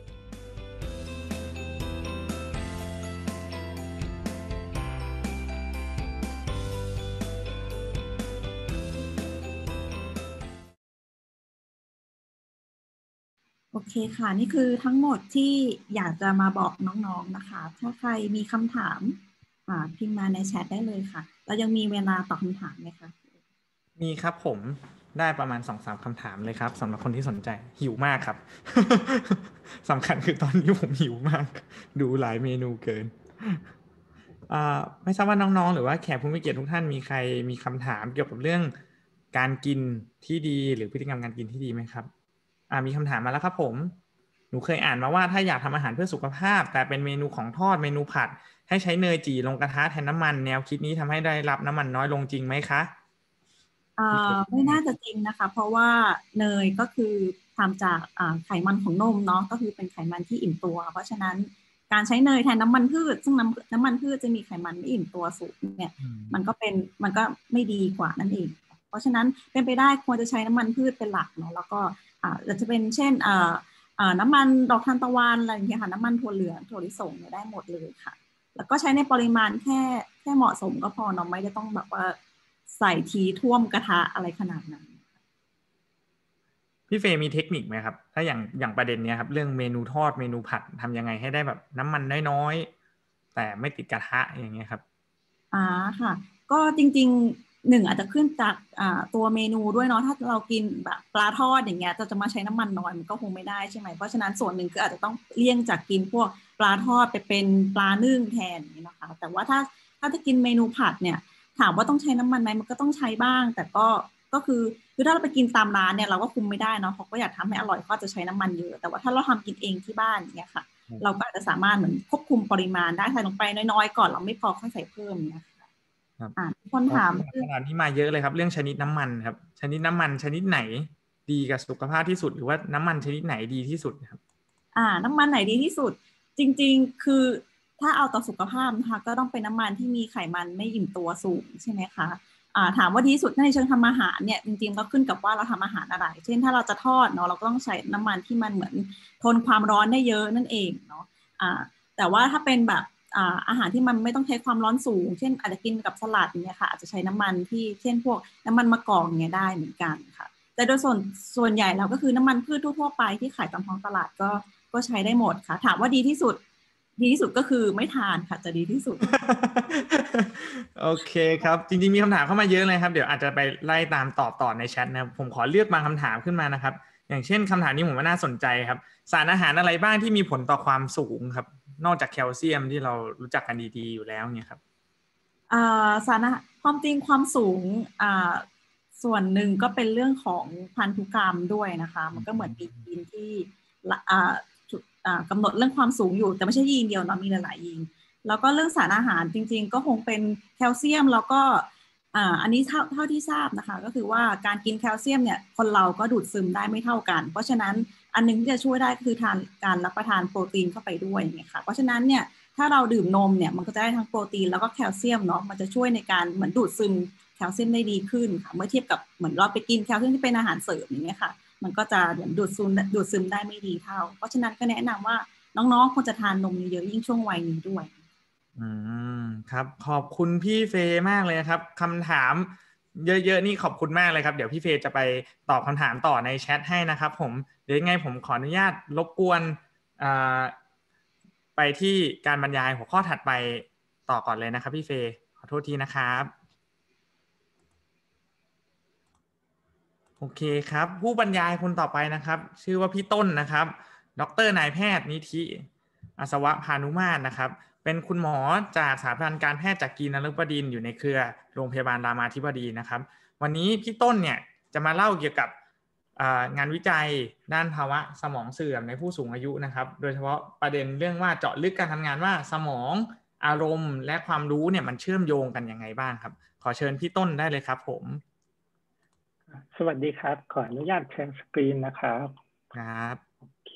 โอเคค่ะนี่คือทั้งหมดที่อยากจะมาบอกน้องๆนะคะถ้าใครมีคำถามพิมพ์มาในแชทได้เลยค่ะเรายังมีเวลาตอบคำถามไหมคะมีครับผมได้ประมาณ สองถึงสาม คำถามเลยครับสำหรับคนที่สนใจหิวมากครับ สำคัญคือตอนนี้ผมหิวมากดูหลายเมนูเกินอ่าไม่ทราบว่าน้องๆหรือว่าแขกผู้มีเกียรติทุกท่านมีใครมีคำถามเกี่ยวกับเรื่องการกินที่ดีหรือพฤติกรรมการกินที่ดีไหมครับอ่ามีคำถามมาแล้วครับผมหนูเคยอ่านมาว่าถ้าอยากทำอาหารเพื่อสุขภาพแต่เป็นเมนูของทอดเมนูผัดให้ใช้เนยจี่ลงกระทะแทนน้ำมันแนวคิดนี้ทำให้ได้รับน้ำมันน้อยลงจริงไหมคะอ่าไม่น่าจะจริงนะคะเพราะว่าเนยก็คือทำจากไขมันของนมเนาะก็คือเป็นไขมันที่อิ่มตัวเพราะฉะนั้นการใช้เนยแทนน้ำมันพืชซึ่งน้ำน้ำมันพืชจะมีไขมันไม่อิ่มตัวสูงเนี่ยมันก็เป็นมันก็ไม่ดีกว่านั่นเองเพราะฉะนั้นเป็นไปได้ควรจะใช้น้ำมันพืชเป็นหลักเนาะแล้วก็อ่าจะเป็นเช่นอ่าอ่าน้ำมันดอกทานตะวันอะไรอย่างเงี้ยค่ะน้ำมันถั่วเหลืองถั่วลิสงเนี่ยได้หมดเลยค่ะแล้วก็ใช้ในปริมาณแค่แค่เหมาะสมก็พอเนาะไม่ได้ต้องแบบว่าใส่ทีท่วมกระทะอะไรขนาดนั้นพี่เฟย์มีเทคนิคไหมครับถ้าอย่างอย่างประเด็นเนี้ยครับเรื่องเมนูทอดเมนูผัดทำยังไงให้ได้แบบน้ำมันน้อยๆแต่ไม่ติดกระทะอย่างเงี้ยครับอ่าค่ะก็จริงๆหนึ่งอาจจะขึ้นจากตัวเมนูด้วยเนาะถ้าเรากินแบบปลาทอดอย่างเงี้ยจะจะมาใช้น้ำมันน้อยมันก็คงไม่ได้ใช่ไหมเพราะฉะนั้นส่วนหนึ่งก็อาจจะต้องเลี่ยงจากกินพวกปลาทอดไปเป็นปลานึ่งแทนนี่นะคะแต่ว่าถ้าถ้าจะกินเมนูผัดเนี่ยถามว่าต้องใช้น้ำมันไหมมันก็ต้องใช้บ้างแต่ก็ก็คือคือถ้าเราไปกินตามร้านเนี่ยเราก็คุมไม่ได้เนาะเขาก็อยากทำให้อร่อยก็จะใช้น้ำมันเยอะแต่ว่าถ้าเราทำกินเองที่บ้านเนี่ยค่ะเราก็อาจจะสามารถเหมือนควบคุมปริมาณได้ใส่ลงไปน้อยๆก่อนเราไม่พอค่อยใส่เพิ่มเนี่ยครับคนถามขนาดนี้มาเยอะเลยครับเรื่องชนิดน้ำมันครับชนิดน้ำมันชนิดไหนดีกับสุขภาพที่สุดหรือว่าน้ำมันชนิดไหนดีที่สุดครับอ่าน้ำมันไหนดีที่สุดจริงๆคือถ้าเอาต่อสุขภาพนะคะก็ต้องเป็นน้ำมันที่มีไขมันไม่อิ่มตัวสูงใช่ไหมคะอ่าถามว่าดีที่สุดในเชิงทำอาหารเนี่ยจริงๆก็ขึ้นกับว่าเราทำอาหารอะไรเช่นถ้าเราจะทอดเนาะเราก็ต้องใช้น้ำมันที่มันเหมือนทนความร้อนได้เยอะนั่นเองเนาะอ่าแต่ว่าถ้าเป็นแบบอ่าอาหารที่มันไม่ต้องใช้ความร้อนสูงเช่นอาจจะกินกับสลัดเนี่ยค่ะอาจจะใช้น้ำมันที่เช่นพวกน้ำมันมะกอกเนี่ยได้เหมือนกันค่ะแต่โดยส่วนส่วนใหญ่แล้วก็คือน้ำมันพืชทั่วๆไปที่ขายตามท้องตลาดก็ก็ใช้ได้หมดค่ะถามว่าดีที่สุดดีที่สุดก็คือไม่ทานค่ะจะดีที่สุดโอเคครับจริงๆมีคำถามเข้ามาเยอะเลยครับเดี๋ยวอาจจะไปไล่ตามตอบต่อในแชทนะผมขอเลือกบางคำถามขึ้นมานะครับอย่างเช่นคำถามนี้ผมว่าน่าสนใจครับสารอาหารอะไรบ้างที่มีผลต่อความสูงครับนอกจากแคลเซียมที่เรารู้จักกันดีๆอยู่แล้วเนี่ยครับอ่าสารความจริงความสูงอ่าส่วนหนึ่งก็เป็นเรื่องของพันธุกรรมด้วยนะคะมันก็เหมือนมียีนที่อ่าอ่ากำหนดเรื่องความสูงอยู่แต่ไม่ใช่ยีนเดียวเนาะมีหลายๆยีนแล้วก็เรื่องสารอาหารจริงๆก็คงเป็นแคลเซียมแล้วก็อ่าอันนี้เท่าเท่าที่ทราบนะคะก็คือว่าการกินแคลเซียมเนี่ยคนเราก็ดูดซึมได้ไม่เท่ากันเพราะฉะนั้นอันนึงที่จะช่วยได้คือทานการรับประทานโปรตีนเข้าไปด้วยอย่างเงี้ยค่ะเพราะฉะนั้นเนี่ยถ้าเราดื่มนมเนี่ยมันก็จะได้ทั้งโปรตีนแล้วก็แคลเซียมเนาะมันจะช่วยในการเหมือนดูดซึมแคลเซียมได้ดีขึ้นค่ะเมื่อเทียบกับเหมือนเราไปกินแคลเซียมที่เป็นอาหารเสริมอย่างเงี้ยค่ะมันก็จะเหมือนดูดซึมดูดซึมได้ไม่ดีเท่าเพราะฉะนั้นก็แนะนำว่าน้องๆควรจะทานนมเยอะยิ่งช่วงวัยนี้ด้วยอืมครับขอบคุณพี่เฟย์มากเลยครับคำถามเยอะๆนี่ขอบคุณมากเลยครับเดี๋ยวพี่เฟย์จะไปตอบคำถามต่อในแชทให้นะครับผมเดี๋ยวยังไงผมขออนุญาตรบกวนไปที่การบรรยายหัวข้อถัดไปต่อก่อนเลยนะครับพี่เฟย์ขอโทษทีนะครับโอเคครับผู้บรรยายคนต่อไปนะครับชื่อว่าพี่ต้นนะครับดร.นายแพทย์นิธิอัศวพานุมาตรนะครับเป็นคุณหมอจากสถาบันการแพทย์จักรีนฤบดินทร์อยู่ในเครือโรงพยาบาลรามาธิบดีนะครับวันนี้พี่ต้นเนี่ยจะมาเล่าเกี่ยวกับงานวิจัยด้านภาวะสมองเสื่อมในผู้สูงอายุนะครับโดยเฉพาะประเด็นเรื่องว่าเจาะลึกการทำงานว่าสมองอารมณ์และความรู้เนี่ยมันเชื่อมโยงกันยังไงบ้างครับขอเชิญพี่ต้นได้เลยครับผมสวัสดีครับขออนุญาตแชร์สกรีนนะครับครับโอเค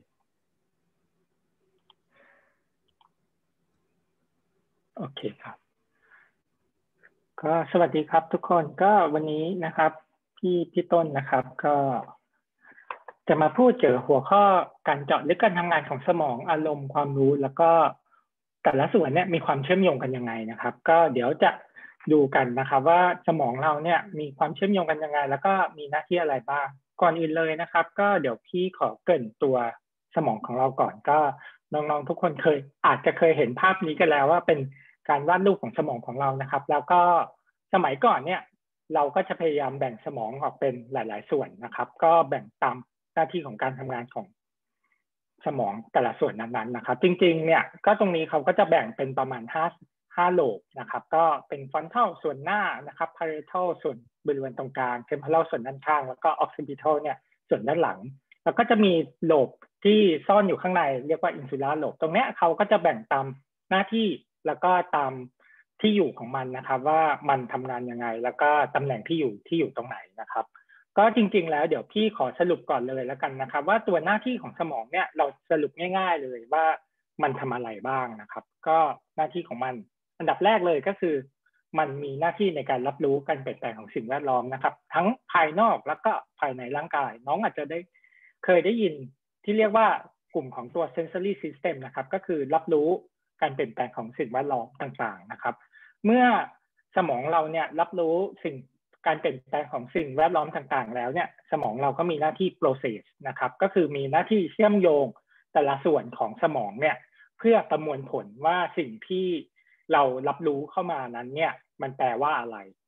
โอเคครับก็สวัสดีครับทุกคนก็วันนี้นะครับพี่พี่ต้นนะครับก็จะมาพูดเกี่ยวกับหัวข้อการเจาะลึกการทำงานของสมองอารมณ์ความรู้แล้วก็แต่ละส่วนเนี่ยมีความเชื่อมโยงกันยังไงนะครับก็เดี๋ยวจะดูกันนะครับว่าสมองเราเนี่ยมีความเชื่อมโยงกันยังไงแล้วก็มีหน้าที่อะไรบ้างก่อนอื่นเลยนะครับก็เดี๋ยวพี่ขอเกริ่นตัวสมองของเราก่อนก็น้องๆทุกคนเคยอาจจะเคยเห็นภาพนี้กันแล้วว่าเป็นการวาดรูปของสมองของเรานะครับแล้วก็สมัยก่อนเนี่ยเราก็จะพยายามแบ่งสมองออกเป็นหลายๆส่วนนะครับก็แบ่งตามหน้าที่ของการทำงานของสมองแต่ละส่วนนั้นๆนะครับจริงๆเนี่ยก็ตรงนี้เขาก็จะแบ่งเป็นประมาณห้า ห้าโลบนะครับก็เป็นฟอนทัลส่วนหน้านะครับพาริเทลส่วนบริเวณตรงกลางเทมเพอรัลส่วนด้านข้างแล้วก็ออกซิบิทัลเนี่ยส่วนด้านหลังแล้วก็จะมีโลบที่ซ่อนอยู่ข้างในเรียกว่าอินซูล่าโลบตรงเนี้ยเขาก็จะแบ่งตามหน้าที่แล้วก็ตามที่อยู่ของมันนะครับว่ามันทำงานยังไงแล้วก็ตำแหน่งที่อยู่ที่อยู่ตรงไหนนะครับก็จริงๆแล้วเดี๋ยวพี่ขอสรุปก่อนเลยแล้วกันนะครับว่าตัวหน้าที่ของสมองเนี่ยเราสรุปง่ายๆเลยว่ามันทำอะไรบ้างนะครับก็หน้าที่ของมันอันดับแรกเลยก็คือมันมีหน้าที่ในการรับรู้การเปลี่ยนแปลงของสิ่งแวดล้อมนะครับทั้งภายนอกแล้วก็ภายในร่างกายน้องอาจจะได้เคยได้ยินที่เรียกว่ากลุ่มของตัว sensory system นะครับก็คือรับรู้การเปลี่ยนแปลงของสิ่งแวดล้อมต่างๆนะครับเมื่อสมองเราเนี่ยรับรู้สิ่งการเปลี่ยนแปลงของสิ่งแวดล้อมต่างๆแล้วเนี่ยสมองเราก็มีหน้าที่ process นะครับก็คือมีหน้าที่เชื่อมโยงแต่ละส่วนของสมองเนี่ยเพื่อประมวลผลว่าสิ่งที่เรารับรู้เข้ามานั้นเนี่ยมันแปลว่าอะไร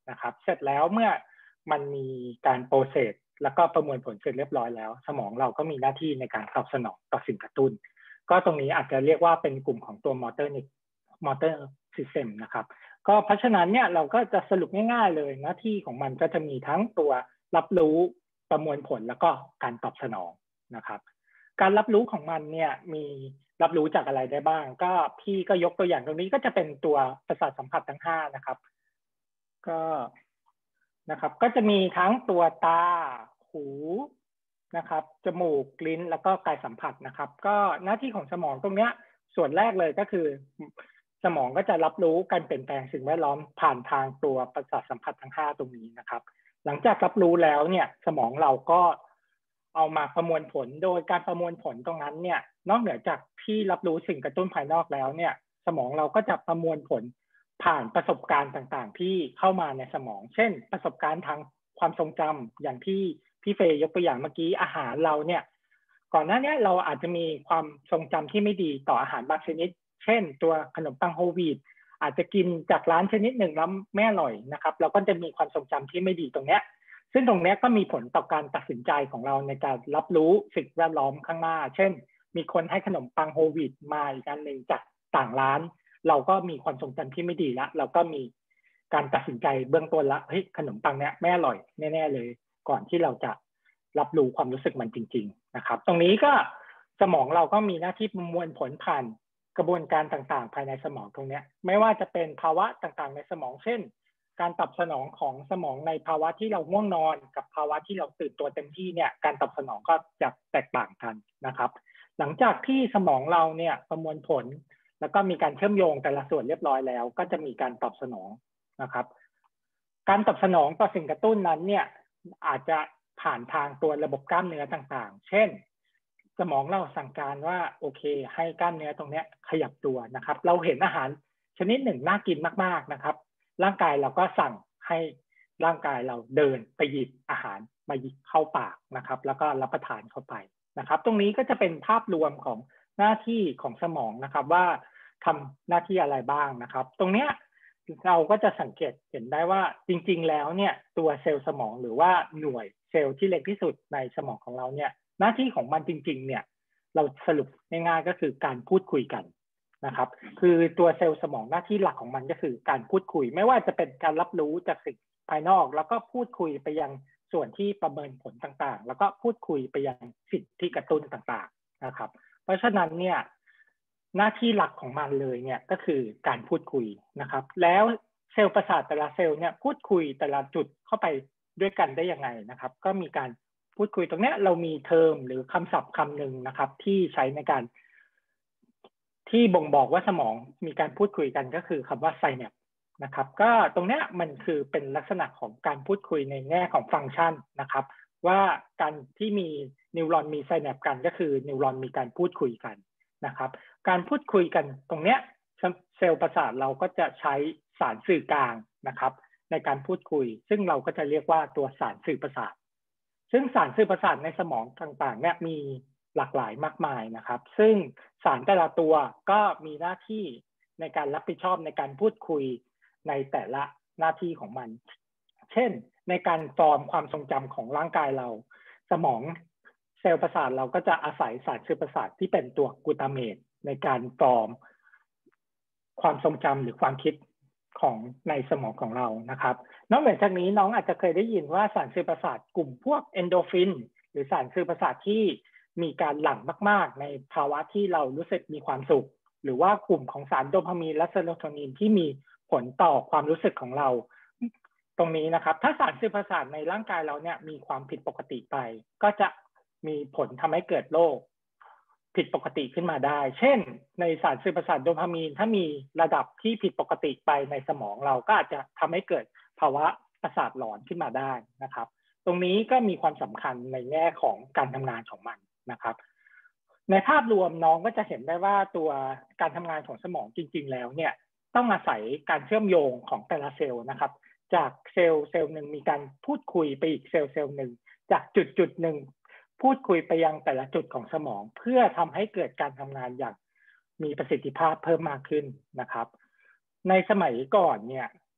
นะครับเสร็จแล้วเมื่อมันมีการโปรเซสแล้วก็ประมวลผลเสร็จเรียบร้อยแล้วสมองเราก็มีหน้าที่ในการตอบสนองต่อสิ่งกระตุ้นก็ตรงนี้อาจจะเรียกว่าเป็นกลุ่มของตัว motor motor system นะครับก็เพราะฉะนั้นเนี่ยเราก็จะสรุปง่ายๆเลยหน้าที่ของมันก็จะมีทั้งตัวรับรู้ประมวลผลแล้วก็การตอบสนองนะครับการรับรู้ของมันเนี่ยมีรับรู้จากอะไรได้บ้างก็พี่ก็ยกตัวอย่างตรงนี้ก็จะเป็นตัวประสาทสัมผัสทั้งห้านะครับก็นะครับก็จะมีทั้งตัวตาหูนะครับจมูกลิ้นแล้วก็กายสัมผัสนะครับก็หน้าที่ของสมองตรงเนี้ยส่วนแรกเลยก็คือสมองก็จะรับรู้การเปลี่ยนแปลงสิ่งแวดล้อมผ่านทางตัวประสาทสัมผัสทั้งห้าตรงนี้นะครับหลังจากรับรู้แล้วเนี่ยสมองเราก็เอามาประมวลผลโดยการประมวลผลตรงนั้นเนี่ยนอกเหนือจากที่รับรู้สิ่งกระตุ้นภายนอกแล้วเนี่ยสมองเราก็จะประมวลผลผ่านประสบการณ์ต่างๆที่เข้ามาในสมองเช่นประสบการณ์ทางความทรงจำอย่างที่พี่เฟย์ยกตัวอย่างเมื่อกี้อาหารเราเนี่ยก่อนหน้านี้เราอาจจะมีความทรงจำที่ไม่ดีต่ออาหารบางชนิดเช่นตัวขนมปังโฮลวีตอาจจะกินจากร้านชนิดหนึ่งแล้วไม่อร่อยนะครับเราก็จะมีความทรงจำที่ไม่ดีตรงเนี้ยซึ่งตรงนี้ก็มีผลต่อการตัดสินใจของเราในการรับรู้สิ่งแวดล้อมข้างหน้าเช่นมีคนให้ขนมปังโฮลวีตมาอีกอันหนึ่งจากต่างร้านเราก็มีความทรงจำที่ไม่ดีแล้วเราก็มีการตัดสินใจเบื้องต้นละเฮ้ยขนมปังเนี้ยไม่อร่อยแน่ๆเลยก่อนที่เราจะรับรู้ความรู้สึกมันจริงๆนะครับตรงนี้ก็สมองเราก็มีหน้าที่ประมวลผลผ่านกระบวนการต่างๆภายในสมองตรงนี้ไม่ว่าจะเป็นภาวะต่างๆในสมองเช่นการตอบสนองของสมองในภาวะที่เราง่วงนอนกับภาวะที่เราตื่นตัวเต็มที่เนี่ยการตอบสนองก็จะแตกต่างกันนะครับหลังจากที่สมองเราเนี่ยประมวลผลแล้วก็มีการเชื่อมโยงแต่ละส่วนเรียบร้อยแล้วก็จะมีการตอบสนองนะครับการตอบสนองต่อสิ่งกระตุ้นนั้นเนี่ยอาจจะผ่านทางตัวระบบกล้ามเนื้อต่างๆเช่นสมองเราสั่งการว่าโอเคให้กล้ามเนื้อตรงนี้ขยับตัวนะครับเราเห็นอาหารชนิดหนึ่งน่ากินมากๆนะครับร่างกายเราก็สั่งให้ร่างกายเราเดินไปหยิบอาหารมาหยิบเข้าปากนะครับแล้วก็รับประทานเข้าไปนะครับตรงนี้ก็จะเป็นภาพรวมของหน้าที่ของสมองนะครับว่าทำหน้าที่อะไรบ้างนะครับตรงเนี้ยเราก็จะสังเกตเห็นได้ว่าจริงๆแล้วเนี่ยตัวเซลล์สมองหรือว่าหน่วยเซลล์ที่เล็กที่สุดในสมองของเราเนี่ยหน้าที่ของมันจริงๆเนี่ยเราสรุปง่ายๆก็คือการพูดคุยกันนะครับคือตัวเซลล์สมองหน้าที่หลักของมันก็คือการพูดคุยไม่ว่าจะเป็นการรับรู้จากสิ่งภายนอกแล้วก็พูดคุยไปยังส่วนที่ประเมินผลต่างๆแล้วก็พูดคุยไปยังสิ่งที่กระตุ้นต่างๆนะครับเพราะฉะนั้นเนี่ยหน้าที่หลักของมันเลยเนี่ยก็คือการพูดคุยนะครับแล้วเซลล์ประสาทแต่ละเซลล์เนี่ยพูดคุยแต่ละจุดเข้าไปด้วยกันได้ยังไงนะครับก็มีการพูดคุยตรงนี้เรามีเทอมหรือคำศัพท์คำหนึ่งนะครับที่ใช้ในการที่บ่งบอกว่าสมองมีการพูดคุยกันก็คือคำว่าไซแนปนะครับก็ตรงนี้มันคือเป็นลักษณะของการพูดคุยในแง่ของฟังก์ชันนะครับว่าการที่มีนิวรอนมีไซแนปกันก็คือนิวรอนมีการพูดคุยกันนะครับการพูดคุยกันตรงเนี้ยเซลล์ประสาทเราก็จะใช้สารสื่อกลางนะครับในการพูดคุยซึ่งเราก็จะเรียกว่าตัวสารสื่อประสาทซึ่งสารสื่อประสาทในสมองต่างๆเนี่ยมีหลากหลายมากมายนะครับซึ่งสารแต่ละตัวก็มีหน้าที่ในการรับผิดชอบในการพูดคุยในแต่ละหน้าที่ของมันเช่นในการฟอร์มความทรงจำของร่างกายเราสมองเซลล์ประสาทเราก็จะอาศัยสารสื่อประสาทที่เป็นตัวกลูตาเมตในการฟอร์มความทรงจำหรือความคิดของในสมองของเรานะครับนอกจากนี้น้องอาจจะเคยได้ยินว่าสารสื่อประสาทกลุ่มพวกเอนโดฟินหรือสารสื่อประสาทที่มีการหลั่งมากๆในภาวะที่เรารู้สึกมีความสุขหรือว่ากลุ่มของสารโดพามีนและเซโรโทนินที่มีผลต่อความรู้สึกของเราตรงนี้นะครับถ้าสารสื่อประสาทในร่างกายเราเนี่ยมีความผิดปกติไปก็จะมีผลทำให้เกิดโรคผิดปกติขึ้นมาได้เช่นในสารสื่อประสาทโดพามีนถ้ามีระดับที่ผิดปกติไปในสมองเราก็อาจจะทำให้เกิดภาวะประสาทหลอนขึ้นมาได้นะครับตรงนี้ก็มีความสำคัญในแง่ของการทำงานของมันนะครับในภาพรวมน้องก็จะเห็นได้ว่าตัวการทำงานของสมองจริงๆแล้วเนี่ยต้องอาศัยการเชื่อมโยงของแต่ละเซลล์นะครับจากเซลล์เซลล์หนึ่งมีการพูดคุยไปอีกเซลล์เซลล์หนึ่งจากจุดจุดหนึ่งพูดคุยไปยังแต่ละจุดของสมองเพื่อทำให้เกิดการทำงานอย่างมีประสิทธิภาพเพิ่มมากขึ้นนะครับในสมัยก่อนเนี่ย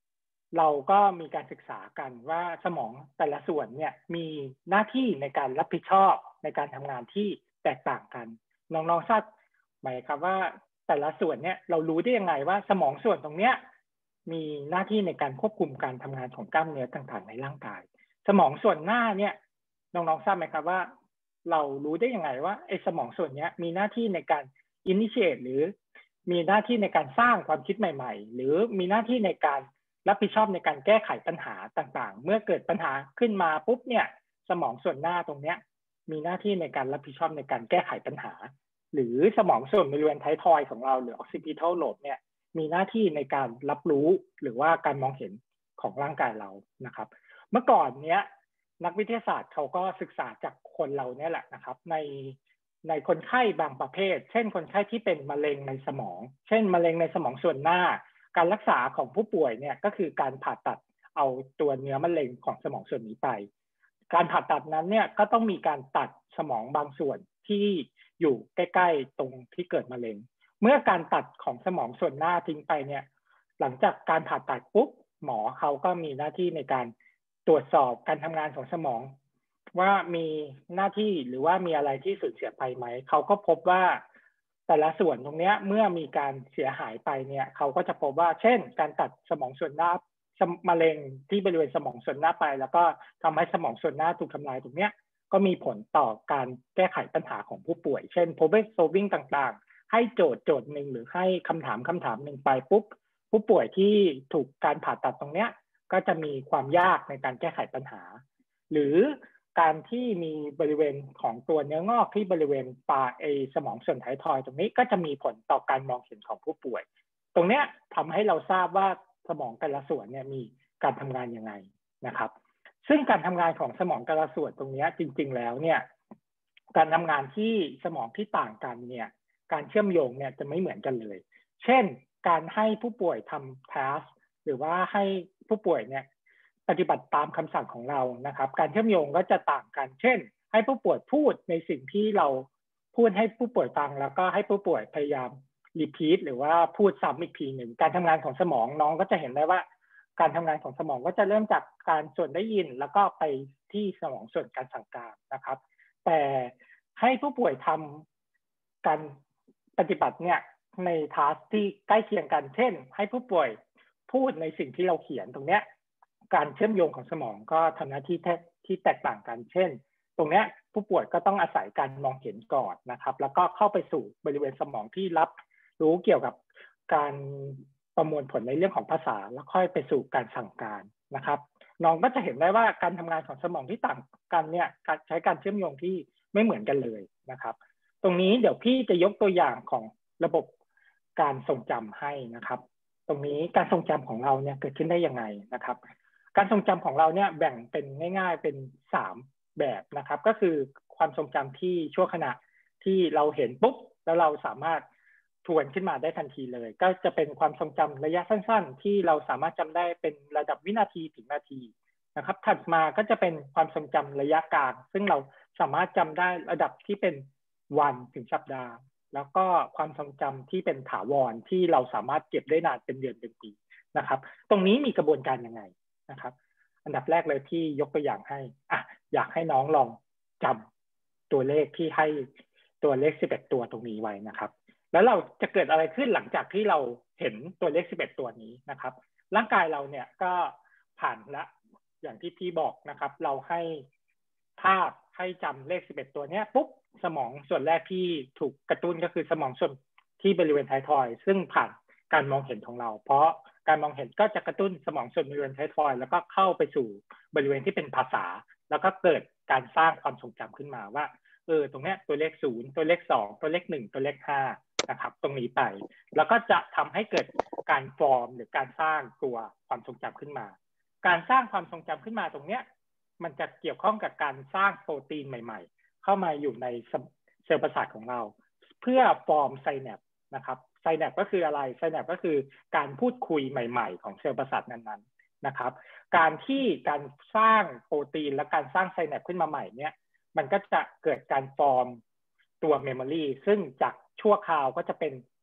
เราก็มีการศึกษากันว่าสมองแต่ละส่วนเนี่ยมีหน้าที่ในการรับผิดชอบในการทำงานที่แตกต่างกันน้องๆทราบไหมครับว่าแต่ละส่วนเนี่ยเรารู้ได้ยังไงว่าสมองส่วนตรงเนี้ยมีหน้าที่ในการควบคุมการทำงานของกล้ามเนื้อต่างๆในร่างกายสมองส่วนหน้าเนี่ยน้องๆทราบไหมครับว่าเรารู้ได้ยังไงว่าไอ้สมองส่วนนี้มีหน้าที่ในการ initiate หรือมีหน้าที่ในการสร้างความคิดใหม่ๆหรือมีหน้าที่ในการรับผิดชอบในการแก้ไขปัญหาต่างๆเมื่อเกิดปัญหาขึ้นมาปุ๊บเนี่ยสมองส่วนหน้าตรงเนี้ยมีหน้าที่ในการรับผิดชอบในการแก้ไขปัญหาหรือสมองส่วนบริเวณท้ายทอยของเราหรือ occipital lobe เนี่ยมีหน้าที่ในการรับรู้หรือว่าการมองเห็นของร่างกายเรานะครับเมื่อก่อนเนี้ยนักวิทยาศาสตร์เขาก็ศึกษาจากคนเราเนี่ยแหละนะครับในในคนไข้บางประเภทเช่นคนไข้ที่เป็นมะเร็งในสมองเช่นมะเร็งในสมองส่วนหน้าการรักษาของผู้ป่วยเนี่ยก็คือการผ่าตัดเอาตัวเนื้อมะเร็งของสมองส่วนนี้ไปการผ่าตัดนั้นเนี่ยก็ต้องมีการตัดสมองบางส่วนที่อยู่ใกล้ๆตรงที่เกิดมะเร็งเมื่อการตัดของสมองส่วนหน้าทิ้งไปเนี่ยหลังจากการผ่าตัดปุ๊บหมอเขาก็มีหน้าที่ในการตรวจสอบการทำงานของสมองว่ามีหน้าที่หรือว่ามีอะไรที่สูญเสียไปไหมเขาก็พบว่าแต่ละส่วนตรงนี้เมื่อมีการเสียหายไปเนี่ยเขาก็จะพบว่าเช่นการตัดสมองส่วนหน้ามะเร็งที่บริเวณสมองส่วนหน้าไปแล้วก็ทำให้สมองส่วนหน้าถูกทำลายตรงนี้ก็มีผลต่อการแก้ไขปัญหาของผู้ป่วยเช่น problem solving ต่างๆให้โจทย์โจทย์หนึ่งหรือให้คำถามคำถามหนึ่งไปปุ๊บผู้ป่วยที่ถูกการผ่าตัดตรงนี้ก็จะมีความยากในการแก้ไขปัญหาหรือการที่มีบริเวณของตัวเนื้องอกที่บริเวณปลายไอสมองส่วนท้ายทอยตรงนี้ก็จะมีผลต่อการมองเห็นของผู้ป่วยตรงนี้ทำให้เราทราบว่าสมองแต่ละส่วนเนี่ยมีการทำงานยังไงนะครับซึ่งการทำงานของสมองแต่ละส่วนตรงนี้จริงๆแล้วเนี่ยการทำงานที่สมองที่ต่างกันเนี่ยการเชื่อมโยงเนี่ยจะไม่เหมือนกันเลยเช่นการให้ผู้ป่วยทำ task หรือว่าให้ผู้ป่วยเนี่ยปฏิบัติตามคำสั่งของเรานะครับการเชื่อมโยงก็จะต่างกันเช่นให้ผู้ป่วยพูดในสิ่งที่เราพูดให้ผู้ป่วยฟังแล้วก็ให้ผู้ป่วยพยายามรีพีทหรือว่าพูดซ้ำอีกทีหนึ่งการทำงานของสมองน้องก็จะเห็นได้ว่าการทำงานของสมองก็จะเริ่มจากการส่วนได้ยินแล้วก็ไปที่สมองส่วนการสั่งการนะครับแต่ให้ผู้ป่วยทำการปฏิบัติเนี่ยในทาสก์ที่ใกล้เคียงกันเช่นให้ผู้ป่วยพูดในสิ่งที่เราเขียนตรงเนี้ยการเชื่อมโยงของสมองก็ทำหน้าที่ที่แตกต่างกันเช่นตรงเนี้ยผู้ป่วยก็ต้องอาศัยการมองเห็นก่อนนะครับแล้วก็เข้าไปสู่บริเวณสมองที่รับรู้เกี่ยวกับการประมวลผลในเรื่องของภาษาแล้วค่อยไปสู่การสั่งการนะครับน้องก็จะเห็นได้ว่าการทำงานของสมองที่ต่างกันเนี่ยการใช้การเชื่อมโยงที่ไม่เหมือนกันเลยนะครับตรงนี้เดี๋ยวพี่จะยกตัวอย่างของระบบการทรงจำให้นะครับตรงนี้การทรงจำของเราเนี่ยเกิดขึ้นได้ยังไงนะครับการทรงจำของเราเนี่ยแบ่งเป็นง่ายๆเป็นสามแบบนะครับก็คือความทรงจำที่ชั่วขณะที่เราเห็นปุ๊บแล้วเราสามารถทวนขึ้นมาได้ทันทีเลยก็จะเป็นความทรงจำระยะสั้นๆที่เราสามารถจำได้เป็นระดับวินาทีถึงนาทีนะครับถัดมาก็จะเป็นความทรงจำระยะกลางซึ่งเราสามารถจำได้ระดับที่เป็นวันถึงสัปดาห์แล้วก็ความทรงจำที่เป็นถาวรที่เราสามารถเก็บได้นานเป็นเดือนเป็นปีนะครับตรงนี้มีกระบวนการยังไงนะครับอันดับแรกเลยที่ยกตัวอย่างให้อ่ะอยากให้น้องลองจำตัวเลขที่ให้ตัวเลขสิบเอ็ดตัวตรงนี้ไว้นะครับแล้วเราจะเกิดอะไรขึ้นหลังจากที่เราเห็นตัวเลขสิบเอ็ดตัวนี้นะครับร่างกายเราเนี่ยก็ผ่านละอย่างที่พี่บอกนะครับเราให้ภาพให้จำเลขสิบเอ็ดตัวเนี้ยปุ๊บสมองส่วนแรกที่ถูกกระตุ้นก็คือสมองส่วนที่บริเวณท้ายทอยซึ่งผ่านการมองเห็นของเราเพราะการมองเห็นก็จะกระตุ้นสมองส่วนบริเวณท้ายทอยแล้วก็เข้าไปสู่บริเวณที่เป็นภาษาแล้วก็เกิดการสร้างความทรงจำขึ้นมาว่าเออตรงเนี้ยตัวเลขศูนย์ตัวเลขสองตัวเลขหนึ่งตัวเลขห้านะครับตรงนี้ไปแล้วก็จะทำให้เกิดการฟอร์มหรือการสร้างตัวความทรงจำขึ้นมาการสร้างความทรงจำขึ้นมาตรงเนี้ยมันจะเกี่ยวข้องกับการสร้างโปรตีนใหม่ๆเข้ามาอยู่ในเซลล์ประสาทของเราเพื่อฟอร์มไซแนปนะครับไซแนปก็คืออะไรไซแนปก็คือการพูดคุยใหม่ๆของเซลล์ประสาทนั้นๆนะครับการที่การสร้างโปรตีนและการสร้างไซแนปขึ้นมาใหม่เนี่ยมันก็จะเกิดการฟอร์มตัวเมมโมรีซึ่งจากชั่วคราวก็จะเป็นภ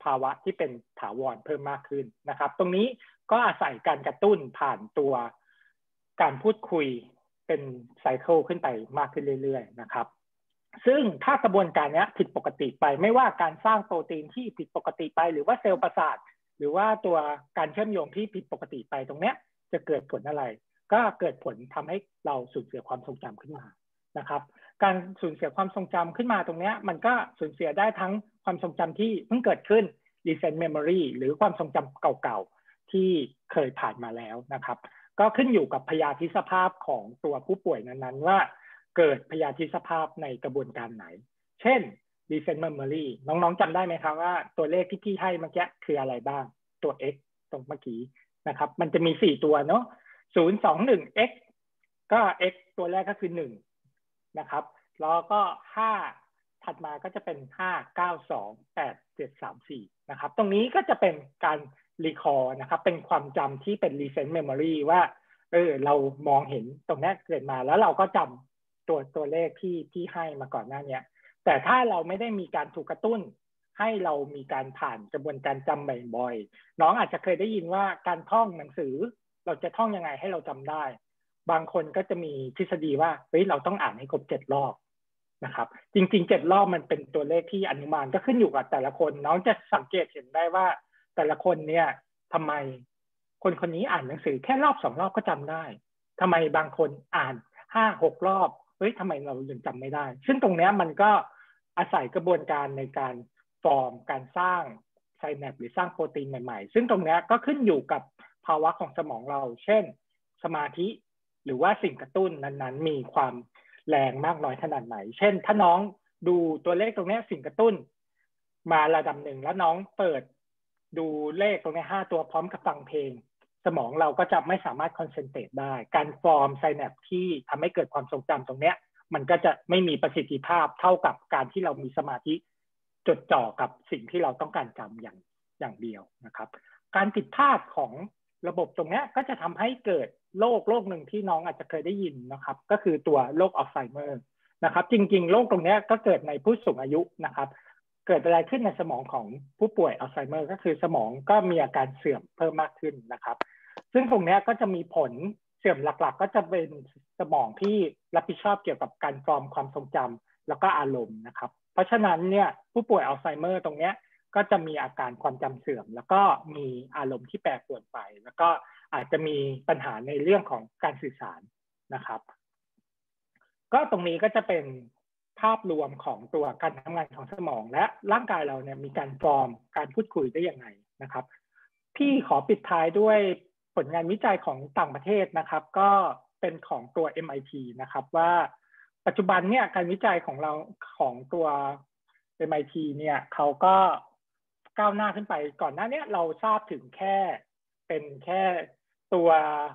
ภาวะที่เป็นถาวรเพิ่มมากขึ้นนะครับตรงนี้ก็อาศัยการกระตุ้นผ่านตัวการพูดคุยเป็นไซเคิลขึ้นไปมากขึ้นเรื่อยๆนะครับซึ่งถ้ากระบวนการนี้ผิดปกติไปไม่ว่าการสร้างโปรตีนที่ผิดปกติไปหรือว่าเซลล์ประสาทหรือว่าตัวการเชื่อมโยงที่ผิดปกติไปตรงนี้จะเกิดผลอะไรก็เกิดผลทำให้เราสูญเสียความทรงจำขึ้นมานะครับการสูญเสียความทรงจำขึ้นมาตรงนี้มันก็สูญเสียได้ทั้งความทรงจำที่เพิ่งเกิดขึ้น recent memory หรือความทรงจำเก่าๆที่เคยผ่านมาแล้วนะครับก็ขึ้นอยู่กับพยาธิสภาพของตัวผู้ป่วยนั้นๆว่าเกิดพยาธิสภาพในกระบวนการไหนเช่น recent memory น้องๆจำได้ไหมครับว่าตัวเลขที่พี่ให้เมื่อกี้คืออะไรบ้างตัว x ตรงเมื่อกี้นะครับมันจะมีสี่ตัวเนาะศูนย์ สอง หนึ่ง x ก็ x ตัวแรกก็คือหนึ่งนะครับแล้วก็ห้าถัดมาก็จะเป็นห้า เก้า สอง แปด เจ็ด สาม สี่นะครับตรงนี้ก็จะเป็นการรีคอร์นะครับเป็นความจำที่เป็น recent memory ว่าเออเรามองเห็นตรงนี้เกิดมาแล้วเราก็จำตัวตัวเลขที่ที่ให้มาก่อนหน้านี้แต่ถ้าเราไม่ได้มีการถูกกระตุ้นให้เรามีการผ่านกระบวนการจำบ่อยๆน้องอาจจะเคยได้ยินว่าการท่องหนังสือเราจะท่องยังไงให้เราจำได้บางคนก็จะมีทฤษฎีว่าเฮ้ยเราต้องอ่านให้ครบเจ็ดรอบนะครับจริงๆเจ็ดรอบมันเป็นตัวเลขที่อนุมานก็ขึ้นอยู่กับแต่ละคนน้องจะสังเกตเห็นได้ว่าแต่ละคนเนี่ยทำไมคนคนนี้อ่านหนังสือแค่รอบสองรอบก็จำได้ทำไมบางคนอ่านห้าหกรอบเฮ้ยทำไมเรายังจำไม่ได้ซึ่งตรงนี้มันก็อาศัยกระบวนการในการฟอร์มการสร้างไซแนปหรือสร้างโปรตีนใหม่ๆซึ่งตรงนี้ก็ขึ้นอยู่กับภาวะของสมองเราเช่นสมาธิหรือว่าสิ่งกระตุ้นนั้นๆมีความแรงมากน้อยขนาดไหนเช่นถ้าน้องดูตัวเลขตรงนี้สิ่งกระตุ้นมาระดับหนึ่งแล้วน้องเปิดดูเลขตรงนี้ห้าตัวพร้อมกับฟังเพลงสมองเราก็จะไม่สามารถคอนเซนเทรตได้การฟอร์มไซแนปที่ทำให้เกิดความทรงจำตรงนี้มันก็จะไม่มีประสิทธิภาพเท่ากับการที่เรามีสมาธิจดจ่อกับสิ่งที่เราต้องการจำอย่างอย่างเดียวนะครับการผิดพลาดของระบบตรงนี้ก็จะทำให้เกิดโรคโรคหนึ่งที่น้องอาจจะเคยได้ยินนะครับก็คือตัวโรคอัลไซเมอร์นะครับจริงๆโรคตรงนี้ก็เกิดในผู้สูงอายุนะครับเกิดอะไรขึ้นในสมองของผู้ป่วยอัลไซเมอร์ก็คือสมองก็มีอาการเสื่อมเพิ่มมากขึ้นนะครับซึ่งตรงนี้ก็จะมีผลเสื่อมหลักๆก็จะเป็นสมองที่รับผิดชอบเกี่ยวกับการฟอร์มความทรงจำแล้วก็อารมณ์นะครับเพราะฉะนั้นเนี่ยผู้ป่วยอัลไซเมอร์ตรงนี้ก็จะมีอาการความจำเสื่อมแล้วก็มีอารมณ์ที่แปรปรวนไปแล้วก็อาจจะมีปัญหาในเรื่องของการสื่อสารนะครับก็ตรงนี้ก็จะเป็นภาพรวมของตัวการทำงานของสมองและร่างกายเราเนี่ยมีการฟอร์มการพูดคุยได้ยังไงนะครับพี่ขอปิดท้ายด้วยผลงานวิจัยของต่างประเทศนะครับก็เป็นของตัว เอ็ม ไอ ที นะครับว่าปัจจุบันเนี่ยการวิจัยของเราของตัว เอ็ม ไอ ที เนี่ยเขาก็ก้าวหน้าขึ้นไปก่อนหน้านี้เราทราบถึงแค่เป็นแค่ตัว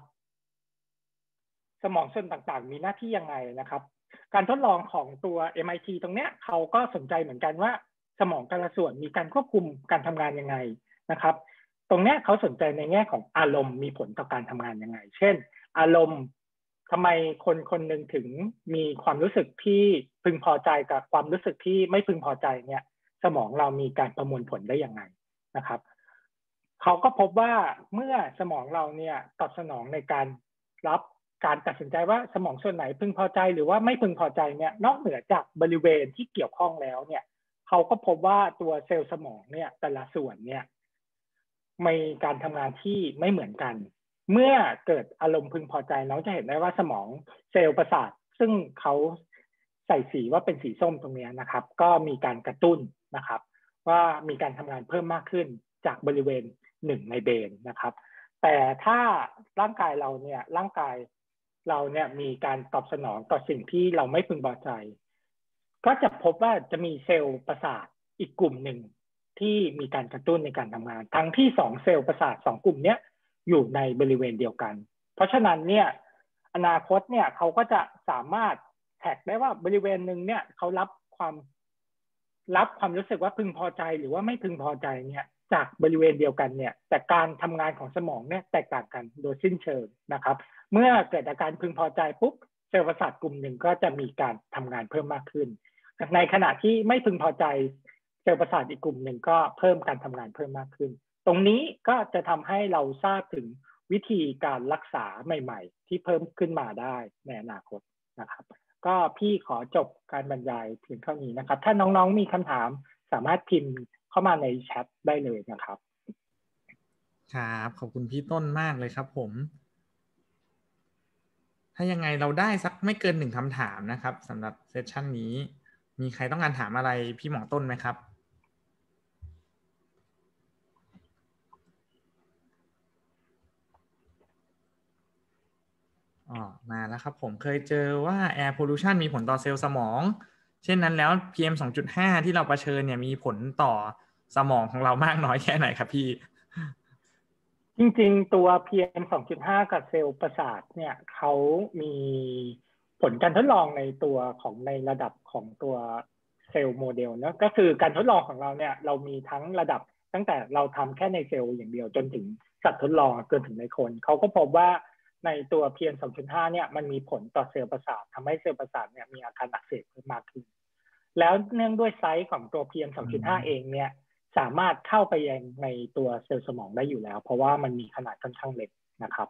สมองส่วนต่างๆมีหน้าที่ยังไงนะครับการทดลองของตัว เอ็ม ไอ ที ตรงเนี้ยเขาก็สนใจเหมือนกันว่าสมองแต่ละส่วนมีการควบคุมการทำงานยังไงนะครับตรงเนี้ยเขาสนใจในแง่ของอารมณ์มีผลต่อการทำงานยังไงเช่นอารมณ์ทำไมคนคนหนึ่งถึงมีความรู้สึกที่พึงพอใจกับความรู้สึกที่ไม่พึงพอใจเนี่ยสมองเรามีการประมวลผลได้ยังไงนะครับเขาก็พบว่าเมื่อสมองเราเนี่ยตอบสนองในการรับการตัดสินใจว่าสมองส่วนไหนพึงพอใจหรือว่าไม่พึงพอใจเนี่ยนอกเหนือจากบริเวณที่เกี่ยวข้องแล้วเนี่ยเขาก็พบว่าตัวเซลล์สมองเนี่ยแต่ละส่วนเนี่ยมีการทำงานที่ไม่เหมือนกันเมื่อเกิดอารมณ์พึงพอใจน้องจะเห็นได้ว่าสมองเซลล์ประสาทซึ่งเขาใส่สีว่าเป็นสีส้มตรงนี้นะครับก็มีการกระตุ้นนะครับว่ามีการทำงานเพิ่มมากขึ้นจากบริเวณหนึ่งในเบรนนะครับแต่ถ้าร่างกายเราเนี่ยร่างกายเราเนี่ยมีการตอบสนองต่อสิ่งที่เราไม่พึงพอใจก็จะพบว่าจะมีเซลล์ประสาทอีกกลุ่มหนึ่งที่มีการกระตุ้นในการทำงานทั้งที่สองเซลล์ประสาทสองกลุ่มนี้อยู่ในบริเวณเดียวกันเพราะฉะนั้นเนี่ยอนาคตเนี่ยเขาก็จะสามารถแท็กได้ว่าบริเวณหนึ่งเนี่ยเขารับความรับความรู้สึกว่าพึงพอใจหรือว่าไม่พึงพอใจเนี่ยจากบริเวณเดียวกันเนี่ยแต่การทำงานของสมองเนี่ยแตกต่างกันโดยสิ้นเชิงนะครับเมื่อเกิดอาการพึงพอใจปุ๊บเซลล์ประสาทกลุ่มหนึ่งก็จะมีการทำงานเพิ่มมากขึ้นในขณะที่ไม่พึงพอใจเซลล์ประสาทอีกกลุ่มหนึ่งก็เพิ่มการทำงานเพิ่มมากขึ้นตรงนี้ก็จะทำให้เราทราบถึงวิธีการรักษาใหม่ๆที่เพิ่มขึ้นมาได้ในอนาคตนะครับก็พี่ขอจบการบรรยายเพียงเท่านี้นะครับถ้าน้องๆมีคำถามสามารถพิมพ์เข้ามาในแชทได้เลยนะครับครับขอบคุณพี่ต้นมากเลยครับผมถ้ายังไงเราได้สักไม่เกินหนึ่งคำถามนะครับสำหรับเซสชันนี้มีใครต้องการถามอะไรพี่หมอต้นไหมครับอ๋อมาแล้วครับผมเคยเจอว่า Air Pollution มีผลต่อเซลล์สมองเช่นนั้นแล้ว พี เอ็ม สองจุดห้า ที่เราเผชิญเนี่ยมีผลต่อสมองของเรามากน้อยแค่ไหนครับพี่จริงๆตัว พี เอ็ม สองจุดห้า กับเซลล์ประสาทเนี่ยเขามีผลการทดลองในตัวของในระดับของตัวเซลล์โมเดลนะก็คือการทดลองของเราเนี่ยเรามีทั้งระดับตั้งแต่เราทำแค่ในเซลล์อย่างเดียวจนถึงสัตว์ทดลองจนถึงในคนเขาก็พบว่าในตัว พี เอ็ม สองจุดห้า เนี่ยมันมีผลต่อเซลล์ประสาททำให้เซลล์ประสาทเนี่ยมีอาการอักเสบเพิ่มมากขึ้นแล้วเนื่องด้วยไซส์ของตัว พี เอ็ม สองจุดห้า เองเนี่ยสามารถเข้าไปยังในตัวเซลล์สมองได้อยู่แล้วเพราะว่ามันมีขนาดค่อนข้างเล็กนะครับ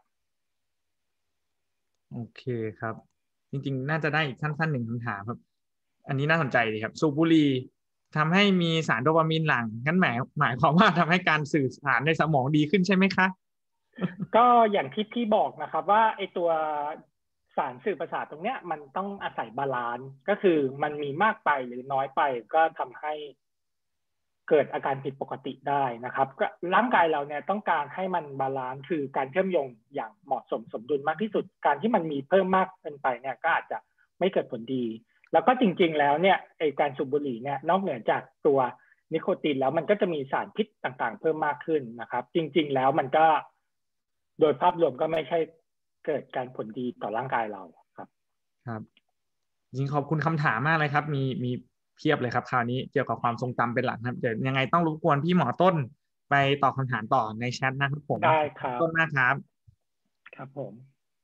โอเคครับจริงๆน่าจะได้อีกสั้นๆหนึ่งคำถามครับอันนี้น่าสนใจดีครับสูบบุหรี่ทำให้มีสารโดปามีนหลั่งงั้นหมายหมายความว่าทำให้การสื่อสารในสมองดีขึ้นใช่ไหมคะก็อย่างที่พี่บอกนะครับว่าไอตัวสารสื่อประสาทตรงเนี้ยมันต้องอาศัยบาลานซ์ก็คือมันมีมากไปหรือน้อยไปก็ทำให้เกิดอาการผิดปกติได้นะครับก็ร่างกายเราเนี่ยต้องการให้มันบาลานซ์คือการเชื่อมโยงอย่างเหมาะสมสมดุลมากที่สุดการที่มันมีเพิ่มมากเกินไปเนี่ยก็อาจจะไม่เกิดผลดีแล้วก็จริงๆแล้วเนี่ยไอการสูบบุหรี่เนี่ยนอกเหนือจากตัวนิโคตินแล้วมันก็จะมีสารพิษต่างๆเพิ่มมากขึ้นนะครับจริงๆแล้วมันก็โดยภาพรวมก็ไม่ใช่เกิดการผลดีต่อร่างกายเราครับครับจริงขอบคุณคำถามมากเลยครับมีมีเพียบเลยครับคราวนี้เกี่ยวกับความทรงจำเป็นหลักครับเดี๋ยวยังไงต้องรบกวนพี่หมอต้นไปตอบคำถามต่อในแชทนะครับผมได้ครับต้นมากครับครับผม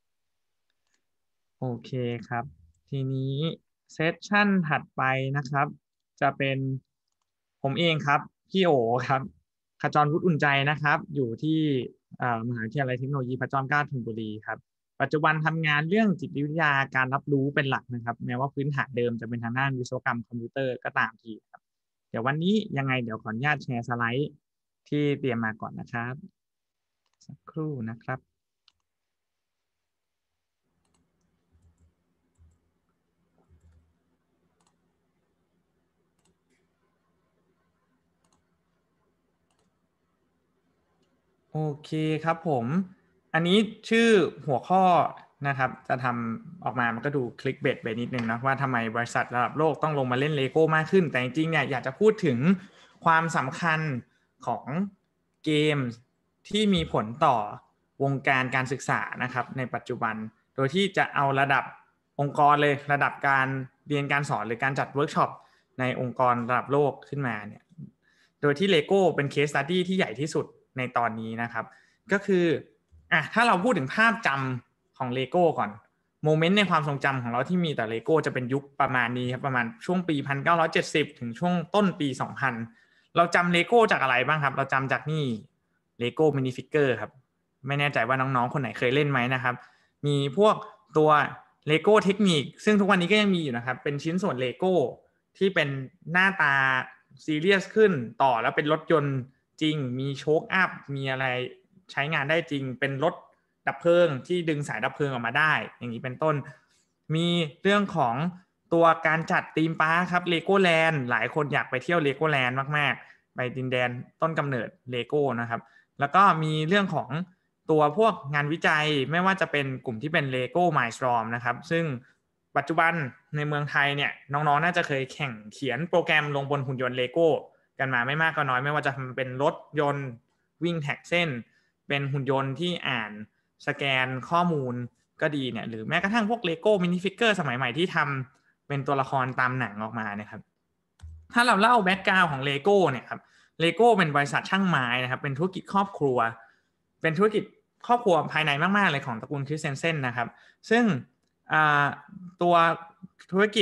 โอเคครับทีนี้เซสชั่นถัดไปนะครับจะเป็นผมเองครับพี่โอครับขจรวุฒิอุ่นใจนะครับอยู่ที่มหาวิทยาลัยเทคโนโลยีพระจอมเกล้าธนบุรีครับปัจจุบันทำงานเรื่องจิตวิทยาการรับรู้เป็นหลักนะครับแม้ว่าพื้นฐานเดิมจะเป็นทางด้านวิศวกรรมคอมพิวเตอร์ก็ตามทีครับเดี๋ยววันนี้ยังไงเดี๋ยวขออนุญาตแชร์สไลด์ที่เตรียมมาก่อนนะครับสักครู่นะครับโอเคครับผมอันนี้ชื่อหัวข้อนะครับจะทำออกมามันก็ดูคลิกเบสไปนิดนึงนะว่าทำไมบริษัทระดับโลกต้องลงมาเล่นเลโก้มากขึ้นแต่จริงๆเนี่ยอยากจะพูดถึงความสำคัญของเกมที่มีผลต่อวงการการศึกษานะครับในปัจจุบันโดยที่จะเอาระดับองค์กรเลยระดับการเรียนการสอนหรือการจัดเวิร์กช็อปในองค์กรระดับโลกขึ้นมาเนี่ยโดยที่เลโก้เป็นเคสสตัดดี้ที่ใหญ่ที่สุดในตอนนี้นะครับก็คืออ่ะถ้าเราพูดถึงภาพจำของเลโก้ก่อนโมเมนต์ในความทรงจำของเราที่มีต่อเลโก้จะเป็นยุคประมาณนี้ครับประมาณช่วงปีหนึ่งพันเก้าร้อยเจ็ดสิบถึงช่วงต้นปีสองพันเราจำเลโก้จากอะไรบ้างครับเราจำจากนี่เลโก้มินิฟิกเกอร์ครับไม่แน่ใจว่าน้องๆคนไหนเคยเล่นไหมนะครับมีพวกตัวเลโก้เทคนิคซึ่งทุกวันนี้ก็ยังมีอยู่นะครับเป็นชิ้นส่วนเลโก้ที่เป็นหน้าตาซีเรียสขึ้นต่อแล้วเป็นรถยนต์จริงมีโชคอัพมีอะไรใช้งานได้จริงเป็นรถดับเพลิงที่ดึงสายดับเพลิงออกมาได้อย่างนี้เป็นต้นมีเรื่องของตัวการจัดธีมปาร์คครับเลโก้แลนด์หลายคนอยากไปเที่ยวเลโก้แลนด์มากๆไปดินแดนต้นกำเนิดเลโก้นะครับแล้วก็มีเรื่องของตัวพวกงานวิจัยไม่ว่าจะเป็นกลุ่มที่เป็น Lego Mindstorm นะครับซึ่งปัจจุบันในเมืองไทยเนี่ยน้องๆน่าจะเคยแข่งเขียนโปรแกรมลงบนหุ่นยนต์ Lego กันมาไม่มากก็น้อยไม่ว่าจะทำเป็นรถยนต์วิ่งแท็กเส้นเป็นหุ่นยนต์ที่อ่านสแกนข้อมูลก็ดีเนี่ยหรือแม้กระทั่งพวก Lego Mini Figure สมัยใหม่ที่ทำเป็นตัวละครตามหนังออกมานะครับถ้าเราเล่าแบ็คกราวด์ของ Lego เนี่ยครับ Lego เป็นบริษัทช่างไม้นะครับเป็นธุรกิจครอบครัวเป็นธุรกิจครอบครัวภายในมากๆเลยของตระกูลคริสเซนเซนนะครับซึ่งตัวธุรกิจ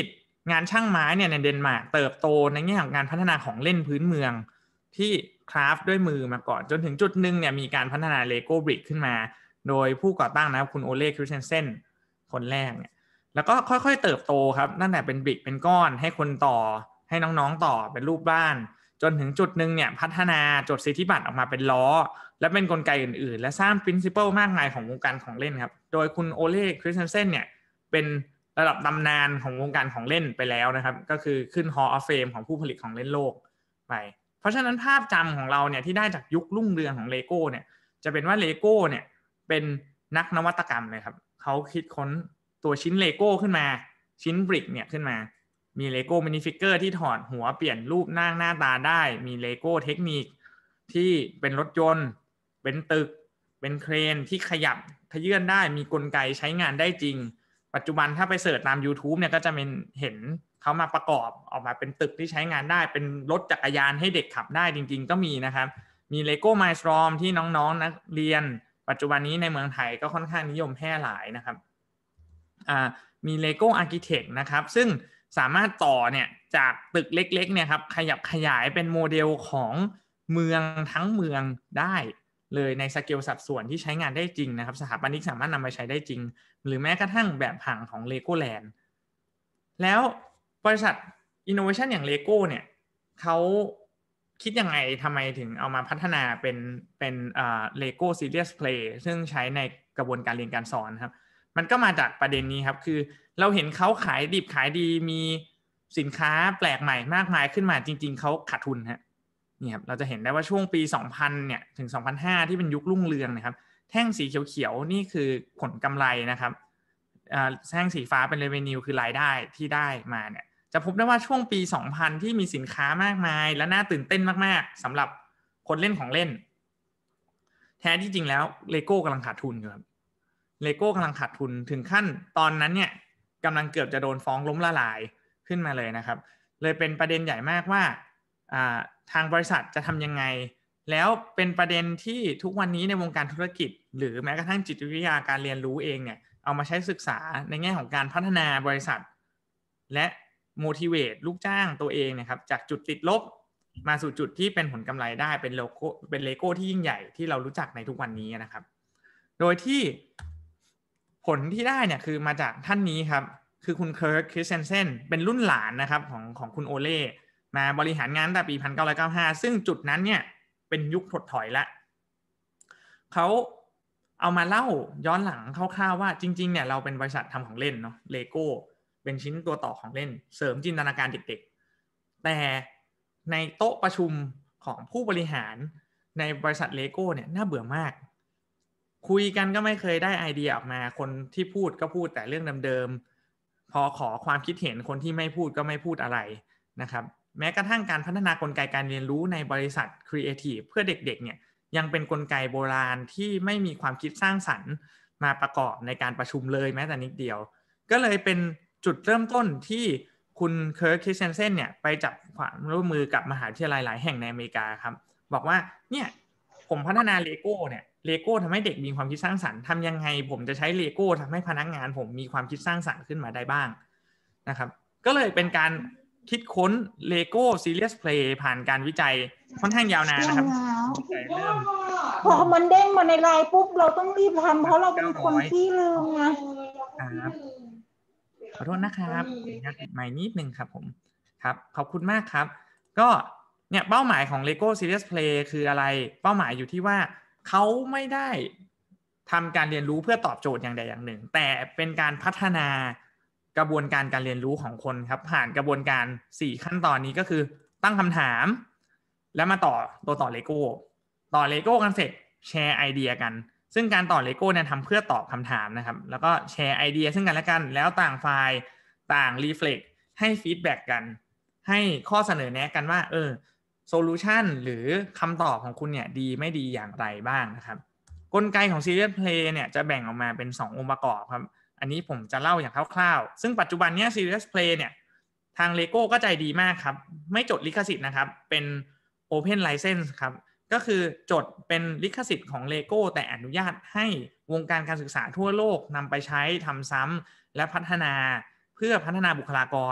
งานช่างไม้เนี่ยในเดนมาร์กเติบโตในแง่ของการพัฒนาของเล่นพื้นเมืองที่คราฟด้วยมือมาก่อนจนถึงจุดหนึ่งเนี่ยมีการพัฒนาเลโก้บริกขึ้นมาโดยผู้ก่อตั้งนะครับคุณโอเล่คริสเทนเซนคนแรกเนี่ยแล้วก็ค่อยๆเติบโตครับตั้งแต่เป็นบริกเป็นก้อนให้คนต่อให้น้องๆต่อเป็นรูปบ้านจนถึงจุดหนึ่งเนี่ยพัฒนาจดสิทธิบัตรออกมาเป็นล้อและเป็นกลไกอื่นๆและสร้าง principle มากมายของวงการของเล่นครับโดยคุณโอเล่คริสเทนเซนเนี่ยเป็นระดับตำนานของวงการของเล่นไปแล้วนะครับก็คือขึ้น Hall of Fame ของผู้ผลิตของเล่นโลกไปเพราะฉะนั้นภาพจำของเราเนี่ยที่ได้จากยุครุ่งเรืองของเลโก้เนี่ยจะเป็นว่าเลโก้เนี่ยเป็นนักนวัตกรรมเลยครับเขาคิดค้นตัวชิ้นเลโก้ขึ้นมาชิ้นบริกเนี่ยขึ้นมามีเลโก้มินิฟิกเกอร์ที่ถอดหัวเปลี่ยนรูปหน้าหน้าตาได้มีเลโก้เทคนิคที่เป็นรถยนต์เป็นตึกเป็นเครนที่ขยับขยื่นได้มีกลไกใช้งานได้จริงปัจจุบันถ้าไปเสิร์ชตาม YouTube เนี่ยก็จะเป็นเห็นเขามาประกอบออกมาเป็นตึกที่ใช้งานได้เป็นรถจักรยานให้เด็กขับได้จริงๆก็มีนะครับมี Lego Mindstorm ที่น้องๆนักเรียนปัจจุบันนี้ในเมืองไทยก็ค่อนข้างนิยมแพร่หลายนะครับอ่ามี Lego Architect นะครับซึ่งสามารถต่อเนี่ยจากตึกเล็กๆเนี่ยครับขยับขยายเป็นโมเดลของเมืองทั้งเมืองได้เลยในสเกลสัดส่วนที่ใช้งานได้จริงนะครับสถาปนิกสามารถนำไปใช้ได้จริงหรือแม้กระทั่งแบบผังของ Legoland แล้วบริษัท Innovation อย่าง Lego เนี่ยเขาคิดยังไงทำไมถึงเอามาพัฒนาเป็นเป็นเอ่อ Lego Serious Play ซึ่งใช้ในกระบวนการเรียนการสอนครับมันก็มาจากประเด็นนี้ครับคือเราเห็นเขาขายดิบขายดีมีสินค้าแปลกใหม่มากมายขึ้นมาจริงๆเขาขาดทุนฮะนี่ครับเราจะเห็นได้ว่าช่วงปีสองพันเนี่ยถึงสองพันห้าที่เป็นยุครุ่งเรืองนะครับแท่งสีเขียวๆนี่คือผลกำไรนะครับอ่าแท่งสีฟ้าเป็น revenue คือรายได้ที่ได้มาเนี่ยจะพบได้ว่าช่วงปีสองพันที่มีสินค้ามากมายและน่าตื่นเต้นมากๆสำหรับคนเล่นของเล่นแท้ที่จริงแล้ว Lego กำลังขาดทุนอยู่ครับ Lego กำลังขาดทุนถึงขั้นตอนนั้นเนี่ยกำลังเกือบจะโดนฟ้องล้มละลายขึ้นมาเลยนะครับเลยเป็นประเด็นใหญ่มากว่าทางบริษัทจะทำยังไงแล้วเป็นประเด็นที่ทุกวันนี้ในวงการธุรกิจหรือแม้กระทั่งจิตวิทยาการเรียนรู้เองเนี่ยเอามาใช้ศึกษาในแง่ของการพัฒนาบริษัทและ motivate ลูกจ้างตัวเองนะครับจากจุดติดลบมาสู่จุดที่เป็นผลกำไรได้เป็นโลโก้เป็นเลโก้ที่ยิ่งใหญ่ที่เรารู้จักในทุกวันนี้นะครับโดยที่ผลที่ได้เนี่ยคือมาจากท่านนี้ครับคือคุณเคิร์กคริสเทนเซนเป็นรุ่นหลานนะครับของของคุณโอเล่มาบริหารงานตั้งแต่ปีหนึ่งพันเก้าร้อยเก้าสิบห้าซึ่งจุดนั้นเนี่ยเป็นยุคถดถอยละเขาเอามาเล่าย้อนหลังคร่าวๆว่าจริงๆเนี่ยเราเป็นบริษัททำของเล่นเนาะเลโก้เป็นชิ้นตัวต่อของเล่นเสริมจินตนาการเด็กๆแต่ในโต๊ะประชุมของผู้บริหารในบริษัทเลโก้เนี่ยน่าเบื่อมากคุยกันก็ไม่เคยได้ไอเดียออกมาคนที่พูดก็พูดแต่เรื่องเดิมๆพอขอความคิดเห็นคนที่ไม่พูดก็ไม่พูดอะไรนะครับแม้กระทั่งการพัฒนากลไกการเรียนรู้ในบริษัทครีเอทีฟเพื่อเด็กๆเนี่ยยังเป็นกลไกโบราณที่ไม่มีความคิดสร้างสรรค์มาประกอบในการประชุมเลยแม้แต่นิดเดียวก็เลยเป็นจุดเริ่มต้นที่คุณเคิร์กคริสเทนเซนเนี่ยไปจับความร่วมมือกับมหาวิทยาลัยหลายแห่งในอเมริกาครับบอกว่าเนี่ยผมพัฒนาเลโก้เนี่ยเลโก้ทำให้เด็กมีความคิดสร้างสรรค์ทำยังไงผมจะใช้เลโก้ทำให้พนักงานผมมีความคิดสร้างสรรค์ขึ้นมาได้บ้างนะครับก็เลยเป็นการคิดค้น Lego Serious Play ผ่านการวิจัยค่อนข้างยาวนานนะครับเริ่มพอมันเด้งมาในไลน์ปุ๊บเราต้องรีบทำเพราะเราเป็นคนที่ลืมนะครับขอโทษนะครับงัดใหม่นิดนึงครับผมครับขอบคุณมากครับก็เนี่ยเป้าหมายของ Lego Serious Play คืออะไรเป้าหมายอยู่ที่ว่าเขาไม่ได้ทำการเรียนรู้เพื่อตอบโจทย์อย่างใดอย่างหนึ่งแต่เป็นการพัฒนากระบวนการการเรียนรู้ของคนครับผ่านกระบวนการสี่ขั้นตอนนี้ก็คือตั้งคำถามแล้วมาต่อตัวต่อ Lego ต่อ Lego กันเสร็จแชร์ไอเดียกันซึ่งการต่อ Lego เนี่ยทำเพื่อตอบคำถามนะครับแล้วก็แชร์ไอเดียซึ่งกันและกันแล้วต่างฝ่ายต่างรีเฟล็กให้ฟีดแบ็กกันให้ข้อเสนอแนะกันว่าเออโซลูชันหรือคำตอบของคุณเนี่ยดีไม่ดีอย่างไรบ้างนะครับกลไกของ Serious Play เนี่ยจะแบ่งออกมาเป็นสององค์ประกอบครับอันนี้ผมจะเล่าอย่างคร่าวๆซึ่งปัจจุบันเนี้ย Serious Play เนี่ยทาง Lego ก็ใจดีมากครับไม่จดลิขสิทธิ์นะครับเป็น Open License ครับก็คือจดเป็นลิขสิทธิ์ของ Lego แต่อนุญาตให้วงการการศึกษาทั่วโลกนำไปใช้ทำซ้ำและพัฒนาเพื่อพัฒนาบุคลากร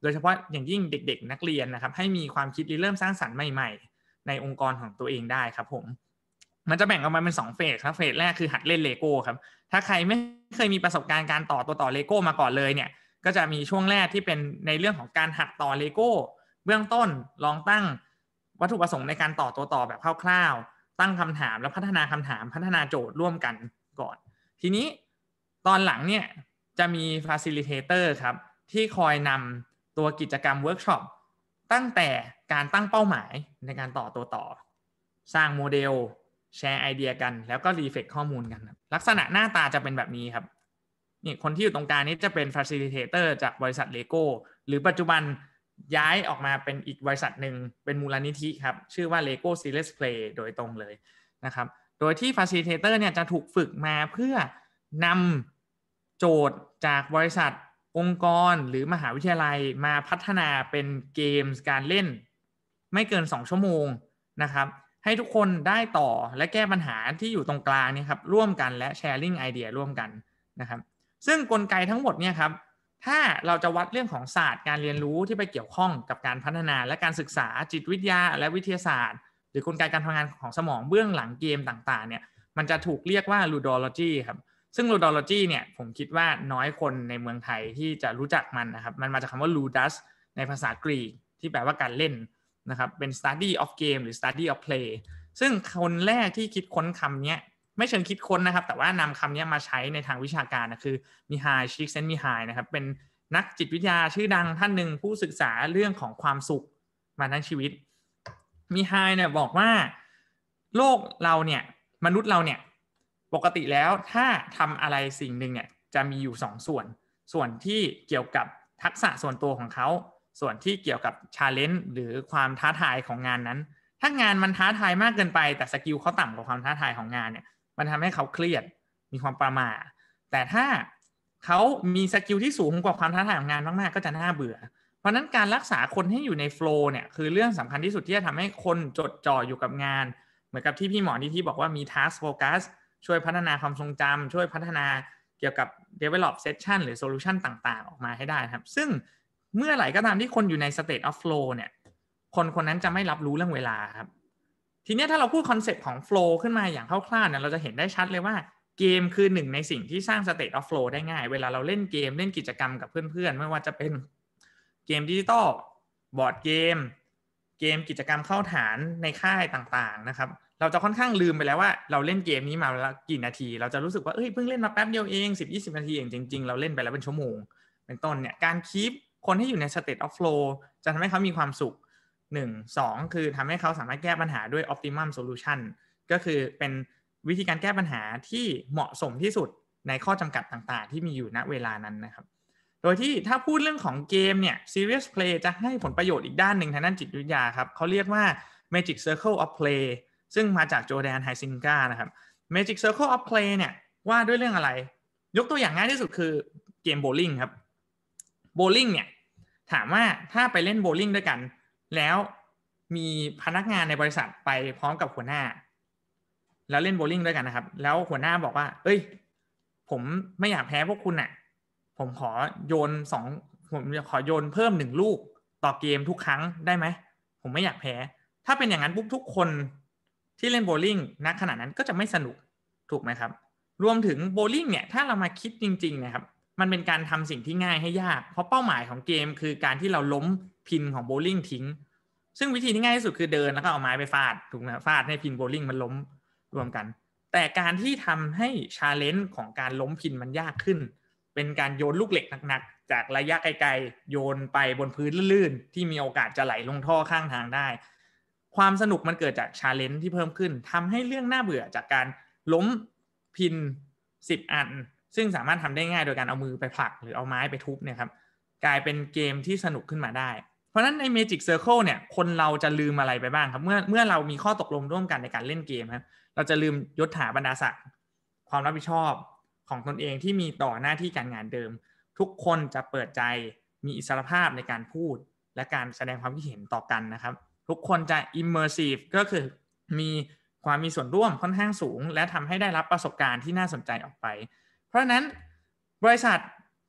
โดยเฉพาะอย่างยิ่งเด็กๆนักเรียนนะครับให้มีความคิดริเริ่มสร้างสรรค์ใหม่ๆในองค์กรของตัวเองได้ครับผมมันจะแบ่งออกมาเป็นสองเฟสครับเฟสแรกคือหัดเล่นเลโก้ครับถ้าใครไม่เคยมีประสบการณ์การต่อตัวต่อเลโก้มาก่อนเลยเนี่ยก็จะมีช่วงแรกที่เป็นในเรื่องของการหัดต่อเลโก้เบื้องต้นลองตั้งวัตถุประสงค์ในการต่อตัวต่อแบบคร่าวๆตั้งคำถามแล้วพัฒนาคำถามพัฒนาโจทย์ร่วมกันก่อนทีนี้ตอนหลังเนี่ยจะมี facilitator ครับที่คอยนำตัวกิจกรรมเวิร์กช็อปตั้งแต่การตั้งเป้าหมายในการต่อตัวต่อสร้างโมเดลแชร์ไอเดียกันแล้วก็รีเฟกข้อมูลกันลักษณะหน้าตาจะเป็นแบบนี้ครับนี่คนที่อยู่ตรงกลางนี้จะเป็น facilitator จากบริษัท Lego หรือปัจจุบันย้ายออกมาเป็นอีกบริษัทหนึ่งเป็นมูลนิธิครับชื่อว่า Lego Serious Play โดยตรงเลยนะครับโดยที่ facilitator เนี่ยจะถูกฝึกมาเพื่อนำโจทย์จากบริษัทองค์กรหรือมหาวิทยาลัยมาพัฒนาเป็นเกมการเล่นไม่เกินสองชั่วโมงนะครับให้ทุกคนได้ต่อและแก้ปัญหาที่อยู่ตรงกลางนี่ครับร่วมกันและแชร์ลิงไอเดียร่วมกันนะครับซึ่งกลไกทั้งหมดเนี่ยครับถ้าเราจะวัดเรื่องของศาสตร์การเรียนรู้ที่ไปเกี่ยวข้องกับการพัฒนาและการศึกษาจิตวิทยาและวิทยาศาสตร์หรือกลไกการทำงานของสมองเบื้องหลังเกมต่างๆเนี่ยมันจะถูกเรียกว่า ludology ครับซึ่ง ludology เนี่ยผมคิดว่าน้อยคนในเมืองไทยที่จะรู้จักมันนะครับมันมาจากคำว่า ludus ในภาษากรีกที่แปลว่าการเล่นนะครับเป็น study of game หรือ study of play ซึ่งคนแรกที่คิดค้นคำนี้ไม่เชิงคิดค้นนะครับแต่ว่านำคำนี้มาใช้ในทางวิชาการนะคือมิฮาล ชิกเซนมิฮาลนะครับเป็นนักจิตวิทยาชื่อดังท่านหนึ่งผู้ศึกษาเรื่องของความสุขมาทั้งชีวิตมิฮาลเนี่ยบอกว่าโลกเราเนี่ยมนุษย์เราเนี่ยปกติแล้วถ้าทำอะไรสิ่งหนึ่งเนี่ยจะมีอยู่สองส่วนส่วนที่เกี่ยวกับทักษะส่วนตัวของเขาส่วนที่เกี่ยวกับ challenge หรือความท้าทายของงานนั้นถ้างานมันท้าทายมากเกินไปแต่สกิลเขาต่ำกว่าความท้าทายของงานเนี่ยมันทำให้เขาเครียดมีความประหม่าแต่ถ้าเขามีสกิลที่สูงกว่าความท้าทายของงานมากๆก็จะน่าเบื่อเพราะนั้นการรักษาคนให้อยู่ในโฟลว์เนี่ยคือเรื่องสำคัญที่สุดที่จะทำให้คนจดจ่ออยู่กับงานเหมือนกับที่พี่หมอที่ที่บอกว่ามี task focus ช่วยพัฒนาความทรงจำช่วยพัฒนาเกี่ยวกับ develop session หรือ solution ต่างๆออกมาให้ได้ครับซึ่งเมื่อไหร่ก็ตามที่คนอยู่ใน state of flow เนี่ยคนคนนั้นจะไม่รับรู้เรื่องเวลาครับทีนี้ถ้าเราพูดคอนเซ็ปต์ของ flow ขึ้นมาอย่างคร่าวๆเนี่ยเราจะเห็นได้ชัดเลยว่าเกมคือหนึ่งในสิ่งที่สร้าง state of flow ได้ง่ายเวลาเราเล่นเกมเล่นกิจกรรมกับเพื่อนๆไม่ว่าจะเป็นเกมดิจิตอลบอร์ดเกมเกมกิจกรรมเข้าฐานในค่ายต่างๆนะครับเราจะค่อนข้างลืมไปแล้วว่าเราเล่นเกมนี้มาแล้วกี่นาทีเราจะรู้สึกว่าเอ้ยเพิ่งเล่นมาแป๊บเดียวเอง สิบถึงยี่สิบ นาทีเองจริงๆเราเล่นไปแล้วเป็นชั่วโมงเป็นต้นเนี่ยการคีปคนที่อยู่ใน state of flow จะทำให้เขามีความสุขหนึ่ง สองคือทำให้เขาสามารถแก้ปัญหาด้วย optimum solution ก็คือเป็นวิธีการแก้ปัญหาที่เหมาะสมที่สุดในข้อจำกัดต่างๆที่มีอยู่ณเวลานั้นนะครับโดยที่ถ้าพูดเรื่องของเกมเนี่ย serious play จะให้ผลประโยชน์อีกด้านหนึ่งทางด้านจิตวิทยาครับเขาเรียกว่า magic circle of play ซึ่งมาจากโจแดนไฮซิงกานะครับ magic circle of play เนี่ยว่าด้วยเรื่องอะไรยกตัวอย่างง่ายที่สุดคือเกมโบว์ลิ่งครับโบว์ลิ่งเนี่ยถามว่าถ้าไปเล่นโบว์ลิ่งด้วยกันแล้วมีพนักงานในบริษัทไปพร้อมกับหัวหน้าแล้วเล่นโบว์ลิ่งด้วยกันนะครับแล้วหัวหน้าบอกว่าเอ้ยผมไม่อยากแพ้พวกคุณน่ะผมขอโยนสองผมขอโยนเพิ่มหนึ่งลูกต่อเกมทุกครั้งได้ไหมผมไม่อยากแพ้ถ้าเป็นอย่างนั้นปุ๊บทุกคนที่เล่นโบว์ลิ่งณขณะนั้นก็จะไม่สนุกถูกไหมครับรวมถึงโบว์ลิ่งเนี่ยถ้าเรามาคิดจริงๆนะครับมันเป็นการทำสิ่งที่ง่ายให้ยากเพราะเป้าหมายของเกมคือการที่เราล้มพินของโบว์ลิ่งทิ้งซึ่งวิธีที่ง่ายที่สุดคือเดินแล้วก็เอาไม้ไปฟาดถูกไหมฟาดให้พินโบว์ลิ่งมันล้มรวมกันแต่การที่ทำให้ชาเลนจ์ของการล้มพินมันยากขึ้นเป็นการโยนลูกเหล็กหนักๆจากระยะไกลๆโยนไปบนพื้นลื่นๆที่มีโอกาสจะไหลลงท่อข้างทางได้ความสนุกมันเกิดจากชาเลนจ์ที่เพิ่มขึ้นทำให้เรื่องน่าเบื่อจากการล้มพินสิบอันซึ่งสามารถทำได้ง่ายโดยการเอามือไปผลักหรือเอาไม้ไปทุบเนี่ยครับกลายเป็นเกมที่สนุกขึ้นมาได้เพราะฉะนั้นใน Magic Circle เนี่ยคนเราจะลืมอะไรไปบ้างครับเมื่อเมื่อเรามีข้อตกลงร่วมกันในการเล่นเกมครับเราจะลืมยศถาบรรดาศักดิ์ความรับผิดชอบของตนเองที่มีต่อหน้าที่การงานเดิมทุกคนจะเปิดใจมีอิสรภาพในการพูดและการแสดงความคิดเห็นต่อกันนะครับทุกคนจะ immersive ก็คือมีความมีส่วนร่วมค่อนข้างสูงและทำให้ได้รับประสบการณ์ที่น่าสนใจออกไปเพราะฉะนั้นบริษัท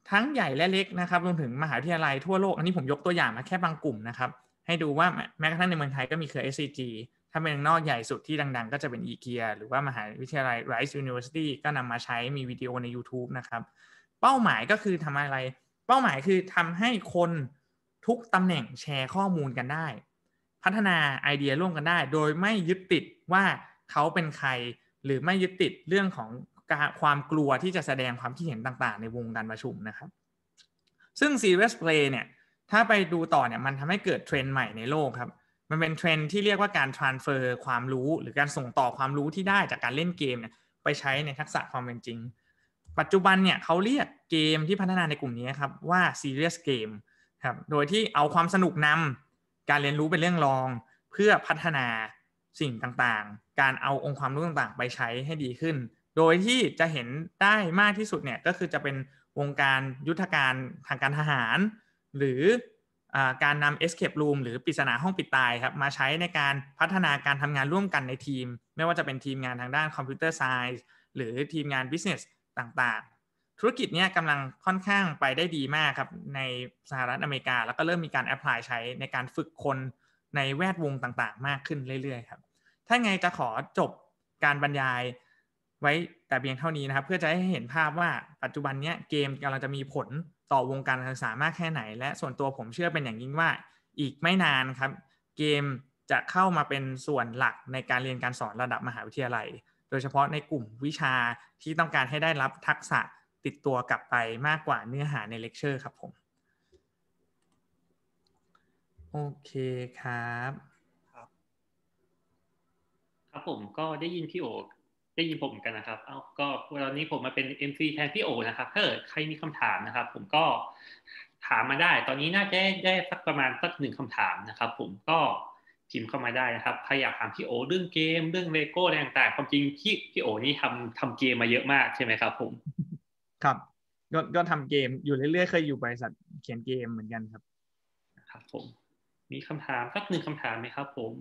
ทั้งใหญ่และเล็กนะครับรวมถึงมหาวิทยาลัยทั่วโลกอันนี้ผมยกตัวอย่างมาแค่บางกลุ่มนะครับให้ดูว่าแม้กระทั่งในเมืองไทยก็มีเครือ เอส ซี จี ถ้าเป็นนอกใหญ่สุดที่ดังๆก็จะเป็น อี เค อี หรือว่ามหาวิทยาลัย Rice University ก็นำมาใช้มีวิดีโอใน YouTube นะครับเป้าหมายก็คือทำอะไรเป้าหมายคือทำให้คนทุกตำแหน่งแชร์ข้อมูลกันได้พัฒนาไอเดียร่วมกันได้โดยไม่ยึดติดว่าเขาเป็นใครหรือไม่ยึดติดเรื่องของความกลัวที่จะแสดงความคิดเห็นต่างๆในวงการประชุมนะครับซึ่ง Serious Play เนี่ยถ้าไปดูต่อเนี่ยมันทำให้เกิดเทรนด์ใหม่ในโลกครับมันเป็นเทรนด์ที่เรียกว่าการ transfer ความรู้หรือการส่งต่อความรู้ที่ได้จากการเล่นเกมเนี่ยไปใช้ในทักษะความเป็นจริงปัจจุบันเนี่ยเขาเรียกเกมที่พัฒนาในกลุ่มนี้ครับว่า Serious Game ครับโดยที่เอาความสนุกนำการเรียนรู้เป็นเรื่องรองเพื่อพัฒนาสิ่งต่างๆการเอาองค์ความรู้ต่างๆไปใช้ให้ดีขึ้นโดยที่จะเห็นได้มากที่สุดเนี่ยก็คือจะเป็นวงการยุทธการทางการทหารหรือการนำ Escape Room หรือปริศนาห้องปิดตายครับมาใช้ในการพัฒนาการทำงานร่วมกันในทีมไม่ว่าจะเป็นทีมงานทางด้านคอมพิวเตอร์ไซน์หรือทีมงาน Business ต่างๆธุรกิจนี้กำลังค่อนข้างไปได้ดีมากครับในสหรัฐอเมริกาแล้วก็เริ่มมีการแอพพลายใช้ในการฝึกคนในแวดวงต่างๆมากขึ้นเรื่อยๆครับถ้าไงจะขอจบการบรรยายไว้แต่เพียงเท่านี้นะครับเพื่อจะให้เห็นภาพว่าปัจจุบันนี้เกมกำลังจะมีผลต่อวงการการศึกษามากแค่ไหนและส่วนตัวผมเชื่อเป็นอย่างยิ่งว่าอีกไม่นานครับเกมจะเข้ามาเป็นส่วนหลักในการเรียนการสอนระดับมหาวิทยาลัยโดยเฉพาะในกลุ่มวิชาที่ต้องการให้ได้รับทักษะติดตัวกลับไปมากกว่าเนื้อหาในเลคเชอร์ครับผมโอเคครับครับครับผมก็ได้ยินพี่โอได้ยินผมเหมือนกันนะครับเอาก็วันนี้ผมมาเป็น เอ็ม ซี แทนพี่โอนะครับถ้าเกิดใครมีคำถามนะครับผมก็ถามมาได้ตอนนี้น่าจะได้สักประมาณสักหนึ่งคำถามนะครับผมก็พิมพ์เข้ามาได้นะครับใครอยากถามพี่โอเรื่องเกมเรื่องเลโก้อะไรต่างๆความจริงพี่พี่โอนี่ทำทำเกมมาเยอะมากใช่ไหมครับผมครับก็ก็ทำเกมอยู่เรื่อยๆเคยอยู่บริษัทเขียนเกมเหมือนกันครับครับผมมีคำถามสักหนึ่งคำถามไหมครับผม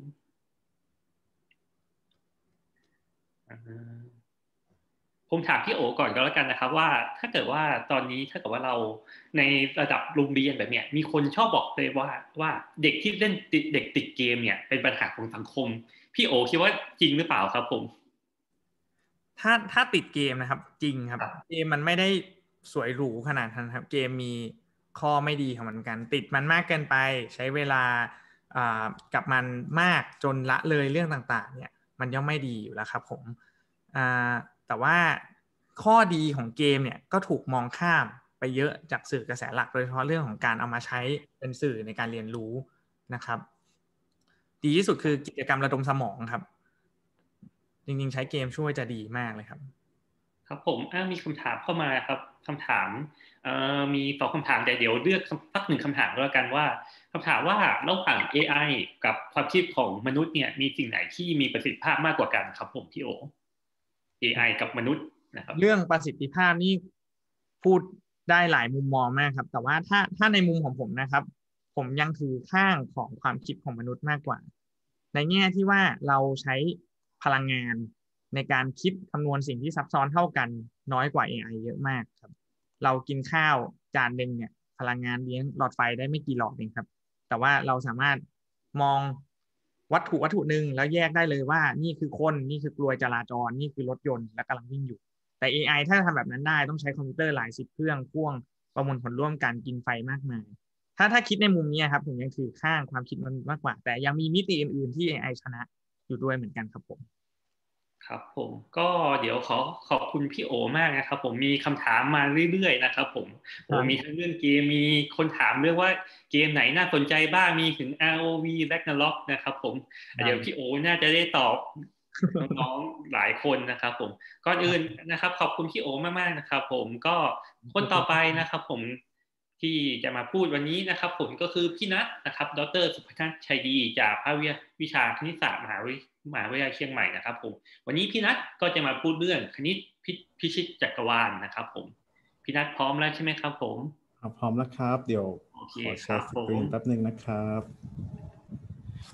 ผมถามพี่โอก่อนก็แล้วกันนะครับว่าถ้าเกิดว่าตอนนี้ถ้าเกิดว่าเราในระดับโรงเรียนแบบเนี้ยมีคนชอบบอกเลยว่าว่าเด็กที่เล่นติดเด็กติดเกมเนี่ยเป็นปัญหาของสังคมพี่โอคิดว่าจริงหรือเปล่าครับผมถ้าถ้าติดเกมนะครับจริงครับเกมมันไม่ได้สวยหรูขนาดนั้นครับเกมมีข้อไม่ดีของมันกันติดมันมากเกินไปใช้เวลากับมันมากจนละเลยเรื่องต่างๆเนี่ยมันย่อมไม่ดีอยู่แล้วครับผมแต่ว่าข้อดีของเกมเนี่ยก็ถูกมองข้ามไปเยอะจากสื่อกระแสหลักโดยเฉพาะเรื่องของการเอามาใช้เป็นสื่อในการเรียนรู้นะครับดีที่สุดคือกิจกรรมระดมสมองครับจริงๆใช้เกมช่วยจะดีมากเลยครับครับผมมีคำถามเข้ามาครับคำถามมีสองคำถามแต่เดี๋ยวเลือกสักหนึ่งคำถามแล้วกันว่าคำถามว่าระหว่าง เอ ไอ กับความคิดของมนุษย์เนี่ยมีสิ่งไหนที่มีประสิทธิภาพมากกว่ากันครับผมพี่โอ เอ ไอ กับมนุษย์นะครับเรื่องประสิทธิภาพนี่พูดได้หลายมุมมองมากครับแต่ว่าถ้าถ้าในมุมของผมนะครับผมยังถือข้างของความคิดของมนุษย์มากกว่าในแง่ที่ว่าเราใช้พลังงานในการคิดคำนวณสิ่งที่ซับซ้อนเท่ากันน้อยกว่า เอ ไอ เยอะมากครับเรากินข้าวจานนึงเนี่ยพลังงานเลี้ยงหลอดไฟได้ไม่กี่หลอดเองครับแต่ว่าเราสามารถมองวัตถุวัตถุหนึ่งแล้วแยกได้เลยว่านี่คือคนนี่คือกลวยจราจรนี่คือรถยนต์และกำลังวิ่งอยู่แต่ เอ ไอ ถ้าทำแบบนั้นได้ต้องใช้คอมพิวเตอร์หลายสิบเครื่องพ่วงประมวลผลร่วมกันกินไฟมากมายถ้าถ้าคิดในมุมนี้ครับผมยังถือข้างความคิดมันมากกว่าแต่ยังมีมิติอื่นๆที่ เอ ไอ ชนะอยู่ด้วยเหมือนกันครับผมครับผมก็เดี๋ยวขอขอบคุณพี่โอมากนะครับผมมีคำถามมาเรื่อยๆนะครับผมโอ้มีทั้งเรื่องเกมมีคนถามเรื่องว่าเกมไหนน่าสนใจบ้างมีถึง อาร์ โอ วี Ragnarok นะครับผมเดี๋ยวพี่โอน่าจะได้ตอบน้องๆหลายคนนะครับผมก่อนอื่นนะครับขอบคุณพี่โอมากๆนะครับผมก็คนต่อไปนะครับผมที่จะมาพูดวันนี้นะครับผมก็คือพี่นัทนะครับดร.สุภนัทชัยดีจากภาควิชาคณิตศาสตร์มหาวิทยาลัยมหาวิทยาลัยเชียงใหม่นะครับผมวันนี้พี่นัทก็จะมาพูดเรื่องคณิตพิชิตจักรวาลนะครับผมพี่นัทพร้อมแล้วใช่ไหมครับผมพร้อมแล้วครับเดี๋ยวขอแชร์สกรีนแป๊บนึงนะครับ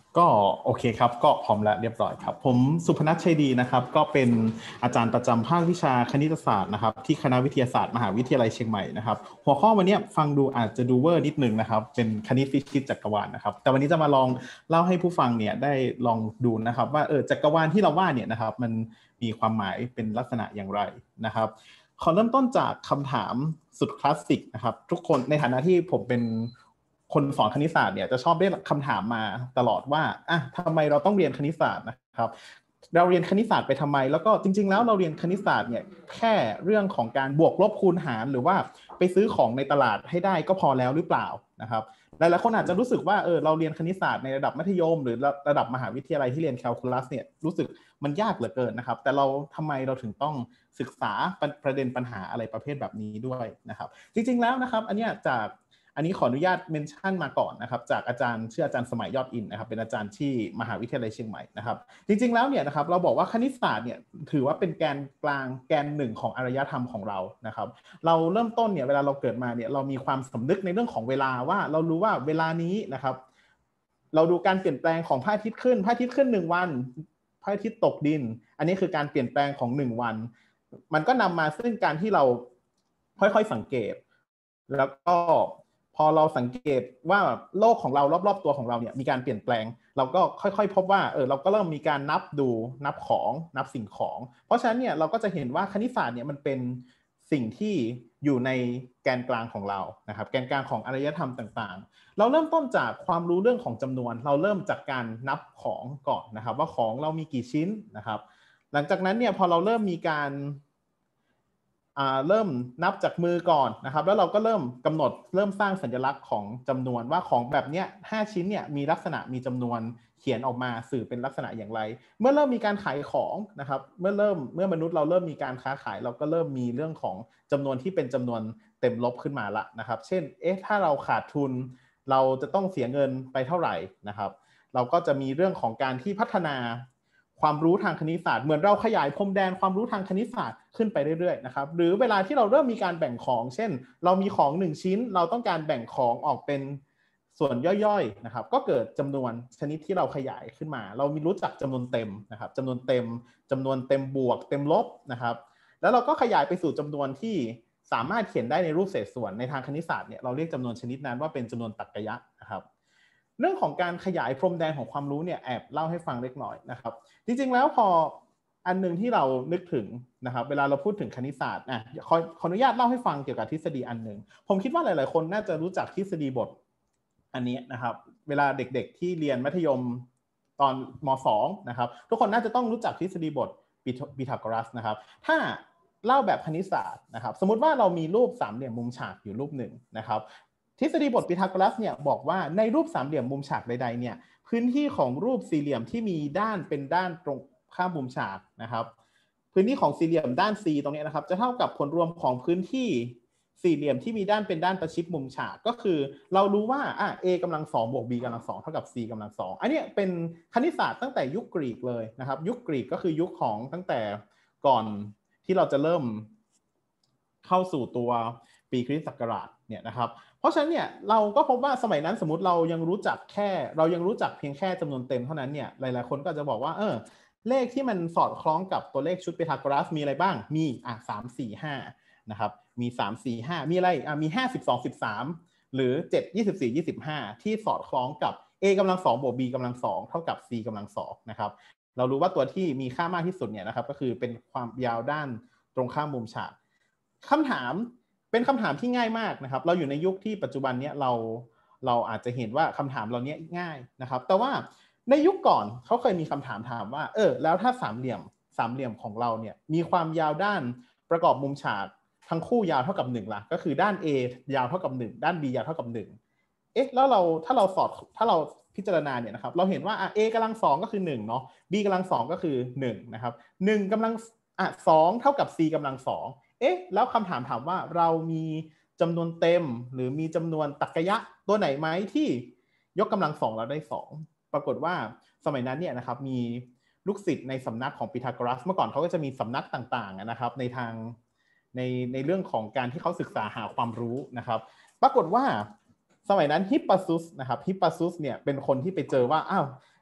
ก็โอเคครับก็พร้อมแล้วเรียบร้อยครับผมสุพนัทชัยดีนะครับก็เป็นอาจารย์ประจำภาควิชาคณิตศาสตร์นะครับที่คณะวิทยาศาสตร์มหาวิทยาลัยเชียงใหม่นะครับหัวข้อวันนี้ฟังดูอาจจะดูเวอร์นิดนึงนะครับเป็นคณิตฟิสิกส์จักรวาลนะครับแต่วันนี้จะมาลองเล่าให้ผู้ฟังเนี่ยได้ลองดูนะครับว่าเออจักรวาลที่เราว่าเนี่ยนะครับมันมีความหมายเป็นลักษณะอย่างไรนะครับขอเริ่มต้นจากคำถามสุดคลาสสิกนะครับทุกคนในฐานะที่ผมเป็นคนสอนคณิตศาสตร์เนี่ยจะชอบได้คำถามมาตลอดว่าอ่ะทำไมเราต้องเรียนคณิตศาสตร์นะครับเราเรียนคณิตศาสตร์ไปทำไมแล้วก็จริงๆแล้วเราเรียนคณิตศาสตร์เนี่ยแค่เรื่องของการบวกลบคูณหารหรือว่าไปซื้อของในตลาดให้ได้ก็พอแล้วหรือเปล่านะครับหลายๆคนอาจจะรู้สึกว่าเออเราเรียนคณิตศาสตร์ในระดับมัธยมหรือระดับมหาวิทยาลัยที่เรียนแคลคูลัสเนี่ยรู้สึกมันยากเหลือเกินนะครับแต่เราทำไมเราถึงต้องศึกษาประเด็นปัญหาอะไรประเภทแบบนี้ด้วยนะครับจริงๆแล้วนะครับอันเนี้ยจากอันนี้ขออนุญาตเมนชั่นมาก่อนนะครับจากอาจารย์ชื่ออาจารย์สมัยยอดอินนะครับเป็นอาจารย์ที่มหาวิทยาลัยเชียงใหม่นะครับจริงๆแล้วเนี่ยนะครับเราบอกว่าคณิตศาสตร์เนี่ยถือว่าเป็นแกนกลางแกนหนึ่งของอารยธรรมของเรานะครับเราเริ่มต้นเนี่ยเวลาเราเกิดมาเนี่ยเรามีความสำนึกในเรื่องของเวลาว่าเรารู้ว่าเวลานี้นะครับเราดูการเปลี่ยนแปลงของพระอาทิตย์ขึ้นพระอาทิตย์ขึ้นหนึ่งวันพระอาทิตย์ตกดินอันนี้คือการเปลี่ยนแปลงของหนึ่งวันมันก็นำมาซึ่งการที่เราค่อยๆสังเกตแล้วก็พอเราสังเกตว่าโลกของเรารอบๆตัวของเราเนี่ยมีการเปลี่ยนแปลงเราก็ค่อยๆพบว่าเออเราก็เริ่มมีการนับดูนับของนับสิ่งของเพราะฉะนั้นเนี่ยเราก็จะเห็นว่าคณิตศาสตร์เนี่ยมันเป็นสิ่งที่อยู่ในแกนกลางของเรานะครับแกนกลางของอารยธรรมต่างๆเราเริ่มต้นจากความรู้เรื่องของจำนวนเราเริ่มจากการนับของก่อนนะครับว่าของเรามีกี่ชิ้นนะครับหลังจากนั้นเนี่ยพอเราเริ่มมีการเริ่มนับจากมือก่อนนะครับแล้วเราก็เริ่มกำหนดเริ่มสร้างสัญลักษณ์ของจำนวนว่าของแบบนี้ห้าชิ้นเนี่ยมีลักษณะมีจำนวนเขียนออกมาสื่อเป็นลักษณะอย่างไรเมื่อเริ่มมีการขายของนะครับเมื่อเริ่มเมื่อมนุษย์เราเริ่มมีการค้าขายเราก็เริ่มมีเรื่องของจำนวนที่เป็นจำนวนเต็มลบขึ้นมาละนะครับเช่นเอ๊ะถ้าเราขาดทุนเราจะต้องเสียเงินไปเท่าไหร่นะครับเราก็จะมีเรื่องของการที่พัฒนาความรู้ทางคณิตศาสตร์เหมือนเราขยายพรมแดนความรู้ทางคณิตศาสตร์ขึ้นไปเรื่อยๆนะครับหรือเวลาที่เราเริ่มมีการแบ่งของเช่นเรามีของหนึ่งชิ้นเราต้องการแบ่งของออกเป็นส่วนย่อยๆนะครับก็เกิดจำนวนชนิดที่เราขยายขึ้นมาเรามีรู้จักจำนวนเต็มนะครับจำนวนเต็มจำนวนเต็มบวกเต็มลบนะครับแล้วเราก็ขยายไปสู่จำนวนที่สามารถเขียนได้ในรูปเศษส่วนในทางคณิตศาสตร์เนี่ยเราเรียกจำนวนชนิดนั้นว่าเป็นจำนวนตรรกะนะครับเรื่องของการขยายพรมแดนของความรู้เนี่ยแอบเล่าให้ฟังเล็กน้อยนะครับจริงๆแล้วพออันนึงที่เรานึกถึงนะครับเวลาเราพูดถึงคณิตศาสตร์อ่ะขอขออนุญาตเล่าให้ฟังเกี่ยวกับทฤษฎีอันนึงผมคิดว่าหลายๆคนน่าจะรู้จักทฤษฎีบทอันนี้นะครับเวลาเด็กๆที่เรียนมัธยมตอนม.สอง นะครับทุกคนน่าจะต้องรู้จักทฤษฎีบทพีทาโกรัสนะครับถ้าเล่าแบบคณิตศาสตร์นะครับสมมุติว่าเรามีรูปสามเหลี่ยมมุมฉากอยู่รูปหนึ่งนะครับทฤษฎีบทพีทาโกรัสเนี่ยบอกว่าในรูปสามเหลี่ยมมุมฉากใดๆเนี่ยพื้นที่ของรูปสี่เหลี่ยมที่มีด้านเป็นด้านตรงข้ามมุมฉากนะครับพื้นที่ของสี่เหลี่ยมด้าน C ตรงนี้นะครับจะเท่ากับผลรวมของพื้นที่สี่เหลี่ยมที่มีด้านเป็นด้านประชิดมุมฉากก็คือเรารู้ว่าอ่ะ A กำลังสองบวก B กำลังสองเท่ากับ C กำลังสองอันนี้เป็นคณิตศาสตร์ตั้งแต่ยุคกรีกเลยนะครับยุคกรีกก็คือยุคของตั้งแต่ก่อนที่เราจะเริ่มเข้าสู่ตัวปีคริสต์ศักราชเนี่ยนะครับเพราะฉะนั้นเนี่ยเราก็พบว่าสมัยนั้นสมมติเรายังรู้จักแค่เรายังรู้จักเพียงแค่จำนวนเต็มเท่านั้นเนี่ยหลายๆคนก็จะบอกว่าเออเลขที่มันสอดคล้องกับตัวเลขชุดพีทาโกรัสมีอะไรบ้างมีอ่ะสาม สี่ ห้านะครับมีสาม สี่ ห้ามีอะไรอ่ะมีห้า สิบสอง สิบสามหรือเจ็ด ยี่สิบสี่ ยี่สิบห้าที่สอดคล้องกับ a กำลังสองบวก b กำลังสองเท่ากับ c กำลังสองนะครับเรารู้ว่าตัวที่มีค่ามากที่สุดเนี่ยนะครับก็คือเป็นความยาวด้านตรงข้ามมุมฉากคำถามเป็นคำถามที่ง่ายมากนะครับเราอยู่ในยุคที่ปัจจุบันนี้เราเราอาจจะเห็นว่าคำถามเราเนี้ยง่ายนะครับแต่ว่าในยุคก่อนเขาเคยมีคำถามถามว่าเออแล้วถ้าสามเหลี่ยมสามเหลี่ยมของเราเนี่ยมีความยาวด้านประกอบมุมฉากทั้งคู่ยาวเท่ากับหนึ่งล่ะก็คือด้าน A ยาวเท่ากับหนึ่งด้าน B ยาวเท่ากับหนึ่งเอ๊ะแล้วเราถ้าเราสอดถ้าเราพิจารณาเนี่ยนะครับเราเห็นว่าอ่ะ A กำลังสองก็คือหนึ่งเนาะ B กำลังสองก็คือหนึ่งนะครับหนึ่งกำลังอ่ะสองเท่ากับ C กำลังสองเอ๊ะแล้วคำถามถามว่าเรามีจำนวนเต็มหรือมีจำนวนตรรกะตัวไหนไหมที่ยกกำลังสองแล้วได้สองปรากฏว่าสมัยนั้นเนี่ยนะครับมีลูกศิษย์ในสำนักของพีทาโกรัสเมื่อก่อนเขาก็จะมีสำนักต่างๆนะครับในทางในในเรื่องของการที่เขาศึกษาหาความรู้นะครับปรากฏว่าสมัยนั้นฮิปปาซุสนะครับฮิปปาซุสเนี่ยเป็นคนที่ไปเจอว่าอ้าว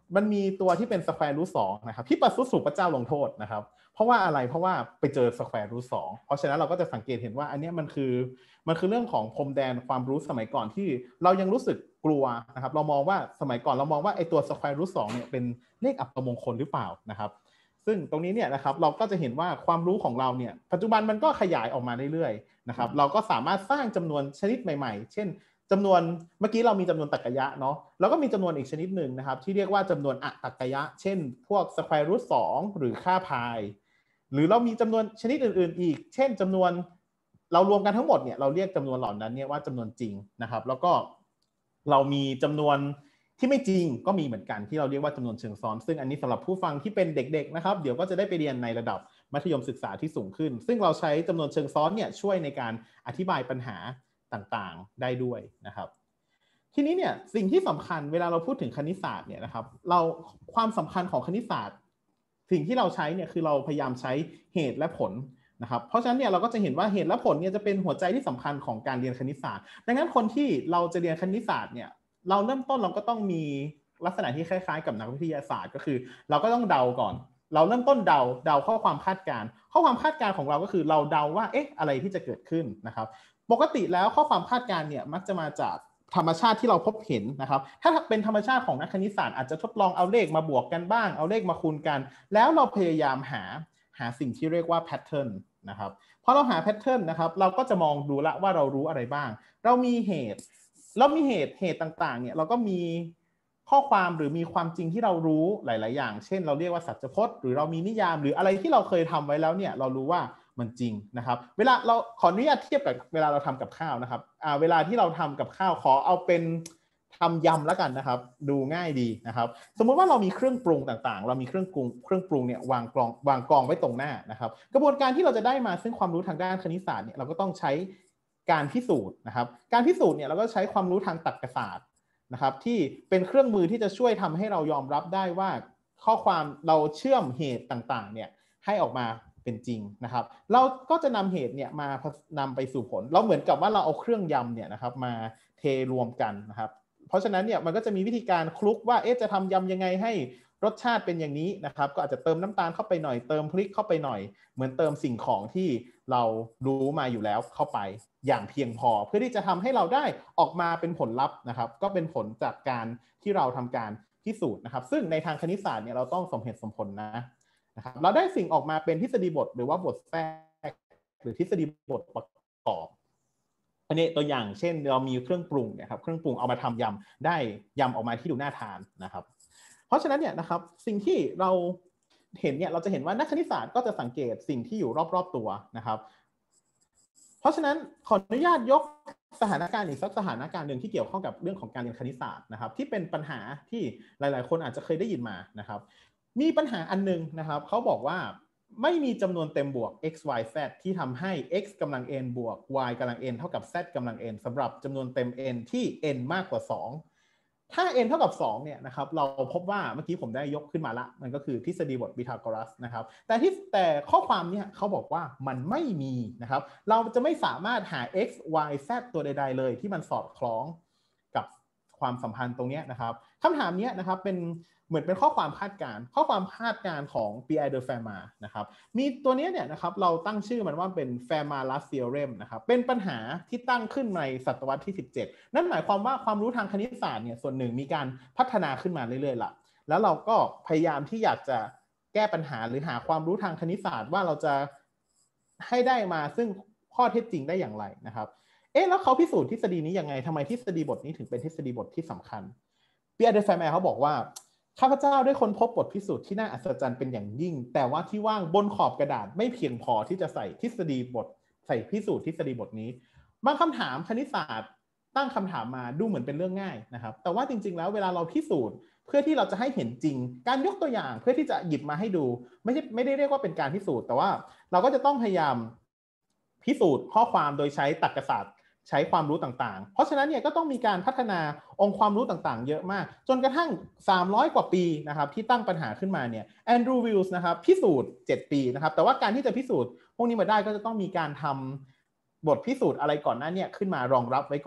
มันมีตัวที่เป็นสแควร์รูทสองนะครับที่ประทุษสู่พระเจ้าลงโทษนะครับเพราะว่าอะไรเพราะว่าไปเจอสแควร์รูทสองเพราะฉะนั้นเราก็จะสังเกตเห็นว่าอันนี้มันคือมันคือเรื่องของพรมแดนความรู้สมัยก่อนที่เรายังรู้สึกกลัวนะครับเรามองว่าสมัยก่อนเรามองว่าไอ้ตัวสแควร์รูทสองเนี่ยเป็นเลขอัปมงคลหรือเปล่านะครับซึ่งตรงนี้เนี่ยนะครับเราก็จะเห็นว่าความรู้ของเราเนี่ยปัจจุบันมันก็ขยายออกมาเรื่อยๆนะครับเราก็สามารถสร้างจำนวนชนิดใหม่ๆเช่นจำนวนเมื่อกี้เรามีจำนวนตรรกะยะเนาะแล้วก็มีจำนวนอีกชนิดหนึ่งนะครับที่เรียกว่าจำนวนอะตรรกะยะเช่นพวกสแควร์รูทสองหรือค่าพายหรือเรามีจำนวนชนิดอื่นๆอีกเช่นจำนวนเรารวมกันทั้งหมดเนี่ยเราเรียกจำนวนเหล่านั้นเนี่ยว่าจำนวนจริงนะครับแล้วก็เรามีจำนวนที่ไม่จริงก็มีเหมือนกันที่เราเรียกว่าจำนวนเชิงซ้อนซึ่งอันนี้สำหรับผู้ฟังที่เป็นเด็กๆนะครับเดี๋ยวก็จะได้ไปเรียนในระดับมัธยมศึกษาที่สูงขึ้นซึ่งเราใช้จำนวนเชิงซ้อนเนี่ยช่วยในการอธิบายปัญหาต่างๆได้ด้วยนะครับทีนี้เนี่ยสิ่งที่สำคัญเวลาเราพูดถึงคณิตศาสตร์เนี่ยนะครับเราความสำคัญของคณิตศาสตร์สิ่งที่เราใช้เนี่ยคือเราพยายามใช้เหตุและผลนะครับเพราะฉะนั้นเนี่ยเราก็จะเห็นว่าเหตุและผลเนี่ยจะเป็นหัวใจที่สำคัญของการเรียนคณิตศาสตร์ดังนั้นคนที่เราจะเรียนคณิตศาสตร์เนี่ยเราเริ่มต้นเราก็ต้องมีลักษณะที่คล้ายๆกับนักวิทยาศาสตร์ก็คือเราก็ต้องเดาก่อนเราเริ่มต้นเดาเดาข้อความคาดการณ์ข้อความคาดการณ์ของเราก็คือเราเดาว่าเอ๊ะอะไรที่จะเกิดขึ้นนะครับปกติแล้วข้อความคาดการณ์เนี่ยมักจะมาจากธรรมชาติที่เราพบเห็นนะครับถ้าเป็นธรรมชาติของนักคณิตศาสตร์อาจจะทดลองเอาเลขมาบวกกันบ้างเอาเลขมาคูณกันแล้วเราพยายามหาหาสิ่งที่เรียกว่าแพทเทิร์นนะครับพอเราหาแพทเทิร์นนะครับเราก็จะมองดูละว่าเรารู้อะไรบ้างเรามีเหตุเรามีเหตุเหตุต่างๆเนี่ยเราก็มีข้อความหรือมีความจริงที่เรารู้หลายๆอย่างเช่นเราเรียกว่าสัจพจน์หรือเรามีนิยามหรืออะไรที่เราเคยทำไว้แล้วเนี่ยเรารู้ว่ามันจริงนะครับเวลาเราขออนุญาตเทียบกับเวลาเราทำกับข้าวนะครับอ่าเวลาที่เราทำกับข้าวขอเอาเป็นทำยำแล้วกันนะครับดูง่ายดีนะครับสมมุติว่าเรามีเครื่องปรุงต่างๆเรามีเครื่องปรุงเครื่องปรุงเนี่ยวางกองวางกองไว้ตรงหน้านะครับกระบวนการที่เราจะได้มาซึ่งความรู้ทางด้านคณิตศาสตร์เนี่ยเราก็ต้องใช้การพิสูจน์นะครับการพิสูจน์เนี่ยเราก็ใช้ความรู้ทางตรรกศาสตร์นะครับที่เป็นเครื่องมือที่จะช่วยทำให้เรายอมรับได้ว่าข้อความเราเชื่อมเหตุต่างๆเนี่ยให้ออกมาเป็นจริงนะครับเราก็จะนำเหตุเนี่ยมานำไปสู่ผลเราเหมือนกับว่าเราเอาเครื่องยำเนี่ยนะครับมาเทรวมกันนะครับเพราะฉะนั้นเนี่ยมันก็จะมีวิธีการคลุกว่าเอ๊ะจะทำยำยังไงให้รสชาติเป็นอย่างนี้นะครับก็อาจจะเติมน้ำตาลเข้าไปหน่อยเติมพริกเข้าไปหน่อยเหมือนเติมสิ่งของที่เรารู้มาอยู่แล้วเข้าไปอย่างเพียงพอเพื่อที่จะทำให้เราได้ออกมาเป็นผลลัพธ์นะครับก็เป็นผลจากการที่เราทำการพิสูจน์นะครับซึ่งในทางคณิตศาสตร์เนี่ยเราต้องสมเหตุสมผลนะนะครับเราได้สิ่งออกมาเป็นทฤษฎีบทหรือว่าบทแทรกหรือทฤษฎีบทประกอบอันนี้ตัวอย่างเช่นเรามีเครื่องปรุงเนี่ยครับเครื่องปรุงเอามาทำยำได้ยำออกมาที่ดูน่าทานนะครับเพราะฉะนั้นเนี่ยนะครับสิ่งที่เราเห็นเนี่ยเราจะเห็นว่านักคณิตศาสตร์ก็จะสังเกตสิ่งที่อยู่รอบๆตัวนะครับเพราะฉะนั้นขออนุญาตยกสถานการณ์อีกสักสถานการณ์หนึ่งที่เกี่ยวข้องกับเรื่องของการเรียนคณิตศาสตร์นะครับที่เป็นปัญหาที่หลายๆคนอาจจะเคยได้ยินมานะครับมีปัญหาอันนึงนะครับเขาบอกว่าไม่มีจำนวนเต็มบวก x y z ที่ทำให้ x กำลัง n บวก y กำลัง n เท่ากับ z กำลัง n สำหรับจำนวนเต็ม n ที่ n มากกว่าสองถ้า n เท่ากับสองเนี่ยนะครับเราพบว่าเมื่อกี้ผมได้ยกขึ้นมาละมันก็คือทฤษฎีบทพีทาโกรัสนะครับแต่ที่แต่ข้อความเนี่ยเขาบอกว่ามันไม่มีนะครับเราจะไม่สามารถหา x y z ตัวใดๆเลยที่มันสอดคล้องกับความสัมพันธ์ตรงนี้นะครับคำถามนี้นะครับเป็นเหมือนเป็นข้อความคาดการณ์ข้อความคาดการณ์ของ Pierre de Fermat นะครับมีตัวนี้เนี่ยนะครับเราตั้งชื่อมันว่าเป็น Fermat Theorem นะครับเป็นปัญหาที่ตั้งขึ้นในศตวรรษที่สิบเจ็ดนั่นหมายความว่าความรู้ทางคณิตศาสตร์เนี่ยส่วนหนึ่งมีการพัฒนาขึ้นมาเรื่อยๆละแล้วเราก็พยายามที่อยากจะแก้ปัญหาหรือหาความรู้ทางคณิตศาสตร์ว่าเราจะให้ได้มาซึ่งข้อเท็จจริงได้อย่างไรนะครับเอ๊ะแล้วเขาพิสูจน์ทฤษฎีนี้ยังไงทำไมทฤษฎีบทนี้ถึงเป็นทฤษฎีบทที่สำคัญ Pierre de Fermat เขาบอกว่าข้าพเจ้าได้ค้นพบบทพิสูจน์ที่น่าอัศจรรย์เป็นอย่างยิ่งแต่ว่าที่ว่างบนขอบกระดาษไม่เพียงพอที่จะใส่ทฤษฎีบทใส่พิสูจน์ทฤษฎีบทนี้บางคำถามคณิตศาสตร์ตั้งคำถามมาดูเหมือนเป็นเรื่องง่ายนะครับแต่ว่าจริงๆแล้วเวลาเราพิสูจน์เพื่อที่เราจะให้เห็นจริงการยกตัวอย่างเพื่อที่จะหยิบมาให้ดูไม่ใช่ไม่ได้เรียกว่าเป็นการพิสูจน์แต่ว่าเราก็จะต้องพยายามพิสูจน์ข้อความโดยใช้ตรรกศาสตร์ใช้ความรู้ต่างๆเพราะฉะนั้นเนี่ยก็ต้องมีการพัฒนาองค์ความรู้ต่างๆเยอะมากจนกระทั่งสามร้อยกว่าปีนะครับที่ตั้งปัญหาขึ้นมาเนี่ยแอนดรูว์วิลส์นะครับพิสูจน์เจ็ดปีนะครับแต่ว่าการที่จะพิสูจน์พวกนี้มาได้ก็จะต้องมีการทำบทพิสูจน์อะไรก่อนหน้านี้ขึ้นมารองรับไว้ก่อน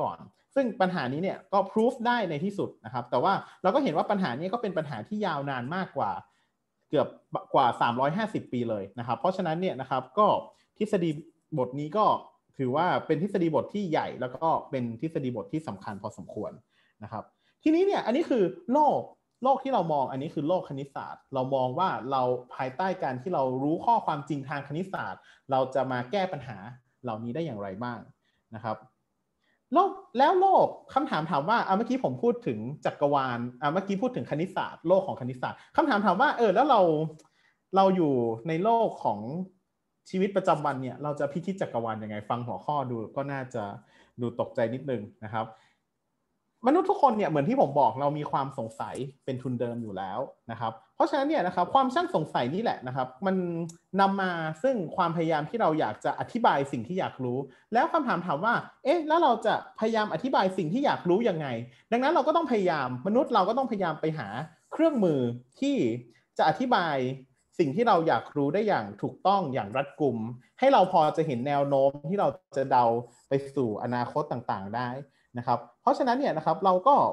ซึ่งปัญหานี้เนี่ยก็พิสูจได้ในที่สุดนะครับแต่ว่าเราก็เห็นว่าปัญหานี้ก็เป็นปัญหาที่ยาวนานมากกว่าเกือบกว่าสามร้อยห้าสิบปีเลยนะครับเพราะฉะนั้นเนี่ยนะครับก็ทฤษฎีบทนี้ก็ถือว่าเป็นทฤษฎีบทที่ใหญ่แล้วก็เป็นทฤษฎีบทที่สำคัญพอสมควรนะครับทีนี้เนี่ยอันนี้คือโลกโลกที่เรามองอันนี้คือโลกคณิตศาสตร์เรามองว่าเราภายใต้การที่เรารู้ข้อความจริงทางคณิตศาสตร์เราจะมาแก้ปัญหาเหล่านี้ได้อย่างไรบ้างนะครับโลกแล้วโลกคำถามถามว่าอ่ะเมื่อกี้ผมพูดถึงจักรวาลอ่ะเมื่อกี้พูดถึงคณิตศาสตร์โลกของคณิตศาสตร์คำถามถามว่าเออแล้วเราเราอยู่ในโลกของชีวิตประจำวันเนี่ยเราจะพิชิตจักรวาลยังไงฟังหัวข้อดูก็น่าจะดูตกใจนิดนึงนะครับมนุษย์ทุกคนเนี่ยเหมือนที่ผมบอกเรามีความสงสัยเป็นทุนเดิมอยู่แล้วนะครับเพราะฉะนั้นเนี่ยนะครับความช่างสงสัยนี่แหละนะครับมันนำมาซึ่งความพยายามที่เราอยากจะอธิบายสิ่งที่อยากรู้แล้วคำถามถามว่าเอ๊ะแล้วเราจะพยายามอธิบายสิ่งที่อยากรู้ยังไงดังนั้นเราก็ต้องพยายามมนุษย์เราก็ต้องพยายามไปหาเครื่องมือที่จะอธิบายสิ่งที่เราอยากรู้ได้อย่างถูกต้องอย่างรัดกุมให้เราพอจะเห็นแนวโน้มที่เราจะเดาไปสู่อนาคตต่างๆได้นะครับเพราะฉะนั้นเนี่ยนะครับเราก็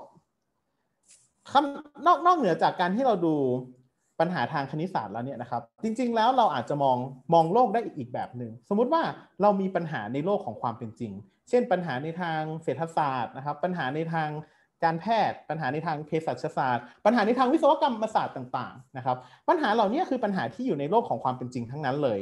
นอกนอกเหนือจากการที่เราดูปัญหาทางคณิตศาสตร์แล้วเนี่ยนะครับจริงๆแล้วเราอาจจะมองมองโลกได้อีกแบบหนึ่งสมมุติว่าเรามีปัญหาในโลกของความเป็นจริงเช่นปัญหาในทางเศรษฐศาสตร์นะครับปัญหาในทางการแพทย์ปัญหาในทางเภสัชศาสตร์ปัญหาในทางวิศวกรรมศาสตร์ต่างๆนะครับปัญหาเหล่านี้คือปัญหาที่อยู่ในโลกของความเป็นจริงทั้งนั้นเลย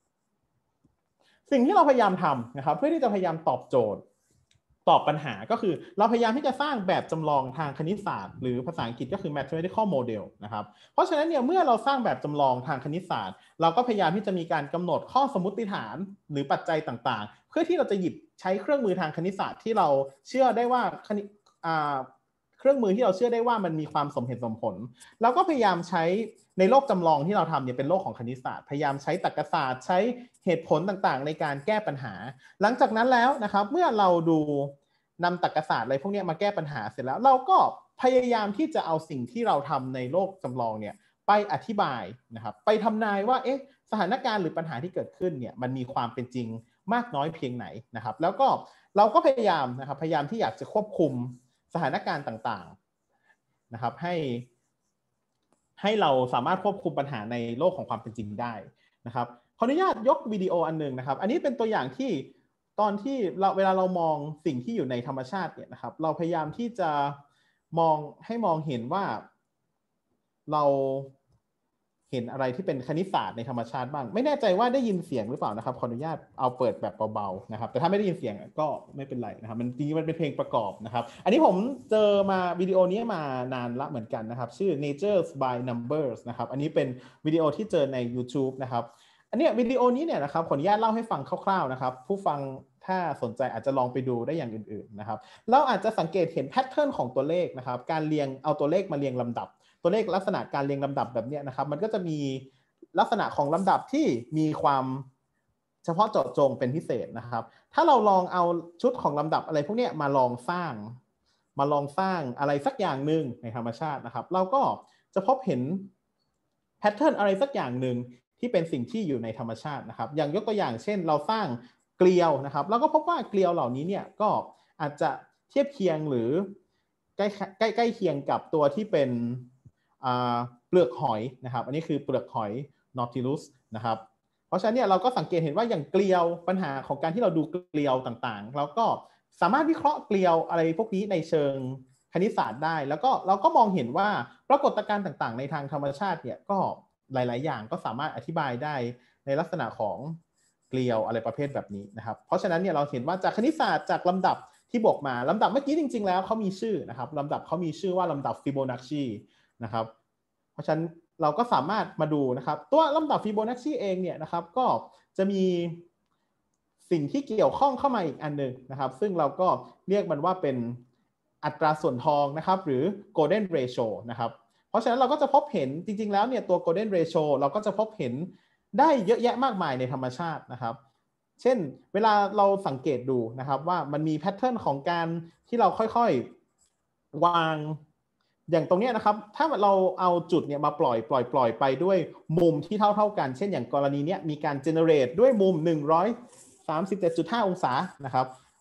สิ่งที่เราพยายามทำนะครับเพื่อที่จะพยายามตอบโจทย์ตอบปัญหาก็คือเราพยายามที่จะสร้างแบบจำลองทางคณิตศาสตร์หรือภาษาอังกฤษก็คือ mathematical model นะครับเพราะฉะนั้นเนี่ยเมื่อเราสร้างแบบจำลองทางคณิตศาสตร์เราก็พยายามที่จะมีการกำหนดข้อสมมติฐานหรือปัจจัยต่างๆเพื่อที่เราจะหยิบใช้เครื่องมือทางคณิตศาสตร์ที่เราเชื่อได้ว่าคณิตอ่าเครื่องมือที่เราเชื่อได้ว่ามันมีความสมเหตุสมผลเราก็พยายามใช้ในโลกจำลองที่เราทำเนี่ยเป็นโลกของคณิตศาสตร์พยายามใช้ตรรกศาสตร์ใช้เหตุผลต่างๆในการแก้ปัญหาหลังจากนั้นแล้วนะครับเมื่อเราดูนำตรรกศาสตร์อะไรพวกนี้มาแก้ปัญหาเสร็จแล้วเราก็พยายามที่จะเอาสิ่งที่เราทำในโลกจำลองเนี่ยไปอธิบายนะครับไปทำนายว่าเอ๊ะสถานการณ์หรือปัญหาที่เกิดขึ้นเนี่ยมันมีความเป็นจริงมากน้อยเพียงไหนนะครับแล้วก็เราก็พยายามนะครับพยายามที่อยากจะควบคุมสถานการณ์ต่างๆนะครับให้ให้เราสามารถควบคุมปัญหาในโลกของความเป็นจริงได้นะครับขออนุญาตยกวิดีโออันนึงนะครับอันนี้เป็นตัวอย่างที่ตอนที่เราเวลาเรามองสิ่งที่อยู่ในธรรมชาติเนี่ยนะครับเราพยายามที่จะมองให้มองเห็นว่าเราเห็นอะไรที่เป็นคณิตศาสตร์ในธรรมชาติบ้างไม่แน่ใจว่าได้ยินเสียงหรือเปล่านะครับขออนุญาตเอาเปิดแบบเบาๆนะครับแต่ถ้าไม่ได้ยินเสียงก็ไม่เป็นไรนะครับมันจริงๆมันเป็นเพลงประกอบนะครับอันนี้ผมเจอมาวิดีโอนี้มานานละเหมือนกันนะครับชื่อ Nature by Numbers นะครับอันนี้เป็นวิดีโอที่เจอใน YouTube นะครับอันนี้วิดีโอนี้เนี่ยนะครับขออนุญาตเล่าให้ฟังคร่าวๆนะครับผู้ฟังถ้าสนใจอาจจะลองไปดูได้อย่างอื่นๆนะครับเราอาจจะสังเกตเห็นแพทเทิร์นของตัวเลขนะครับการเรียงเอาตัวเลขมาเรียงลำดับตัวเลขลักษณะการเรียงลำดับแบบนี้นะครับมันก็จะมีลักษณะของลำดับที่มีความเฉพาะเจาะจงเป็นพิเศษนะครับถ้าเราลองเอาชุดของลำดับอะไรพวกนี้มาลองสร้างมาลองสร้างอะไรสักอย่างหนึ่งในธรรมชาตินะครับเราก็จะพบเห็นแพทเทิร์นอะไรสักอย่างหนึ่งที่เป็นสิ่งที่อยู่ในธรรมชาตินะครับอย่างยกตัวอย่างเช่นเราสร้างเกลียวนะครับเราก็พบว่าเกลียวเหล่านี้เนี่ยก็อาจจะเทียบเคียงหรือใกล้ใกล้ใกล้เคียงกับตัวที่เป็นเปลือกหอยนะครับอันนี้คือเปลือกหอย Nautilus นะครับเพราะฉะนั้นเนี่ยเราก็สังเกตเห็นว่าอย่างเกลียวปัญหาของการที่เราดูเกลียวต่างๆเราก็สามารถวิเคราะห์เกลียวอะไรพวกนี้ในเชิงคณิตศาสตร์ได้แล้วก็เราก็มองเห็นว่าปรากฏการณ์ต่างๆในทางธรรมชาติเนี่ยก็หลายๆอย่างก็สามารถอธิบายได้ในลักษณะของเกลียวอะไรประเภทแบบนี้นะครับเพราะฉะนั้นเนี่ยเราเห็นว่าจากคณิตศาสตร์จากลำดับที่บอกมาลำดับเมื่อกี้จริงๆแล้วเขามีชื่อนะครับลำดับเขามีชื่อว่าลำดับฟิโบนัชชีนะครับเพราะฉะนั้นเราก็สามารถมาดูนะครับตัวลำดับฟิโบนัชชีเองเนี่ยนะครับก็จะมีสิ่งที่เกี่ยวข้องเข้ามาอีกอันหนึ่งนะครับซึ่งเราก็เรียกมันว่าเป็นอัตราส่วนทองนะครับหรือ golden ratio นะครับเพราะฉะนั้นเราก็จะพบเห็นจริงๆแล้วเนี่ยตัว golden ratio เราก็จะพบเห็นได้เยอะแยะมากมายในธรรมชาตินะครับเช่นเวลาเราสังเกตดูนะครับว่ามันมีแพทเทิร์นของการที่เราค่อยๆวางอย่างตรงนี้นะครับถ้าเราเอาจุดเนี่ยมาปล่อยปล่อยปล่อยไปด้วยมุมที่เท่าๆกันเช่นอย่างกรณีนี้มีการ generate ด้วยมุม หนึ่งร้อยสามสิบเจ็ดจุดห้า องศานะครับ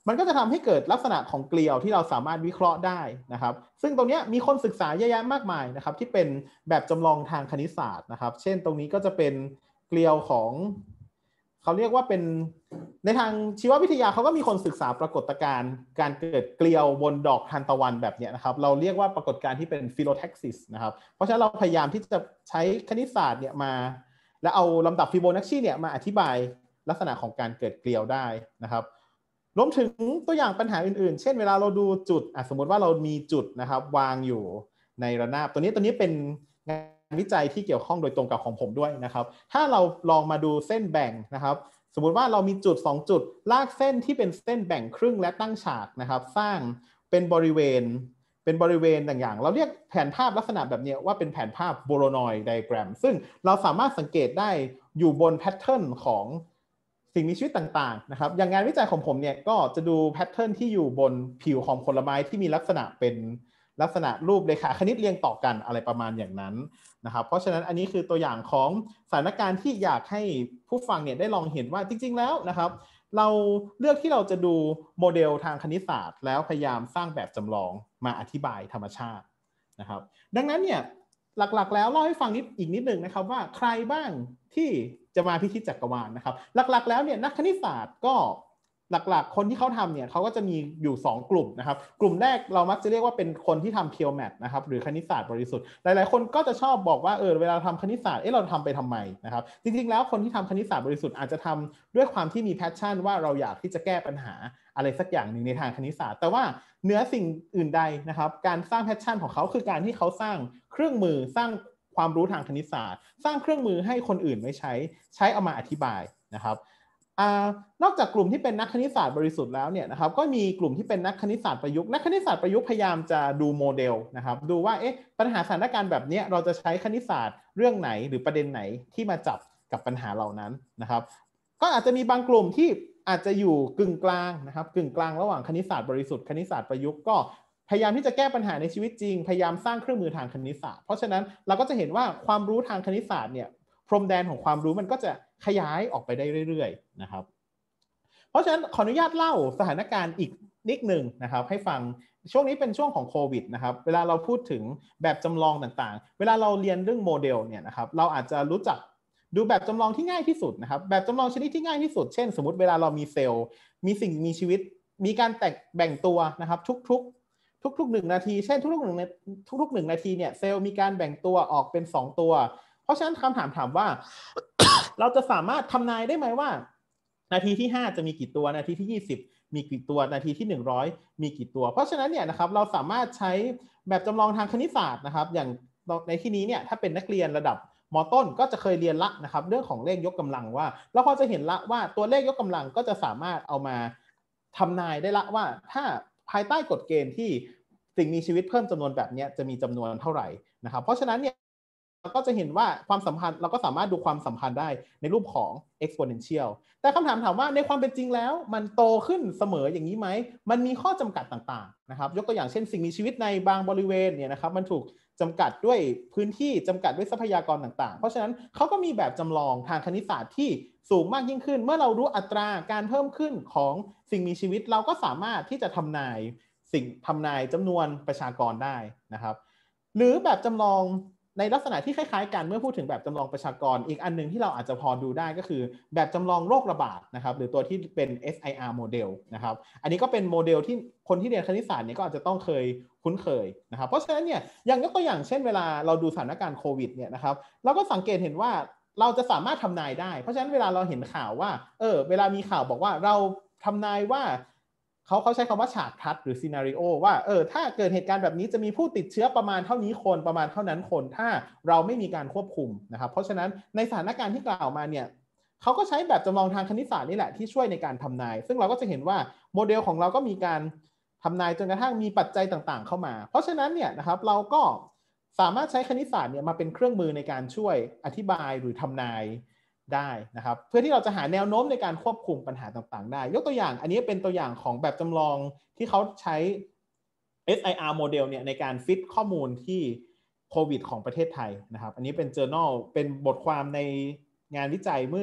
มันก็จะทำให้เกิดลักษณะของเกลียวที่เราสามารถวิเคราะห์ได้นะครับซึ่งตรงนี้มีคนศึกษาเยอะแยะมากมายนะครับที่เป็นแบบจำลองทางคณิตศาสตร์นะครับเช่นตรงนี้ก็จะเป็นเกลียวของเขาเรียกว่าเป็นในทางชีววิทยาเขาก็มีคนศึกษาปรากฏการณ์การเกิดเกลียวบนดอกทานตะวันแบบนี้นะครับเราเรียกว่าปรากฏการณ์ที่เป็นฟิโลแท็กซิสนะครับเพราะฉะนั้นเราพยายามที่จะใช้คณิตศาสตร์เนี่ยมาและเอาลำดับฟิโบนัชชีเนี่ยมาอธิบายลักษณะของการเกิดเกลียวได้นะครับรวมถึงตัวอย่างปัญหาอื่นๆเช่นเวลาเราดูจุดสมมติว่าเรามีจุดนะครับวางอยู่ในระนาบตัวนี้ตัวนี้เป็นงานวิจัยที่เกี่ยวข้องโดยตรงกับของผมด้วยนะครับถ้าเราลองมาดูเส้นแบ่งนะครับสมมุติว่าเรามีจุดสองจุดลากเส้นที่เป็นเส้นแบ่งครึ่งและตั้งฉากนะครับสร้างเป็นบริเวณเป็นบริเวณต่างๆเราเรียกแผนภาพลักษณะแบบนี้ว่าเป็นแผนภาพโบโลนอยด์ไดอะแกรมซึ่งเราสามารถสังเกตได้อยู่บนแพทเทิร์นของสิ่งมีชีวิตต่างๆนะครับอย่างงานวิจัยของผมเนี่ยก็จะดูแพทเทิร์นที่อยู่บนผิวของผลไม้ที่มีลักษณะเป็นลักษณะรูปเรขาคณิตเรียงต่อกันอะไรประมาณอย่างนั้นนะครับเพราะฉะนั้นอันนี้คือตัวอย่างของสถานการณ์ที่อยากให้ผู้ฟังเนี่ยได้ลองเห็นว่าจริงๆแล้วนะครับเราเลือกที่เราจะดูโมเดลทางคณิตศาสตร์แล้วพยายามสร้างแบบจำลองมาอธิบายธรรมชาตินะครับดังนั้นเนี่ยหลักๆแล้วเล่าให้ฟังนิดอีกนิดนึงนะครับว่าใครบ้างที่จะมาพิชิตจักรวาลนะครับหลักๆแล้วเนี่ยนักคณิตศาสตร์ก็หลักๆคนที่เขาทำเนี่ยเขาก็จะมีอยู่สองกลุ่มนะครับกลุ่มแรกเรามักจะเรียกว่าเป็นคนที่ทำ pure math นะครับหรือคณิตศาสตร์บริสุทธิ์หลายๆคนก็จะชอบบอกว่าเออเวลาทำคณิตศาสตร์เออเราทำไปทำไมนะครับจริงๆแล้วคนที่ทำคณิตศาสตร์บริสุทธิ์อาจจะทำด้วยความที่มีแพชชั่นว่าเราอยากที่จะแก้ปัญหาอะไรสักอย่างหนึ่งในทางคณิตศาสตร์แต่ว่าเหนือสิ่งอื่นใดนะครับการสร้างแพชชั่นของเขาคือการที่เขาสร้างเครื่องมือสร้างความรู้ทางคณิตศาสตร์สร้างเครื่องมือให้คนอื่นไม่ใช้ใช้เอามาอธิบายนะครับนอกจากกลุ่มที่เป็นนักคณิตศาสตร์บริสุทธิ์แล้วเนี่ยนะครับก็มีกลุ่มที่เป็นนักคณิตศาสตร์ประยุกต์นักคณิตศาสตร์ประยุกต์พยายามจะดูโมเดลนะครับดูว่าเอ๊ะปัญหาสถานการณ์แบบนี้เราจะใช้คณิตศาสตร์เรื่องไหนหรือประเด็นไหนที่มาจับกับปัญหาเหล่านั้นนะครับก็อาจจะมีบางกลุ่มที่อาจจะอยู่กึ่งกลางนะครับกึ่งกลางระหว่างคณิตศาสตร์บริสุทธิ์คณิตศาสตร์ประยุกต์ก็พยายามที่จะแก้ปัญหาในชีวิตจริงพยายามสร้างเครื่องมือทางคณิตศาสตร์เพราะฉะนั้นเราก็จะเห็นว่าความรู้ทางคณิตศาสตร์เนี่ยพรมแดนของความรู้มันก็จะขยายออกไปได้เรื่อยๆนะครับเพราะฉะนั้นขออนุญาตเล่าสถานการณ์อีกนิดหนึ่งนะครับให้ฟังช่วงนี้เป็นช่วงของโควิดนะครับเวลาเราพูดถึงแบบจำลองต่างๆเวลาเราเรียนเรื่องโมเดลเนี่ยนะครับเราอาจจะรู้จักดูแบบจำลองที่ง่ายที่สุดนะครับแบบจำลองชนิดที่ง่ายที่สุดเช่นสมมติเวลาเรามีเซลล์มีสิ่งมีชีวิตมีการแตกแบ่งตัวนะครับทุกๆทุกๆหนึ่งนาทีเช่นทุกๆหนึ่งทุกๆหนึ่งนาทีเนี่ยเซลล์มีการแบ่งตัวออกเป็นสองตัวเพราะฉะนั้นคำถามถามว่า เราจะสามารถทำนายได้ไหมว่านาทีที่ห้าจะมีกี่ตัวนาทีที่ยี่สิบมีกี่ตัวนาทีที่หนึ่งร้อยมีกี่ตัวเพราะฉะนั้นเนี่ยนะครับเราสามารถใช้แบบจำลองทางคณิตศาสตร์นะครับอย่างในที่นี้เนี่ยถ้าเป็นนักเรียนระดับม.ต้นก็จะเคยเรียนละนะครับเรื่องของเลขยกกำลังว่าเราพอจะเห็นละว่าตัวเลขยกกำลังก็จะสามารถเอามาทำนายได้ละว่าถ้าภายใต้กฎเกณฑ์ที่สิ่งมีชีวิตเพิ่มจำนวนแบบนี้จะมีจำนวนเท่าไหร่นะครับเพราะฉะนั้นเนี่ยเราก็จะเห็นว่าความสัมพันธ์เราก็สามารถดูความสัมพันธ์ได้ในรูปของ exponential แต่คำถามถามว่าในความเป็นจริงแล้วมันโตขึ้นเสมออย่างนี้ไหมมันมีข้อจำกัดต่างๆนะครับยกตัวอย่างเช่นสิ่งมีชีวิตในบางบริเวณเนี่ยนะครับมันถูกจำกัดด้วยพื้นที่จำกัดด้วยทรัพยากรต่างๆเพราะฉะนั้นเขาก็มีแบบจำลองทางคณิตศาสตร์ที่สูงมากยิ่งขึ้นเมื่อเรารู้อัตราการเพิ่มขึ้นของสิ่งมีชีวิตเราก็สามารถที่จะทำนายสิ่งทำนายจำนวนประชากรได้นะครับหรือแบบจำลองในลักษณะที่คล้ายๆกันเมื่อพูดถึงแบบจำลองประชากรอีกอันนึงที่เราอาจจะพอดูได้ก็คือแบบจำลองโรคระบาดนะครับหรือตัวที่เป็น เอส ไอ อาร์ โมเดลนะครับอันนี้ก็เป็นโมเดลที่คนที่เรียนคณิตศาสตร์เนี่ยก็อาจจะต้องเคยคุ้นเคยนะครับเพราะฉะนั้นเนี่ยอย่างยกตัวอย่างเช่นเวลาเราดูสถานการณ์โควิดเนี่ยนะครับเราก็สังเกตเห็นว่าเราจะสามารถทำนายได้เพราะฉะนั้นเวลาเราเห็นข่าวว่าเออเวลามีข่าวบอกว่าเราทำนายว่าเขาเขาใช้คำว่าฉากทัศน์หรือซีนาริโอว่าเออถ้าเกิดเหตุการณ์แบบนี้จะมีผู้ติดเชื้อประมาณเท่านี้คนประมาณเท่านั้นคนถ้าเราไม่มีการควบคุมนะครับเพราะฉะนั้นในสถานการณ์ที่กล่าวมาเนี่ยเขาก็ใช้แบบจำลองทางคณิตศาสตร์นี่แหละที่ช่วยในการทำนายซึ่งเราก็จะเห็นว่าโมเดลของเราก็มีการทำนายจนกระทั่งมีปัจจัยต่างๆเข้ามาเพราะฉะนั้นเนี่ยนะครับเราก็สามารถใช้คณิตศาสตร์เนี่ยมาเป็นเครื่องมือในการช่วยอธิบายหรือทำนายได้นะครับเพื่อที่เราจะหาแนวโน้มในการควบคุมปัญหาต่างๆได้ยกตัวอย่างอันนี้เป็นตัวอย่างของแบบจำลองที่เขาใช้ เอส ไอ อาร์ โมเดลเนี่ยในการฟิตข้อมูลที่โควิดของประเทศไทยนะครับอันนี้เป็น journal เป็นบทความในงานวิจัยเมื่อ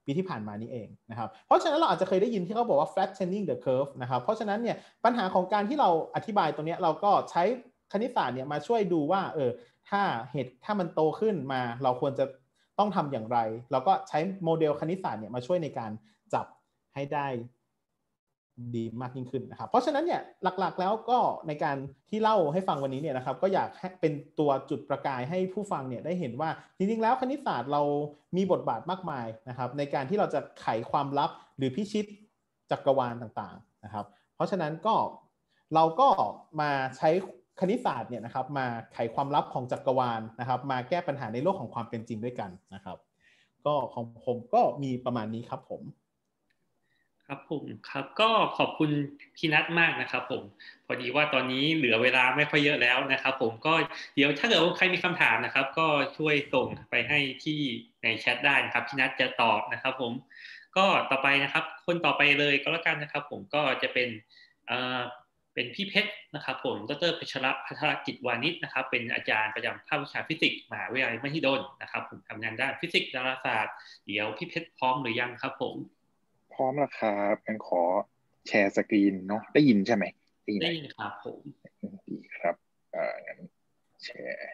ปีที่ผ่านมานี้เองนะครับเพราะฉะนั้นเราอาจจะเคยได้ยินที่เขาบอกว่า flattening the curve นะครับเพราะฉะนั้นเนี่ยปัญหาของการที่เราอธิบายตัวนี้เราก็ใช้คณิตศาสตร์เนี่ยมาช่วยดูว่าเออถ้าเหตุถ้ามันโตขึ้นมาเราควรจะต้องทำอย่างไรเราก็ใช้โมเดลคณิตศาสตร์เนี่ยมาช่วยในการจับให้ได้ดีมากยิ่งขึ้นนะครับเพราะฉะนั้นเนี่ยหลักๆแล้วก็ในการที่เล่าให้ฟังวันนี้เนี่ยนะครับก็อยากให้เป็นตัวจุดประกายให้ผู้ฟังเนี่ยได้เห็นว่าจริงๆแล้วคณิตศาสตร์เรามีบทบาทมากมายนะครับในการที่เราจะไขความลับหรือพิชิตจักรวาลต่างๆนะครับเพราะฉะนั้นก็เราก็มาใช้คณิตศาสตร์เนี่ยนะครับมาไขความลับของจักรวาลนะครับมาแก้ปัญหาในโลกของความเป็นจริงด้วยกันนะครับก็ของผมก็มีประมาณนี้ครับผมครับผมครับก็ขอบคุณพี่นัทมากนะครับผมพอดีว่าตอนนี้เหลือเวลาไม่ค่อยเยอะแล้วนะครับผมก็เดี๋ยวถ้าเกิดว่าใครมีคำถามนะครับก็ช่วยส่งไปให้ที่ในแชทได้นะครับพี่นัทจะตอบนะครับผมก็ต่อไปนะครับคนต่อไปเลยก็แล้วกันนะครับผมก็จะเป็นเอ่อเป็นพี่เพชรนะครับผมดร.เพชรรัตน์พัทรกิจวานิชนะครับเป็นอาจารย์ประจำภาควิชาฟิสิกส์มหาวิทยาลัยมหิดลนะครับผมทำงานด้านฟิสิกส์ดาราศาสตร์เดี๋ยวพี่เพชรพร้อมหรือยังครับผมพร้อมแล้วครับงั้นขอแชร์สกรีนเนาะได้ยินใช่ไหมได้ยินได้ยินครับผมดีครับอ่างั้นแชร์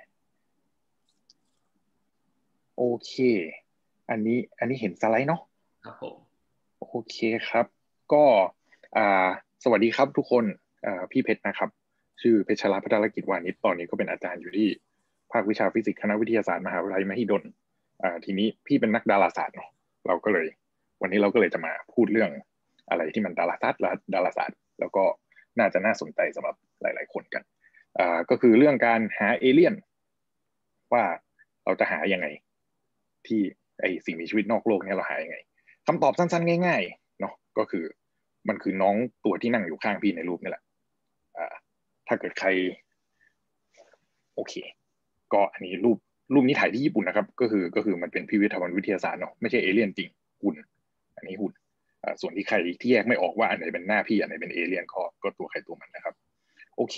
โอเคอันนี้อันนี้เห็นสไลด์เนาะครับผมโอเคครับก็อ่าสวัสดีครับทุกคนอ่าพี่เพชรนะครับชื่อเพชรรัตน์พัทรกิจวานิชตอนนี้ก็เป็นอาจารย์อยู่ที่ภาควิชาฟิสิกส์คณะวิทยาศาสตร์มหาวิทยาลัยมหิดลอ่าทีนี้พี่เป็นนักดาราศาสตร์เนาะเราก็เลยวันนี้เราก็เลยจะมาพูดเรื่องอะไรที่มันดาราศาสตร์และดาราศาสตร์แล้วก็น่าจะน่าสนใจสำหรับหลายๆคนกันอ่าก็คือเรื่องการหาเอเลี่ยนว่าเราจะหายังไงที่ไอสิ่งมีชีวิตนอกโลกเนี่ยเราหายังไงคำตอบสั้นๆง่ายๆเนาะก็คือมันคือน้องตัวที่นั่งอยู่ข้างพี่ในรูปนี่แหละอ่าถ้าเกิดใครโอเคก็อันนี้รูปรูปนี้ถ่ายที่ญี่ปุ่นนะครับก็คือก็คือมันเป็นพิพิธภัณฑ์วิทยาศาสตร์เนาะไม่ใช่เอเลี่ยนจริงหุ่นอันนี้หุ่นอ่าส่วนที่ใครที่แยกไม่ออกว่าอันไหนเป็นหน้าพี่อันไหนเป็นเอเลี่ยนก็ก็ตัวใครตัวมันนะครับโอเค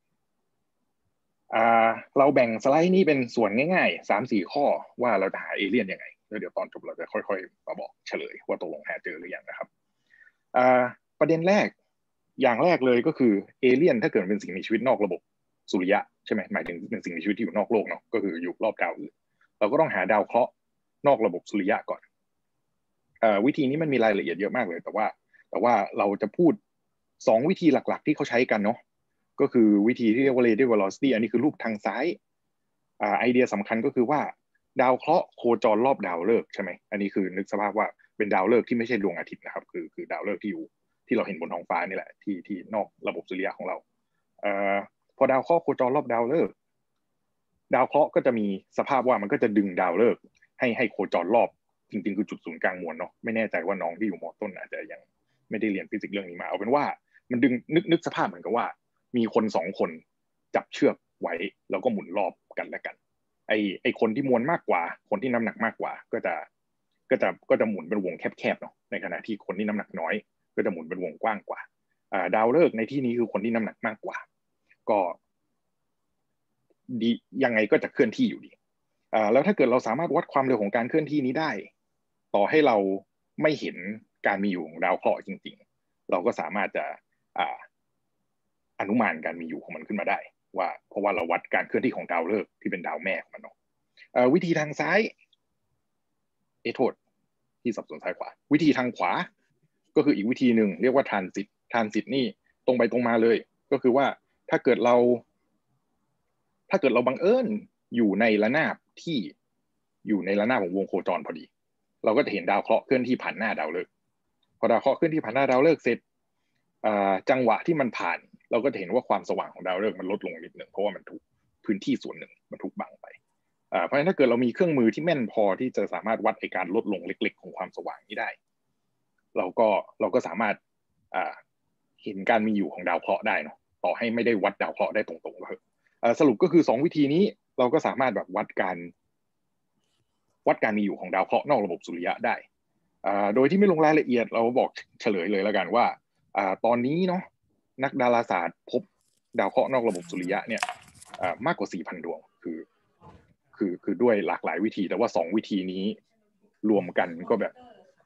อ่าเราแบ่งสไลด์นี้เป็นส่วนง่ายๆ สามสี่ ข้อว่าเราจะหาเอเลี่ยนยังไงแล้วเดี๋ยวตอนจบเราจะค่อยๆมาบอกเฉลยว่าตกลงหาเจอหรือยังนะครับอ่าประเด็นแรกอย่างแรกเลยก็คือเอเลี่ยนถ้าเกิดเป็นสิ่งมีชีวิตนอกระบบสุริยะใช่ไหมหมายถึงเป็นสิ่งมีชีวิตที่อยู่นอกโลกเนาะก็คืออยู่รอบดาวอื่นเราก็ต้องหาดาวเคราะห์นอกระบบสุริยะก่อนเอ่อวิธีนี้มันมีรายละเอียดเยอะมากเลยแต่ว่าแต่ว่าเราจะพูดสองวิธีหลักๆที่เขาใช้กันเนาะก็คือวิธีที่เรียกว่า radial velocity อันนี้คือรูปทางซ้ายอ่าไอเดียสำคัญก็คือว่าดาวเคราะห์โคจรรอบดาวฤกษ์ใช่ไหมอันนี้คือนึกสภาพว่าเป็นดาวฤกษ์ที่ไม่ใช่ดวงอาทิตย์นะครับคือคือดาวฤกษ์ที่อยู่ที่เราเห็นบนท้องฟ้านี่แหละที่ที่นอกระบบสุริยะของเราเอ่อพอดาวเคราะห์โคจรรอบดาวฤกษ์ดาวเคราะห์ก็จะมีสภาพว่ามันก็จะดึงดาวฤกษ์ให้ให้โคจรรอบจริงๆคือจุดศูนย์กลางมวลเนาะไม่แน่ใจว่าน้องที่อยู่ม.ต้นอาจจะยังไม่ได้เรียนฟิสิกส์เรื่องนี้มาเอาเป็นว่ามันดึงนึกนึกสภาพเหมือนกับว่ามีคนสองคนจับเชือกไว้แล้วก็หมุนรอบกันและกันไอไอคนที่มวลมากกว่าคนที่น้ำหนักมากกว่าก็จะก็จะก็จะหมุนเป็นวงแคบๆเนาะในขณะที่คนที่น้ำหนักน้อยก็จะหมุนเป็นวงกว้างกว่าอ่าดาวฤกษ์ในที่นี้คือคนที่น้ำหนักมากกว่าก็ดียังไงก็จะเคลื่อนที่อยู่ดีอ่าแล้วถ้าเกิดเราสามารถวัดความเร็วของการเคลื่อนที่นี้ได้ต่อให้เราไม่เห็นการมีอยู่ของดาวเคราะห์จริงๆเราก็สามารถจะอ่าอนุมานการมีอยู่ของมันขึ้นมาได้ว่าเพราะว่าเราวัดการเคลื่อนที่ของดาวฤกษ์ที่เป็นดาวแม่ของมันเนาะเอ่อวิธีทางซ้ายเอโทษที่สับสนซ้ายขวาวิธีทางขวาก็คืออีกวิธีหนึ่งเรียกว่าทรานสิตทรานสิตนี่ตรงไปตรงมาเลยก็คือว่าถ้าเกิดเราถ้าเกิดเราบังเอิญอยู่ในระนาบที่อยู่ในระนาบของวงโคจรพอดีเราก็จะเห็นดาวเคราะห์เคลื่อนที่ผ่านหน้าดาวฤกษ์พอดาวเคราะห์เคลื่อนที่ผ่านหน้าดาวฤกษ์เสร็จจังหวะที่มันผ่านเราก็จะเห็นว่าความสว่างของดาวฤกษ์มันลดลงนิดหนึ่งเพราะว่ามันถูกพื้นที่ส่วนหนึ่งมันถูกบังไปเพราะฉะนั้นถ้าเกิดเรามีเครื่องมือที่แม่นพอที่จะสามารถวัดไอ้การลดลงเล็กๆของความสว่างนี้ได้เราก็เราก็สามารถเห็นการมีอยู่ของดาวเคราะห์ได้เนาะต่อให้ไม่ได้วัดดาวเคราะห์ได้ตรงๆก็เถอะสรุปก็คือสองวิธีนี้เราก็สามารถแบบวัดการวัดการมีอยู่ของดาวเคราะห์นอกระบบสุริยะได้โดยที่ไม่ลงรายละเอียดเราบอกเฉลยเลยแล้วกันว่าตอนนี้เนาะนักดาราศาสตร์พบดาวเคราะห์นอกระบบสุริยะเนี่ยมากกว่า สี่พัน ดวงคือคือคือด้วยหลากหลายวิธีแต่ว่าสองวิธีนี้รวมกันก็แบบ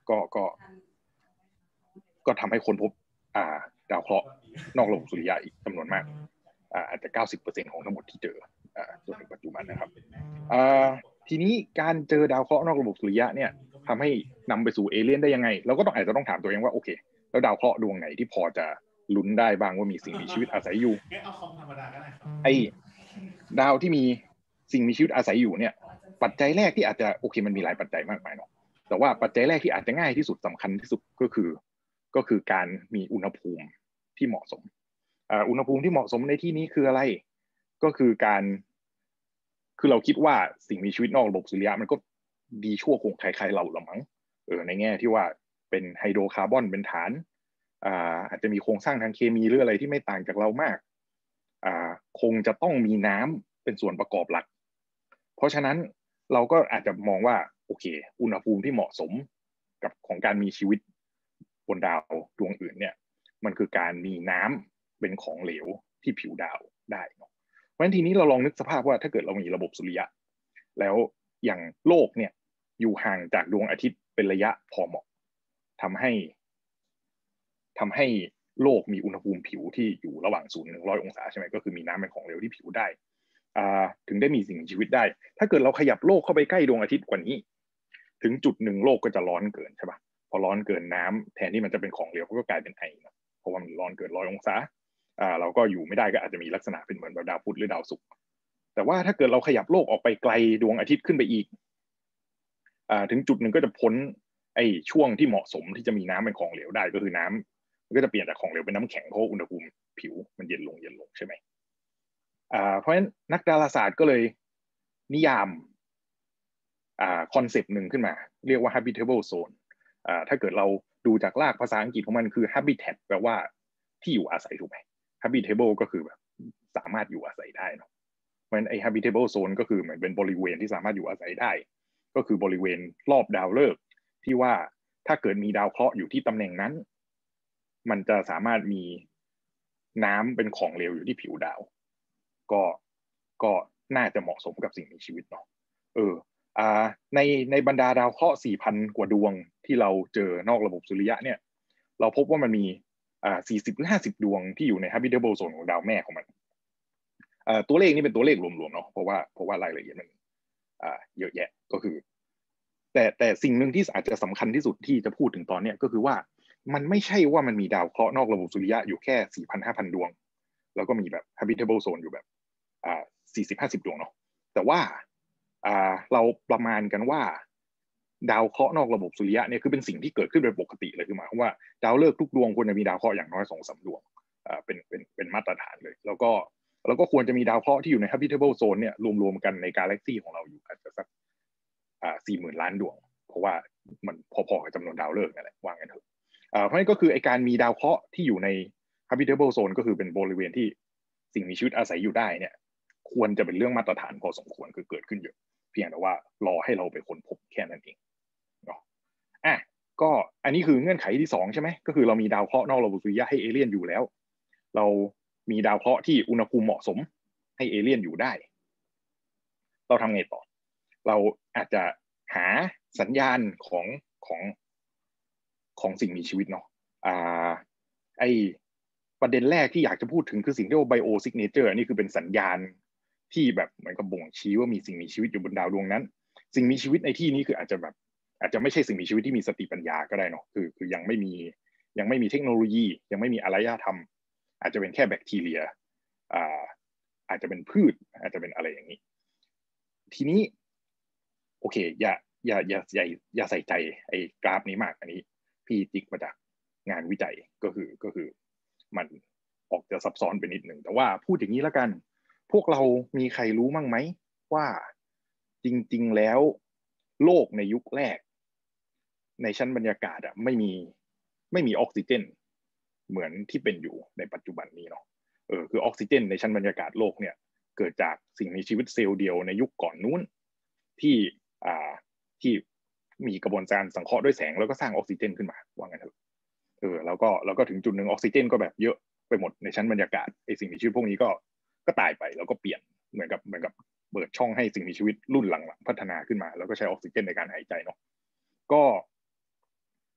ก็ก็ก็ทำให้คนพบอ่าดาวเคราะห์นอกระบบสุริยะอีกจำนวนมากอ่าอาจจะ เก้าสิบเปอร์เซ็นต์ ของทั้งหมดที่เจออ่าจนถึงปัจจุบันนะครับอ่าทีนี้การเจอดาวเคราะห์นอกระบบสุริยะเนี่ยทำให้นำไปสู่เอเลี่ยนได้ยังไงเราก็ต้องอาจจะต้องถามตัวเองว่าโอเคแล้วดาวเคราะห์ดวงไหนที่พอจะลุ้นได้บ้างว่ามีสิ่งมีชีวิตอาศัยอยู่ไอ้ดาวที่มีสิ่งมีชีวิตอาศัยอยู่เนี่ยปัจจัยแรกที่อาจจะโอเคมันมีหลายปัจจัยมากมายเนาะแต่ว่าปัจจัยแรกที่อาจจะง่ายที่สุดสำคัญที่สุดก็คือก็คือการมีอุณหภูมิที่เหมาะสมอ่าอุณหภูมิที่เหมาะสมในที่นี้คืออะไรก็คือการคือเราคิดว่าสิ่งมีชีวิตนอกระบบสุริยะมันก็ดีชั่วคงคล้ายๆเราละมั้งเออในแง่ที่ว่าเป็นไฮโดรคาร์บอนเป็นฐานอ่าอาจจะมีโครงสร้างทางเคมีหรืออะไรที่ไม่ต่างจากเรามากอ่าคงจะต้องมีน้ำเป็นส่วนประกอบหลักเพราะฉะนั้นเราก็อาจจะมองว่าโอเคอุณหภูมิที่เหมาะสมกับของการมีชีวิตบนดาวดวงอื่นเนี่ยมันคือการมีน้ำเป็นของเหลวที่ผิวดาวได้เนาะเพราะฉะนั้นทีนี้เราลองนึกสภาพว่าถ้าเกิดเรามีระบบสุริยะแล้วอย่างโลกเนี่ยอยู่ห่างจากดวงอาทิตย์เป็นระยะพอเหมาะทำให้ทำให้โลกมีอุณหภูมิผิวที่อยู่ระหว่างศูนย์ถึงร้อยองศาใช่ไหมก็คือมีน้ำเป็นของเหลวที่ผิวได้ถึงได้มีสิ่งมีชีวิตได้ถ้าเกิดเราขยับโลกเข้าไปใกล้ดวงอาทิตย์กว่านี้ถึงจุดหนึ่งโลกก็จะร้อนเกินใช่ปะพอร้อนเกินน้ำแทนที่มันจะเป็นของเหลวก็กลายเป็นไอนะเพราะว่ามันร้อนเกินร้อยองศาอ่าเราก็อยู่ไม่ได้ก็อาจจะมีลักษณะเป็นเหมือนแบบดาวพุธหรือดาวศุกร์แต่ว่าถ้าเกิดเราขยับโลกออกไปไกลดวงอาทิตย์ขึ้นไปอีกอ่าถึงจุดหนึ่งก็จะพ้นไอช่วงที่เหมาะสมที่จะมีน้ำเป็นของเหลวได้ก็คือน้ำมันก็จะเปลี่ยนจากของเหลวเป็นน้ำแข็งเพราะอุณหภูมิผิวมันเย็นลงเย็นลงใช่ไหมอ่าเพราะฉะนั้นนักดาราศาสตร์ก็เลยนิยามอ่าคอนเซปต์หนึ่งขึ้นมาเรียกว่า habitable zone อ่าถ้าเกิดเราดูจากรากภาษาอังกฤษของมันคือ habitat แปลว่าที่อยู่อาศัยถูกไหม habitable ก็คือแบบสามารถอยู่อาศัยได้เนาะเพราะฉะนั้นไอ้ habitable zone ก็คือเหมือนเป็นบริเวณที่สามารถอยู่อาศัยได้ก็คือบริเวณรอบดาวฤกษ์ที่ว่าถ้าเกิดมีดาวเคราะห์อยู่ที่ตำแหน่งนั้นมันจะสามารถมีน้ำเป็นของเหลวอยู่ที่ผิวดาวก็ก็น่าจะเหมาะสมกับสิ่งมีชีวิตเนาะเอออ่าในในบรรดาดาวเคราะห์ สี่พัน กว่าดวงที่เราเจอนอกระบบสุริยะเนี่ยเราพบว่ามันมีอ่าสี่สิบหรือห้าสิบดวงที่อยู่ใน habitable zone ของดาวแม่ของมันอ่าตัวเลขนี้เป็นตัวเลขรวมๆเนาะเพราะว่าเพราะว่ารายละเอียดมันอ่าเยอะแยะก็คือแต่แต่สิ่งหนึ่งที่อาจจะสำคัญที่สุดที่จะพูดถึงตอนนี้ก็คือว่ามันไม่ใช่ว่ามันมีดาวเคราะห์นอกระบบสุริยะอยู่แค่ สี่พัน ห้าพัน ดวงแล้วก็มีแบบ habitable zone อยู่แบบอ่าสี่สิบ ห้าสิบดวงเนาะแต่ว่าอ่าเราประมาณกันว่าดาวเคราะห์นอกระบบสุริยะเนี่ยคือเป็นสิ่งที่เกิดขึ้นเป็นปกติเลยคือหมายความว่าดาวฤกษ์ทุกดวงควรจะมีดาวเคราะห์อย่างน้อย สองถึงสาม ดวงอ่าเป็นเป็นเป็นมาตรฐานเลยแล้วก็แล้วก็ควรจะมีดาวเคราะห์ที่อยู่ใน habitable zone เนี่ยรวมๆกันในกาแล็กซี่ของเราอยู่อาจจะสักอ่า สี่หมื่น ล้านดวงเพราะว่ามันพอๆกับจำนวนดาวฤกษ์นั่นแหละว่างั้นเถอะอ่าเพราะนั่นก็คือไอการมีดาวเคราะห์ที่อยู่ใน habitable zone ก็คือเป็นบริเวณที่สิ่งมีชีวิตอาศัยอยู่ได้เนี่ยควรจะเป็นเรื่องมาตรฐานพอสมควรคือเกิดขึ้นเยอะเพียงแต่ว่ารอให้เราไปค้นพบแค่นั้นเองเนาะอ่ะก็อันนี้คือเงื่อนไขที่สองใช่ไหมก็คือเรามีดาวเคราะห์นอกระบบสุริยะให้เอเลี่ยนอยู่แล้วเรามีดาวเคราะห์ที่อุณหภูมิเหมาะสมให้เอเลี่ยนอยู่ได้เราทำไงต่อเราอาจจะหาสัญญาณของของของสิ่งมีชีวิตเนาะอ่าไอประเด็นแรกที่อยากจะพูดถึงคือสิ่งที่เรียกว่า bio signature นี่คือเป็นสัญญาณที่แบบเหมือนกับบ่งชี้ว่ามีสิ่งมีชีวิตอยู่บนดาวดวงนั้นสิ่งมีชีวิตในที่นี้คืออาจจะแบบอาจจะไม่ใช่สิ่งมีชีวิตที่มีสติปัญญาก็ได้เนาะคือคือยังไม่มียังไม่มีเทคโนโลยียังไม่มีอารยธรรมอาจจะเป็นแค่แบคทีเรียอ่าอาจจะเป็นพืชอาจจะเป็นอะไรอย่างนี้ทีนี้โอเคอย่าอย่าอย่าอย่าอย่าใส่ใจไอ้กราฟนี้มากอันนี้พี่ติ๊กมาจากงานวิจัยก็คือก็คือมันออกจะซับซ้อนไปนิดหนึ่งแต่ว่าพูดอย่างนี้แล้วกันพวกเรามีใครรู้มั่งไหมว่าจริงๆแล้วโลกในยุคแรกในชั้นบรรยากาศอ่ะไม่มีไม่มีออกซิเจนเหมือนที่เป็นอยู่ในปัจจุบันนี้เนาะเออคือออกซิเจนในชั้นบรรยากาศโลกเนี่ยเกิดจากสิ่งมีชีวิตเซลล์เดียวในยุคก่อนนู้นที่อ่าที่มีกระบวนการสังเคราะห์ด้วยแสงแล้วก็สร้างออกซิเจนขึ้นมาว่างั้นเถอะเออแล้วก็แล้วก็ถึงจุดหนึ่งออกซิเจนก็แบบเยอะไปหมดในชั้นบรรยากาศไอสิ่งมีชีวิตพวกนี้ก็ก็ตายไปแล้วก็เปลี่ยนเหมือนกับเหมือนกับเปิดช่องให้สิ่งมีชีวิตรุ่นหลังๆพัฒนาขึ้นมาแล้วก็ใช้ออกซิเจนในการหายใจเนาะก็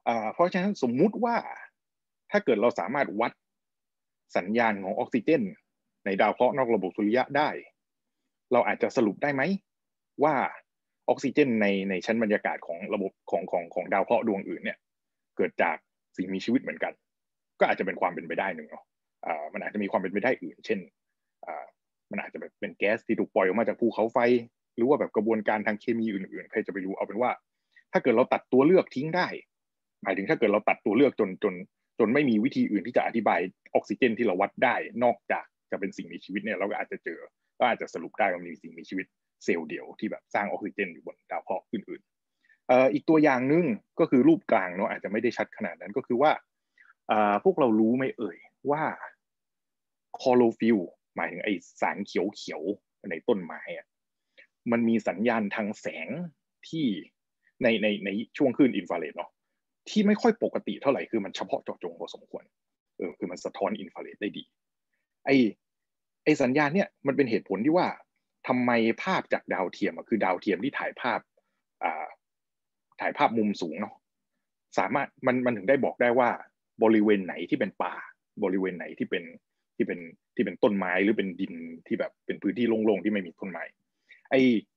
อ่าเพราะฉะนั้นสมมุติว่าถ้าเกิดเราสามารถวัดสัญญาณของออกซิเจนในดาวเคราะห์นอกระบบสุริยะได้เราอาจจะสรุปได้ไหมว่าออกซิเจนในในชั้นบรรยากาศของระบบของของของดาวเคราะห์ดวงอื่นเนี่ยเกิดจากสิ่งมีชีวิตเหมือนกันก็อาจจะเป็นความเป็นไปได้หนึ่งเนาะอ่ามันอาจจะมีความเป็นไปได้อื่นเช่นอ่ามันอาจจะแบบเป็นแก๊สที่ถูกปล่อยออกมาจากภูเขาไฟหรือว่าแบบกระบวนการทางเคมีอื่นๆใครจะไปรู้เอาเป็นว่าถ้าเกิดเราตัดตัวเลือกทิ้งได้หมายถึงถ้าเกิดเราตัดตัวเลือกจนจนจนไม่มีวิธีอื่นที่จะอธิบายออกซิเจนที่เราวัดได้นอกจากจะเป็นสิ่งมีชีวิตเนี่ยเราก็อาจจะเจอก็อาจจะสรุปได้ว่ามีสิ่งมีชีวิตเซลล์เดียวที่แบบสร้างออกซิเจนอยู่บนดาวเคราะห์อื่นๆเอ่ออีกตัวอย่างนึงก็คือรูปกลางเนาะอาจจะไม่ได้ชัดขนาดนั้นก็คือว่าอ่าพวกเรารู้ไหมเอ่ยว่าคลอโรฟิลหมายถึงไอสารเขียวๆในต้นไม้อะมันมีสัญญาณทางแสงที่ในในในช่วงคลื่นอินฟราเรดเนาะที่ไม่ค่อยปกติเท่าไหร่คือมันเฉพาะเจาะจงพอสมควรเออคือมันสะท้อนอินฟราเรดได้ดีไอไอสัญญาณเนี่ยมันเป็นเหตุผลที่ว่าทำไมภาพจากดาวเทียมคือดาวเทียมที่ถ่ายภาพอ่าถ่ายภาพมุมสูงเนาะสามารถมันมันถึงได้บอกได้ว่าบริเวณไหนที่เป็นป่าบริเวณไหนที่เป็นที่เป็นที่เป็นต้นไม้หรือเป็นดินที่แบบเป็นพื้นที่โล่งๆที่ไม่มีต้นไม้ไอ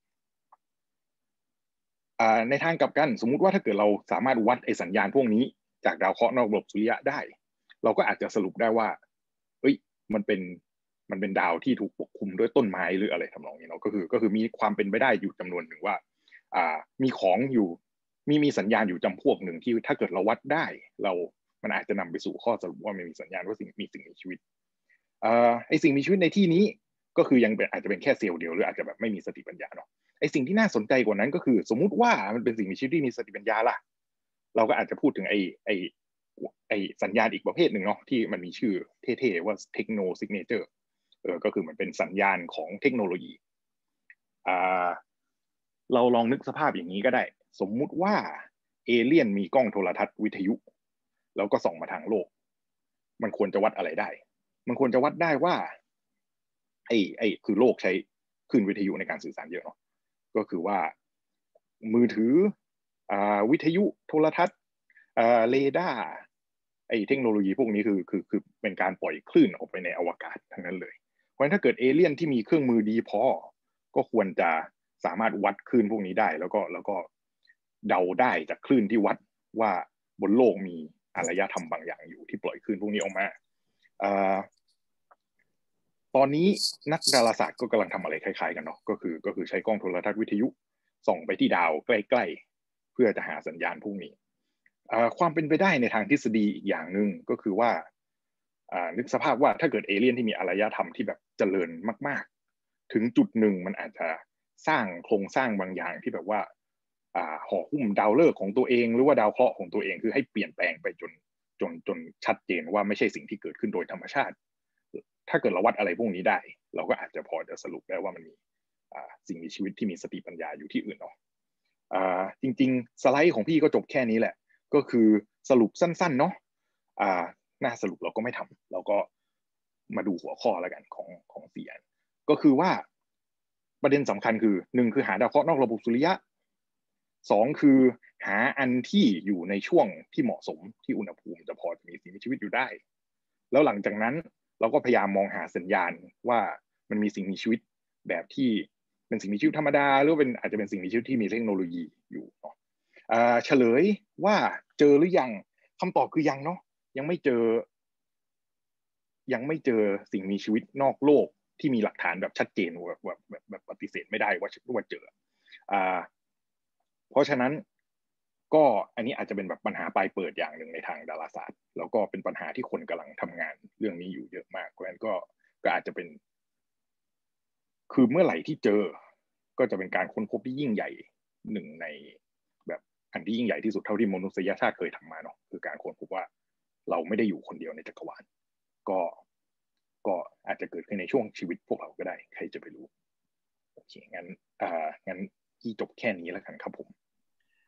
ในทางกลับกันสมมุติว่าถ้าเกิดเราสามารถวัดไอสัญญาณพวกนี้จากดาวเคราะห์นอกระบบสุริยะได้เราก็อาจจะสรุปได้ว่าเอ้ยมันเป็นมันเป็นดาวที่ถูกปกคลุมด้วยต้นไม้หรืออะไรทำนองนี้เนาะก็คือก็คือมีความเป็นไปได้อยู่จำนวนหนึ่งว่าอ่ามีของอยู่มีมีสัญญาณอยู่จำพวกหนึ่งที่ถ้าเกิดเราวัดได้เรามันอาจจะนำไปสู่ข้อสรุปว่ามันมีสัญญาณว่าสิ่งมีสิ่งมีชีวิตอ่าไอสิ่งมีชีวิตในที่นี้ก็คือยังเป็นอาจจะเป็นแค่เซลล์เดียวหรืออาจจะแบบไม่มีสติปัญญาเนาะไอสิ่งที่น่าสนใจกว่านั้นก็คือสมมุติว่ามันเป็นสิ่งมีชีวิตที่มีสติปัญญาล่ะเราก็อาจจะพูดถึงไอไอไอสัญญาณอีกประเภทหนึ่งเนาะที่มันมีชื่อเท่ๆว่าเทคโนซิกเนเจอร์เออก็คือมันเป็นสัญญาณของเทคโนโลยีอ่าเราลองนึกสภาพอย่างนี้ก็ได้สมมุติว่าเอเลี่ยนมีกล้องโทรทัศน์วิทยุแล้วก็ส่องมาทางโลกมันควรจะวัดอะไรได้มันควรจะวัดได้ว่าไอ้ไอ้คือโลกใช้คลื่นวิทยุในการสื่อสารเยอะเนาะก็คือว่ามือถืออ่าวิทยุโทรทัศน์อ่าเรดาร์ไอ้เทคโนโลยีพวกนี้คือคือคือเป็นการปล่อยคลื่นออกไปในอวกาศทั้งนั้นเลยเพราะฉะนั้นถ้าเกิดเอเลี่ยนที่มีเครื่องมือดีพอก็ควรจะสามารถวัดคลื่นพวกนี้ได้แล้วก็แล้วก็เดาได้จากคลื่นที่วัดว่าบนโลกมีอารยธรรมบางอย่างอยู่ที่ปล่อยคลื่นพวกนี้ออกมาอ่าตอนนี้นักดาราศาสตร์ก็กำลังทำอะไรคล้ายๆกันเนาะก็คือก็คือใช้กล้องโทรทัศน์วิทยุส่องไปที่ดาวใกล้ๆเพื่อจะหาสัญญาณพวกนี้ความเป็นไปได้ในทางทฤษฎีอีกอย่างหนึ่งก็คือว่านึกสภาพว่าถ้าเกิดเอเลี่ยนที่มีอารยธรรมที่แบบเจริญมากๆถึงจุดหนึ่งมันอาจจะสร้างโครงสร้างบางอย่างที่แบบว่าห่อหุ้มดาวฤกษ์ของตัวเองหรือว่าดาวเคราะห์ของตัวเองคือให้เปลี่ยนแปลงไปจนจนจนชัดเจนว่าไม่ใช่สิ่งที่เกิดขึ้นโดยธรรมชาติถ้าเกิดเราวัดอะไรพวกนี้ได้เราก็อาจจะพอจะสรุปได้ว่ามันมีสิ่งมีชีวิตที่มีสติปัญญาอยู่ที่อื่นเนาะจริงๆสไลด์ของพี่ก็จบแค่นี้แหละก็คือสรุปสั้นๆเนาะหน้าสรุปเราก็ไม่ทำเราก็มาดูหัวข้อแล้วกันของของสี่อันก็คือว่าประเด็นสำคัญคือหนึ่งคือหาดาวเคราะห์นอกระบบสุริยะสองคือหาอันที่อยู่ในช่วงที่เหมาะสมที่อุณหภูมิจะพอจะมีสิ่งมีชีวิตอยู่ได้แล้วหลังจากนั้นเราก็พยายามมองหาสัญญาณว่ามันมีสิ่งมีชีวิตแบบที่เป็นสิ่งมีชีวิตธรรมดาหรือเป็นอาจจะเป็นสิ่งมีชีวิตที่มีเทคโนโลยีอยู่เนาะเฉลยว่าเจอหรือยังคำตอบคือยังเนาะยังไม่เจอยังไม่เจอสิ่งมีชีวิตนอกโลกที่มีหลักฐานแบบชัดเจนแบบแบบแบบแบบปฏิเสธไม่ได้ว่าว่าเจออ่าเพราะฉะนั้นก็อันนี้อาจจะเป็นแบบปัญหาปลายเปิดอย่างหนึ่งในทางดาราศาสตร์แล้วก็เป็นปัญหาที่คนกำลังทำงานเรื่องนี้อยู่เยอะมากเพราะฉะนั้นก็ก็อาจจะเป็นคือเมื่อไหร่ที่เจอก็จะเป็นการค้นพบที่ยิ่งใหญ่หนึ่งในแบบอันที่ยิ่งใหญ่ที่สุดเท่าที่มนุษยชาติเคยทำมาเนาะคือการค้นพบว่าเราไม่ได้อยู่คนเดียวในจักรวาลก็ก็อาจจะเกิดขึ้นในช่วงชีวิตพวกเราก็ได้ใครจะไปรู้โอเคงั้นอ่างั้นที่จบแค่นี้แล้วกันครับผม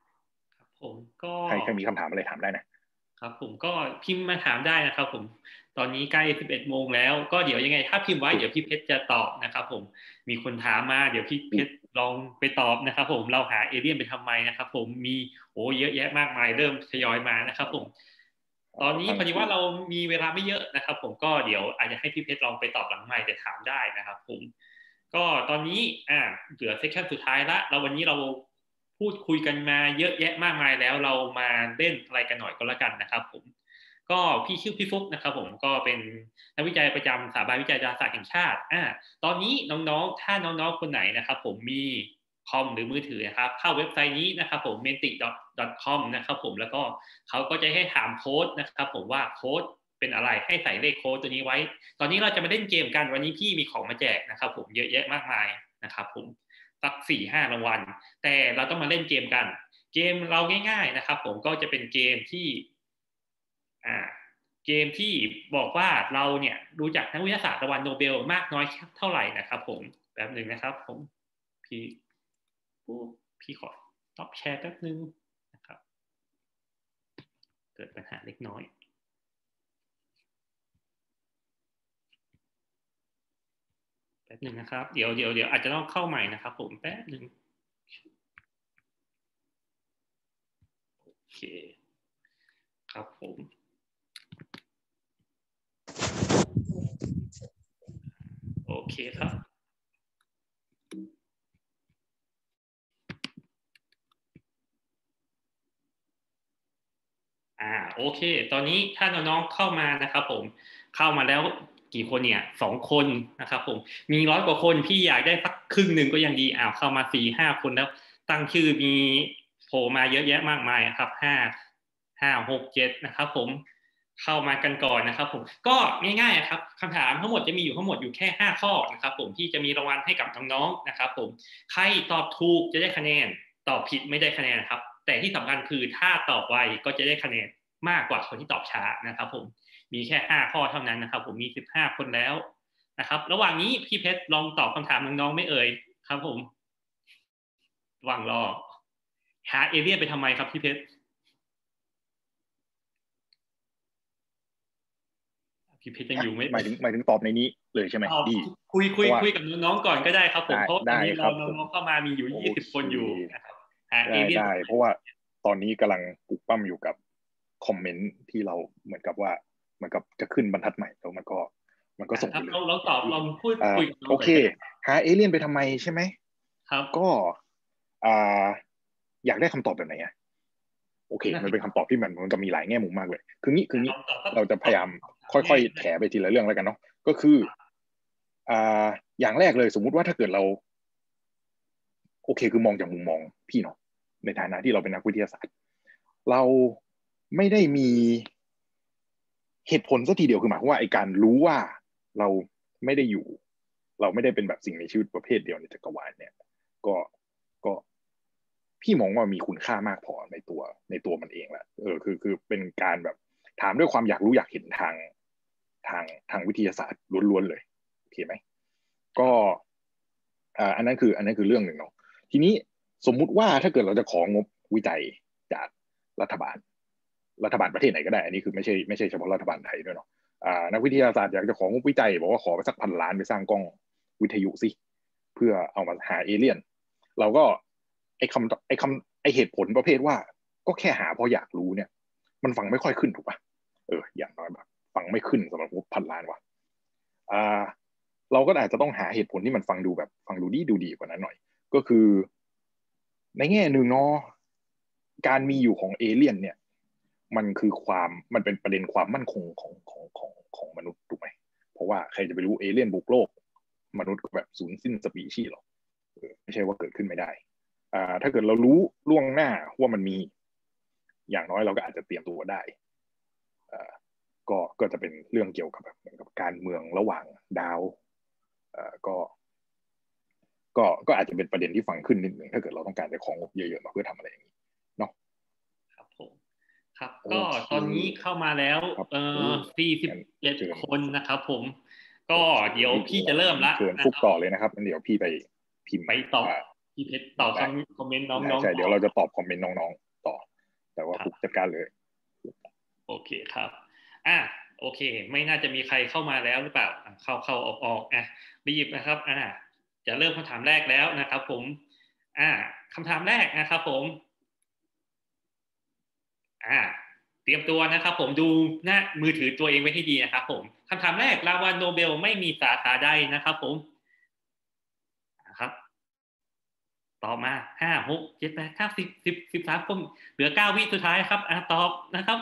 ครับผมก็ใครใครมีคำถามอะไรถามได้นะครับผมก็พิมพ์มาถามได้นะครับผมตอนนี้ใกล้สิบเอ็ดโมงแล้วก็เดี๋ยวยังไงถ้าพิมพ์ไว้เดี๋ยวพี่เพชรจะตอบนะครับผมมีคนถามมาเดี๋ยวพี่เพชรลองไปตอบนะครับผมเราหาเอเลี่ยนไปทำไมนะครับผมมีโอ้เยอะแยะมากมายเริ่มทยอยมานะครับผมตอนนี้พอดีว่าเรามีเวลาไม่เยอะนะครับผมก็เดี๋ยวอาจจะให้พี่เพชรลองไปตอบหลังไมค์แต่ถามได้นะครับผมก็ตอนนี้อ่าเหลือเซสชั่นสุดท้ายละเราวันนี้เราพูดคุยกันมาเยอะแยะมากมายแล้วเรามาเล่นอะไรกันหน่อยก็แล้วกันนะครับผมก็พี่ชื่อพี่ฟุกนะครับผมก็เป็นนักวิจัยประจำสถาบันวิจัยดาราศาสตร์แห่งชาติอ่าตอนนี้น้องๆถ้าน้องๆคนไหนนะครับผมมีคอมหรือมือถือนะครับเข้าเว็บไซต์นี้นะครับผม เมนติก ดอท คอม นะครับผมแล้วก็เขาก็จะให้ถามโค้ดนะครับผมว่าโค้ดเป็นอะไรให้ใส่เลขโค้ดตัวนี้ไว้ตอนนี้เราจะมาเล่นเกมกันวันนี้พี่มีของมาแจกนะครับผมเยอะแยะมากมายนะครับผมสัก สี่ห้ารางวัลแต่เราต้องมาเล่นเกมกันเกมเราง่ายๆนะครับผมก็จะเป็นเกมที่อ่าเกมที่บอกว่าเราเนี่ยรู้จักนักวิทยาศาสตร์รางวัลโนเบลมากน้อยเท่าไหร่นะครับผมแป๊บนึงนะครับผมพี่พี่ขอตอบแชร์แป๊บนึงนะครับเกิดปัญหาเล็กน้อยแป๊บนึงนะครับเดี๋ยวเดี๋ยวเดี๋ยวอาจจะต้องเข้าใหม่นะครับผมแป๊บนึงโอเคครับผมโอเคครับอ่าโอเคตอนนี้ถ้าน้องๆเข้ามานะครับผมเข้ามาแล้วกี่คนเนี่ยสองคนนะครับผมมีร้อยกว่าคนพี่อยากได้สักครึ่งหนึ่งก็ยังดีอ้าวเข้ามาสี่ห้าคนแล้วตั้งชื่อมีโผล่มาเยอะแยะมากมายครับห้าห้าหกเจ็ดนะครับผมเข้ามากันก่อนนะครับผมก็ง่ายๆครับคำถามทั้งหมดจะมีอยู่ทั้งหมดอยู่แค่ห้าข้อนะครับผมที่จะมีรางวัลให้กับน้องๆนะครับผมใครตอบถูกจะได้คะแนนตอบผิดไม่ได้คะแนนครับแต่ที่สำคัญคือถ้าตอบไวก็จะได้คะแนนมากกว่าคนที่ตอบช้านะครับผมมีแค่ห้าข้อเท่านั้นนะครับผมมีสิบห้าคนแล้วนะครับระหว่างนี้พี่เพชรลองตอบคำถามน้องๆไม่เอ่ยครับผมระหว่างรอหาเอเลี่ยนไปทำไมครับพี่เพชรพี่เพชรยังอยู่ไม่หมายถึงหมายถึงตอบในนี้เลยใช่ไหมดีคุยคุยคุยกับน้องๆก่อนก็ได้ครับผมเพราะตอนนี้เราน้องๆเข้ามามีอยู่ยี่สิบคนอยู่นะครับหาเอเลี่ยนได้เพราะว่าตอนนี้กำลังปลุกปั้มอยู่กับคอมเมนต์ที่เราเหมือนกับว่าเหมือนกับจะขึ้นบรรทัดใหม่แล้วมันก็มันก็ส่งไปเลยเราเราตอบลองพูดคุยกับน้องโอเคหาเอเลี่ยนไปทำไมใช่ไหมครับก็อ่าอยากได้คำตอบแบบไหนอ่ะโอเคมันเป็นคำตอบที่มันมันก็มีหลายแง่มุมมากเลยคืองี้คืองี้เราจะพยายามค่อยๆแถไปทีละเรื่องแล้วกันเนาะก็คืออ่าอย่างแรกเลยสมมุติว่าถ้าเกิดเราโอเคคือมองจากมุมมองพี่เนาะในฐานะที่เราเป็นนักวิทยาศาสตร์เราไม่ได้มีเหตุผลสักทีเดียวคือหมายความว่าไอ้การรู้ว่าเราไม่ได้อยู่เราไม่ได้เป็นแบบสิ่งมีชีวิตประเภทเดียวในจักรวาลเนี่ยก็ก็พี่มองว่ามีคุณค่ามากพอในตัวในตัวมันเองแหละเออคือคือเป็นการแบบถามด้วยความอยากรู้อยากเห็นทางทางทางวิทยาศาสตร์ล้วนๆเลยโอเคไหมก็อ่าอันนั้นคืออันนั้นคือเรื่องหนึ่งเนาะทีนี้สมมุติว่าถ้าเกิดเราจะของบวิจัยจากรัฐบาลรัฐบาลประเทศไหนก็ได้อันนี้คือไม่ใช่ไม่ใช่เฉพาะรัฐบาลไทยด้วยเนาะอ่านักวิทยาศาสตร์อยากจะของบวิจัยบอกว่าขอไปสักพันล้านไปสร้างกล้องวิทยุสิเพื่อเอามาหาเอเลี่ยนเราก็ไอ้คำไอ้คำไอ้เหตุผลประเภทว่าก็แค่หาเพราะอยากรู้เนี่ยมันฟังไม่ค่อยขึ้นถูกป่ะเอออย่างน้อยแบบฟังไม่ขึ้นสำหรับงบพันล้านว่ะอ่าเราก็อาจจะต้องหาเหตุผลที่มันฟังดูแบบฟังดูดีดูดีกว่านั้นหน่อยก็คือในแง่หนึ่งเนาะการมีอยู่ของเอเลี่ยนเนี่ยมันคือความมันเป็นประเด็นความมั่นคงของของของของมนุษย์ถูกไหมเพราะว่าใครจะไปรู้เอเลี่ยนบุกโลกมนุษย์ก็แบบสูญสิ้นสปีชีส์หรอกไม่ใช่ว่าเกิดขึ้นไม่ได้อ่าถ้าเกิดเรารู้ล่วงหน้าว่ามันมีอย่างน้อยเราก็อาจจะเตรียมตัวได้อ่าก็ก็จะเป็นเรื่องเกี่ยวกับแบบเหมือนกับการเมืองระหว่างดาวอ่าก็ก็ก็อาจจะเป็นประเด็นที่ฟังขึ้นนิดหนึ่งถ้าเกิดเราต้องการจะของงบเยอะๆมาเพื่อทำอะไรอย่างนี้เนาะครับผมครับก็ตอนนี้เข้ามาแล้วเอ่อสี่สิบเอ็ดคนนะครับผมก็เดี๋ยวพี่จะเริ่มละเชิญฟุกต่อเลยนะครับเดี๋ยวพี่ไปพิมพ์ไปตอบพี่เพชรตอบคอมเมนต์น้องๆใช่เดี๋ยวเราจะตอบคอมเมนต์น้องๆต่อแต่ว่าฟุกจัดการเลยโอเคครับอ่ะโโอเคไม่น่าจะมีใครเข้ามาแล้วหรือเปล่าเข้าเข้าออกออกอ่ะรีบนะครับอ่าจะเริ่มคำถามแรกแล้วนะครับผมอ่าคำถามแรกนะครับผมอ่าเตรียมตัวนะครับผมดูหน้ามือถือตัวเองไว้ให้ดีนะครับผมคำถามแรกรางวัลโนเบลไม่มีสาขาใดนะครับผมนะครับตอบมาห้าหกเจ็ดแปดเก้าสิบสิบสิบสามคนเหลือเก้าวิสุดท้ายครับอ่าตอบนะครับ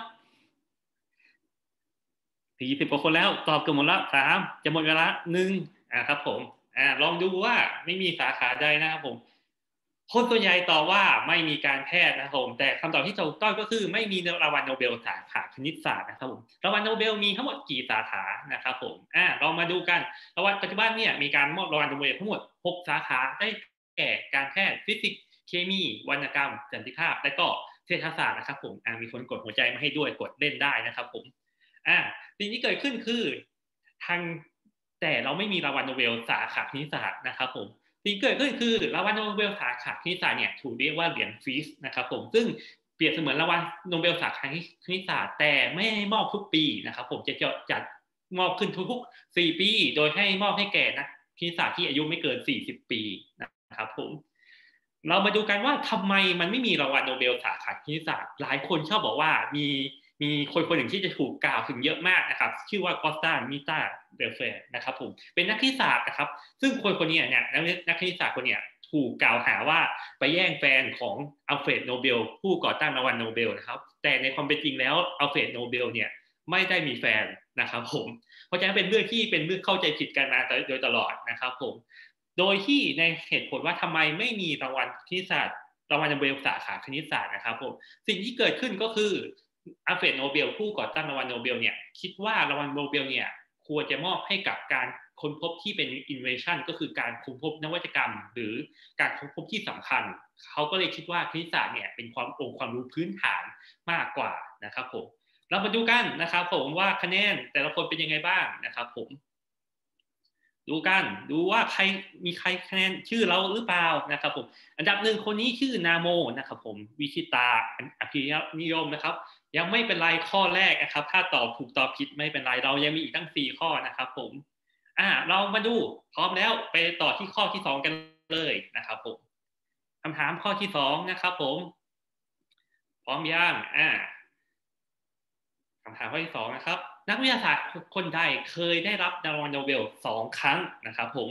สี่สิบกว่าคนแล้วตอบเกือบหมดแล้วสามจะหมดเวลาหนึ่งอ่าครับผมอ่าลองดูว่าไม่มีสาขาใดนะครับผมคนส่วนใหญ่ตอบว่าไม่มีการแพทย์นะครับผมแต่คำตอบที่ถูกต้องก็คือไม่มีรางวัลโนเบลสาขาคณิตศาสตร์นะครับผมรางวัลโนเบลมีทั้งหมดกี่สาขานะครับผมอ่าลองมาดูกันรางวัลปัจจุบันเนี่ยมีการมอบรางวัลโนเบลทั้งหมดหกสาขาได้แก่การแพทย์ฟิสิกส์เคมีวรรณกรรมสันติภาพและก็เศรษฐศาสตร์นะครับผมอ่ามีคนกดหัวใจมาให้ด้วยกดเล่นได้นะครับผมอ่าสิ่งที่เกิดขึ้นคือทางแต่เราไม่มีรางวัลโนเบลสาขาคณิตศาสตร์นะครับผมสิ่งเกิดขึ้นคือรางวัลโนเบลสาขาคณิตศาสตร์เนี่ยถูกเรียกว่าเหรียญฟรีสนะครับผมซึ่งเปรียบเสมือนรางวัลโนเบลสาขาคณิตศาสตร์แต่ไม่ให้มอบทุกปีนะครับผมจะจัดมอบขึ้นทุกๆสี่ปีโดยให้มอบให้แก่นักคณิตศาสตร์ที่อายุไม่เกินสี่สิบปีนะครับผมเรามาดูกันว่าทำไมมันไม่มีรางวัลโนเบลสาขาคณิตศาสตร์หลายคนชอบบอกว่ามีมีคนคนหนึ่งที่จะถูกกล่าวถึงเยอะมากนะครับชื่อว่ากอสตามิตาเดลเฟร์นะครับผมเป็นนักคณิตศาสตร์นะครับซึ่งคนคนนี้เนี่ยนักคณิตศาสตร์คนนี้ถูกกล่าวหาว่าไปแย่งแฟนของอัลเฟรดโนเบลผู้ก่อตั้งรางวัลโนเบลนะครับแต่ในความเป็นจริงแล้วอัลเฟรดโนเบลเนี่ยไม่ได้มีแฟนนะครับผมเพราะฉะนั้นเป็นเรื่องที่เป็นเรื่องเข้าใจผิดกันมาโดยตลอดนะครับผมโดยที่ในเหตุผลว่าทำไมไม่มีรางวัลคณิตศาสตร์รางวัลโนเบลสาขาคณิตศาสตร์นะครับผมสิ่งที่เกิดขึ้นก็คืออัลเฟรดโนเบลผู้ก่อตั้งรางวัลโนเบลเนี่ยคิดว่ารางวัลโนเบลเนี่ยควรจะมอบให้กับการค้นพบที่เป็น innovation ก็คือการค้นพบนวัตกรรมหรือการค้นพบที่สำคัญเขาก็เลยคิดว่าคณิตศาสตร์เนี่ยเป็นความองค์ความรู้พื้นฐานมากกว่านะครับผมเรามาดูกันนะครับผมว่าคะแนนแต่ละคนเป็นยังไงบ้างนะครับผมดูกันดูว่าใครมีใครคะแนนชื่อเราหรือเปล่านะครับผมอันดับหนึ่งคนนี้ชื่อนาโมนะครับผมวิชิตาอภินิยมนะครับยังไม่เป็นไรข้อแรกนะครับถ้าตอบถูกตอบผิดไม่เป็นไรเรายังมีอีกตั้งสี่ข้อนะครับผมอ่าเรามาดูพร้อมแล้วไปต่อที่ข้อที่สองกันเลยนะครับผมคำถามข้อที่สองนะครับผมพร้อมยังอ่าคำถามข้อที่สองนะครับนักวิทยาศาสตร์คนใดเคยได้รับรางวัลโนเบลสองครั้งนะครับผม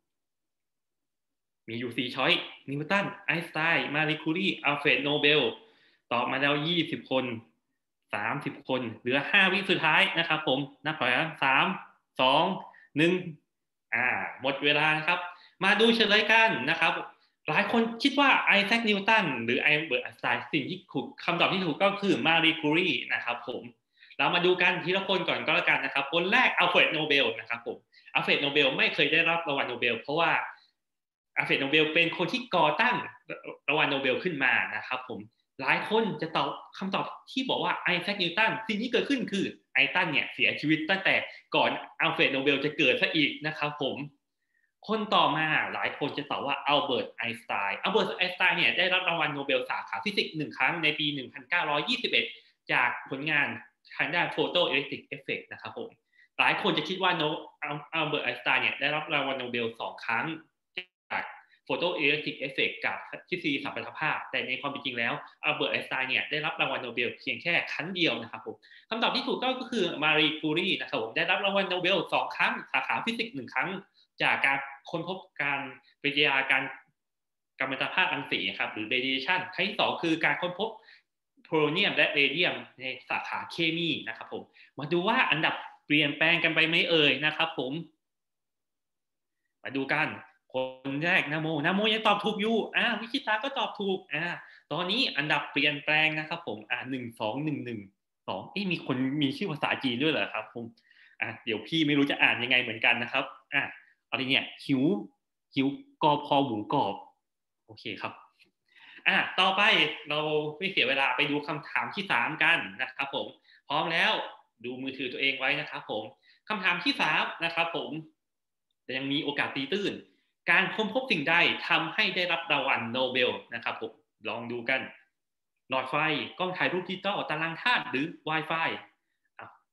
มีอยู่สี่ช้อยนิวตันไอน์สไตน์มารีคูรีอัลเฟรดโนเบลตอบมาแล้วยี่สิบคนสามสิบคนเหลือห้าวิสุดท้ายนะครับผมนับถอยหลังสาม สอง หนึ่งอ่าหมดเวลาครับมาดูเฉลยกันนะครับหลายคนคิดว่าไอแซคนิวตันหรือไอเบิร์ตไอน์สไตน์สิ่งที่ถูกคำตอบที่ถูกก็คือมารีคูรีนะครับผมเรามาดูกันทีละคนก่อนก็แล้วกันนะครับคนแรกอัลเฟรดโนเบลนะครับผมอัลเฟรดโนเบลไม่เคยได้รับรางวัลโนเบลเพราะว่าอัลเฟรดโนเบลเป็นคนที่ก่อตั้งรางวัลโนเบลขึ้นมานะครับผมหลายคนจะตอบคำตอบที่บอกว่าไอแซคนิวตันสิ่งที่เกิดขึ้นคือไอตันเนี่ยเสียชีวิตตั้งแต่ก่อนอัลเฟรดโนเบลจะเกิดซะอีกนะครับผมคนต่อมาหลายคนจะตอบว่าอัลเบิร์ตไอน์สไตน์อัลเบิร์ตไอน์สไตน์เนี่ยได้รับรางวัลโนเบลสาขาฟิสิกส์หนึ่งครั้งในปีหนึ่งพันเก้าร้อยยี่สิบเอ็ดจากผลงานทางด้านโฟโตอิเล็กทริกเอฟเฟกต์นะครับผมหลายคนจะคิดว่าโนอัลเบิร์ตไอน์สไตน์เนี่ยได้รับรางวัลโนเบลสองครั้งจากโฟโตอิเล็กทริกเอฟเฟกต์กับทฤษฎีสัมพัทธภาพแต่ในความเป็นจริงแล้วอัลเบิร์ตไอน์สไตน์เนี่ยได้รับรางวัลโนเบลเพียงแค่ครั้งเดียวนะครับผมคำตอบที่ถูกต้องก็คือมารีคูรีนะครับผมได้รับรางวัลโนเบลสองครั้งสาขาฟิสิกส์หนึ่งครั้งจากการค้นพบการปฏิกิริยาการกัมมันตภาพรังสีครับหรือ radiation ครั้งที่สองคือการค้นพบโพลเนียมและเรเดียมในสาขาเคมีนะครับผมมาดูว่าอันดับเปลี่ยนแปลงกันไปไหมเอ่ยนะครับผมมาดูกันคนแรกนาโมนาโมยังตอบถูกอยู่อ่าวิชิตาก็ตอบถูกอ่าตอนนี้อันดับเปลี่ยนแปลงนะครับผมอ่าหนึ่ง สอง หนึ่ง หนึ่ง สองเอ๊ะมีคนมีชื่อภาษาจีนด้วยเหรอครับผมอ่ะเดี๋ยวพี่ไม่รู้จะอ่านยังไงเหมือนกันนะครับอ่ะอะไรเนี่ยหิวหิวกอพอหมูกรอบโอเคครับอ่ะต่อไปเราไม่เสียเวลาไปดูคำถามที่สามกันนะครับผมพร้อมแล้วดูมือถือตัวเองไว้นะครับผมคำถามที่สามนะครับผมแต่ยังมีโอกาสตีตื้นการค้นพบสิ่งใดทำให้ได้รับรางวัลโนเบลนะครับผมลองดูกันหลอดไฟกล้องถ่ายรูปดิจิตอลตารางธาตุหรือ Wi-Fi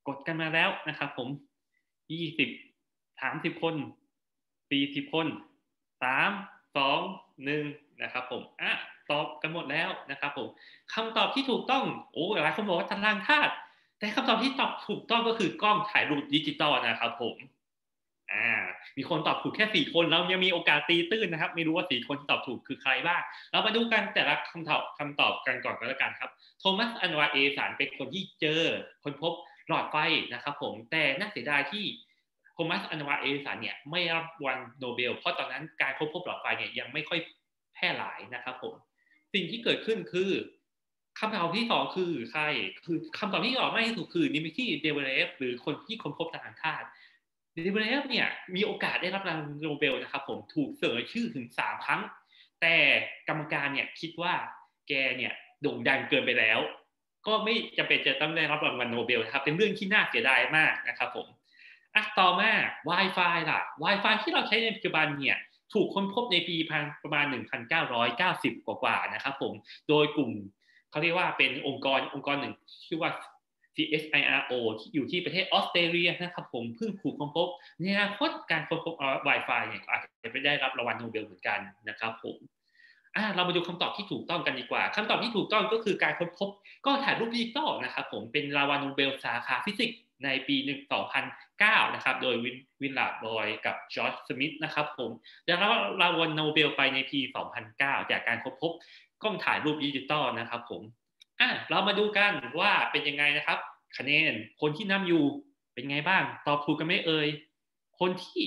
กดกันมาแล้วนะครับผมยี่สิบ สามสิบคนสี่สิบคนสาม สอง หนึ่งนะครับผมอ่ะตอบกันหมดแล้วนะครับผมคำตอบที่ถูกต้องโอ้หลายคนบอกว่าตารางธาตุแต่คำตอบที่ตอบถูกต้องก็คือกล้องถ่ายรูปดิจิตอลนะครับผมอ่ามีคนตอบถูกแค่สี่คนแล้วยังมีโอกาสตีตื้นนะครับไม่รู้ว่าสี่คนที่ตอบถูกคือใครบ้างเรามาดูกันแต่ละคำตอบคำตอบกันก่อนก็แล้วกันครับโทมัสอันวาเอสันเป็นคนที่เจอคนพบหลอดไฟนะครับผมแต่น่าเสียดายที่โทมัสอันวาเอสันเนี่ยไม่รับรางวัลโนเบลเพราะตอนนั้นการค้นพบหลอดไฟเนี่ยยังไม่ค่อยแพร่หลายนะครับผมสิ่งที่เกิดขึ้นคือคำตอบที่สองคือใครคือคำตอบที่ตอบไม่ถูกคือนิมิที่เดเวเลฟหรือคนที่ค้นพบตารางธาตุเดเวเลฟเนี่ยมีโอกาสได้รับรางวัลโนเบลนะครับผมถูกเสนอชื่อถึงสามครั้งแต่กรรมการเนี่ยคิดว่าแกเนี่ยโด่งดังเกินไปแล้วก็ไม่จำเป็นจะต้องได้รับรางวัลโนเบลนะครับเป็นเรื่องที่น่าเสียดายมากนะครับผมอ่ะต่อมา Wi-Fi ล่ะ Wi-Fi ที่เราใช้ในปัจจุบันเนี่ยถูกค้นพบในปีประมาณหนึ่งพันเก้าร้อยเก้าสิบกว่าๆนะครับผมโดยกลุ่มเขาเรียกว่าเป็นองค์กรองค์กรหนึ่งชื่อว่า ซี เอส ไอ อาร์ โอ ที่อยู่ที่ประเทศออสเตรเลียนะครับผมเพิ่งถูกค้นพบในอนาคตการค้นพบ Wi-Fi เนี่ยอาจจะไม่ได้รับรางวัลโนเบลเหมือนกันนะครับผมอ่ะเรามาดูคำตอบที่ถูกต้องกันดีกว่าคำตอบที่ถูกต้องก็คือการค้นพบกล้องถ่ายรูปดิจิตอลนะครับผมเป็นรางวัลโนเบลสาขาฟิสิกส์ในปีสองพันเก้านะครับโดยวินวินลาร์ดบอยกับจอร์จสมิธนะครับผมได้รับรางวัลโนเบลไปในปีสองพันเก้าจากการค้นพบกล้องถ่ายรูปดิจิตอลนะครับผมอ่ะเรามาดูกันว่าเป็นยังไงนะครับคะแนนคนที่นำอยู่เป็นไงบ้างตอบถูกกันไหมเอ่ยคนที่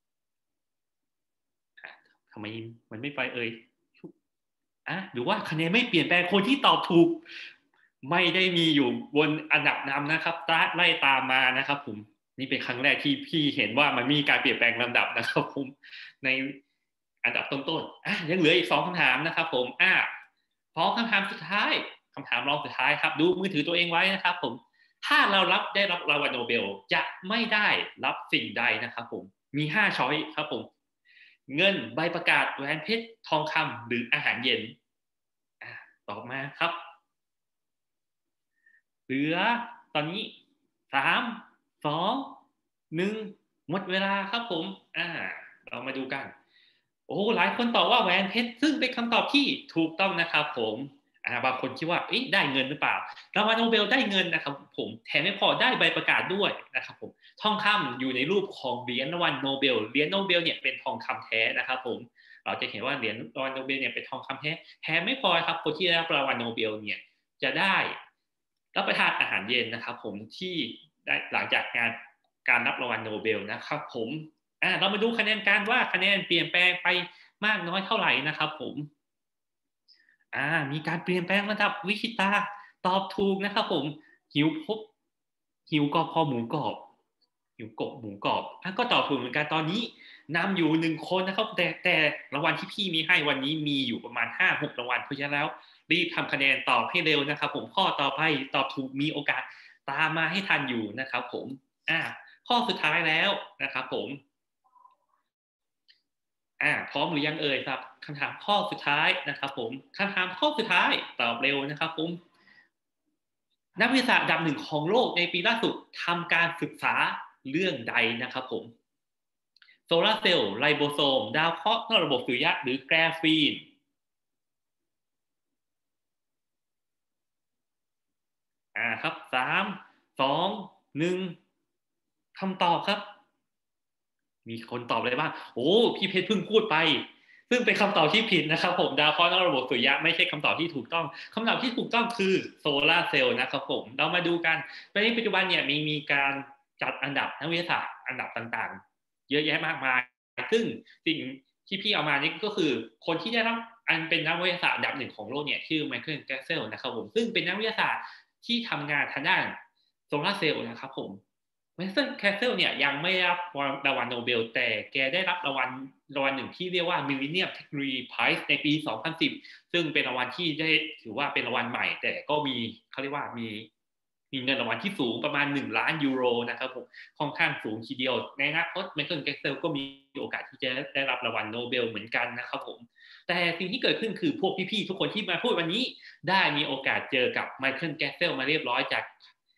ทำไมมันไม่ไปเอ่ยอ่ะหรือว่าคะแนนไม่เปลี่ยนแปลงคนที่ตอบถูกไม่ได้มีอยู่บนอันดับนำนะครับไล่ตามมานะครับผมนี่เป็นครั้งแรกที่พี่เห็นว่ามันมีการเปลี่ยนแปลงลำดับนะครับผมในอันดับต้นๆอ่ะยังเหลืออีกสองคำถามนะครับผมอ่ะพอคำถามสุดท้ายคำถามรองสุดท้ายครับดูมือถือตัวเองไว้นะครับผมถ้าเรารับได้รับรางวัลโนเบลจะไม่ได้รับสิ่งใดนะครับผมมีห้าช้อยครับผมเงินใบประกาศแหวนเพชรทองคำหรืออาหารเย็นอ่ะตอบมาครับเหลือตอนนี้สาม สอง หนึ่งหมดเวลาครับผมอ่าเรามาดูกันโอ้หลายคนตอบว่าแหวนเพชรซึ่งเป็นคำตอบที่ถูกต้องนะครับผมอ่าบางคนคิดว่าเอ๊ะได้เงินหรือเปล่ารางวัลโนเบลได้เงินนะครับผมแถมไม่พอได้ใบประกาศด้วยนะครับผมทองคำอยู่ในรูปของเหรียญรางวัลโนเบลเหรียญโนเบลเนี่ยเป็นทองคำแท้นะครับผมเราจะเห็นว่าเหรียญรางวัลโนเบลเนี่ยเป็นทองคำแท้แถมไม่พอครับคนที่ได้รับรางวัลโนเบลเนี่ยจะได้รับประทานอาหารเย็นนะครับผมที่ได้หลังจากงานการรับรางวัลโนเบลนะครับผมอ่าเรามาดูคะแนนการว่าคะแนนเปลี่ยนแปลงไปมากน้อยเท่าไหร่นะครับผมอ่ามีการเปลี่ยนแปลงระดับวิชิตาตอบถูกนะครับผมหิวพบหิวกอบพอหมูกรอบหิวกบหมูกรอบอ่ะก็ตอบถูกเหมือนกันตอนนี้นำอยู่หนึ่งคนนะครับแต่แต่รางวัลที่พี่มีให้วันนี้มีอยู่ประมาณ ห้าหก รางวัลเพราะฉะนั้นแล้วรีบทำคะแนนตอบให้เร็วนะครับผมข้อต่อไปตอบถูกมีโอกาสตามมาให้ทันอยู่นะครับผมอ่าข้อสุดท้ายแล้วนะครับผมอ่าพร้อมหรือยังเอ่ยครับคำถามข้อสุดท้ายนะครับผมคำถามข้อสุดท้ายตอบเร็วนะครับผมนักวิทยาศาสตร์อันดับหนึ่งของโลกในปีล่าสุดทำการศึกษาเรื่องใดนะครับผมโซลาร์เซลล์ไลโบโซมดาวเคราะห์นอกระบบสุริยะหรือแกรฟีนอ่าครับสาม สอง หนึ่งคำตอบครับมีคนตอบอะไรบ้างโอ้พี่เพชรเพิ่งพูดไปซึ่งเป็นคำตอบที่ผิดนะครับผมดาวเคราะห์นอกระบบสุริยะไม่ใช่คำตอบที่ถูกต้องคำตอบที่ถูกต้องคือโซลาร์เซลล์นะครับผมเรามาดูกันในปัจจุบันเนี่ยมีมีการจัดอันดับนักวิทยาศาสตร์อันดับต่างๆเยอะแยะมากมายซึ่งสิ่งที่พี่เอามานี่ก็คือคนที่ได้รับอันเป็นนักวิทยาศาสตร์อันดับหนึ่งของโลกเนี่ยชื่อไมเคิลแกสเซลนะครับผมซึ่งเป็นนักวิทยาศาสตร์ที่ทำงานทางด้านโซลาร์เซลล์นะครับผมไมเคิลแคสเซลเนี่ยยังไม่รับรางวัลโนเบลแต่แกได้รับรางวัลรางวัลหนึ่งที่เรียกว่า Millennium Technology Prize ในปีสองพันสิบซึ่งเป็นรางวัลที่ได้ถือว่าเป็นรางวัลใหม่แต่ก็มีเขาเรียกว่ามีมีเงินรางวัลที่สูงประมาณหนึ่งล้านยูโรนะครับผมค่อนข้างสูงทีเดียวในอนาคตไมเคิลแคสเซลก็มีโอกาสที่จะได้รับรางวัลโนเบลเหมือนกันนะครับผมแต่สิ่งที่เกิดขึ้นคือพวกพี่ๆทุกคนที่มาพูดวันนี้ได้มีโอกาสเจอกับไมเคิลแกสเซลมาเรียบร้อยจาก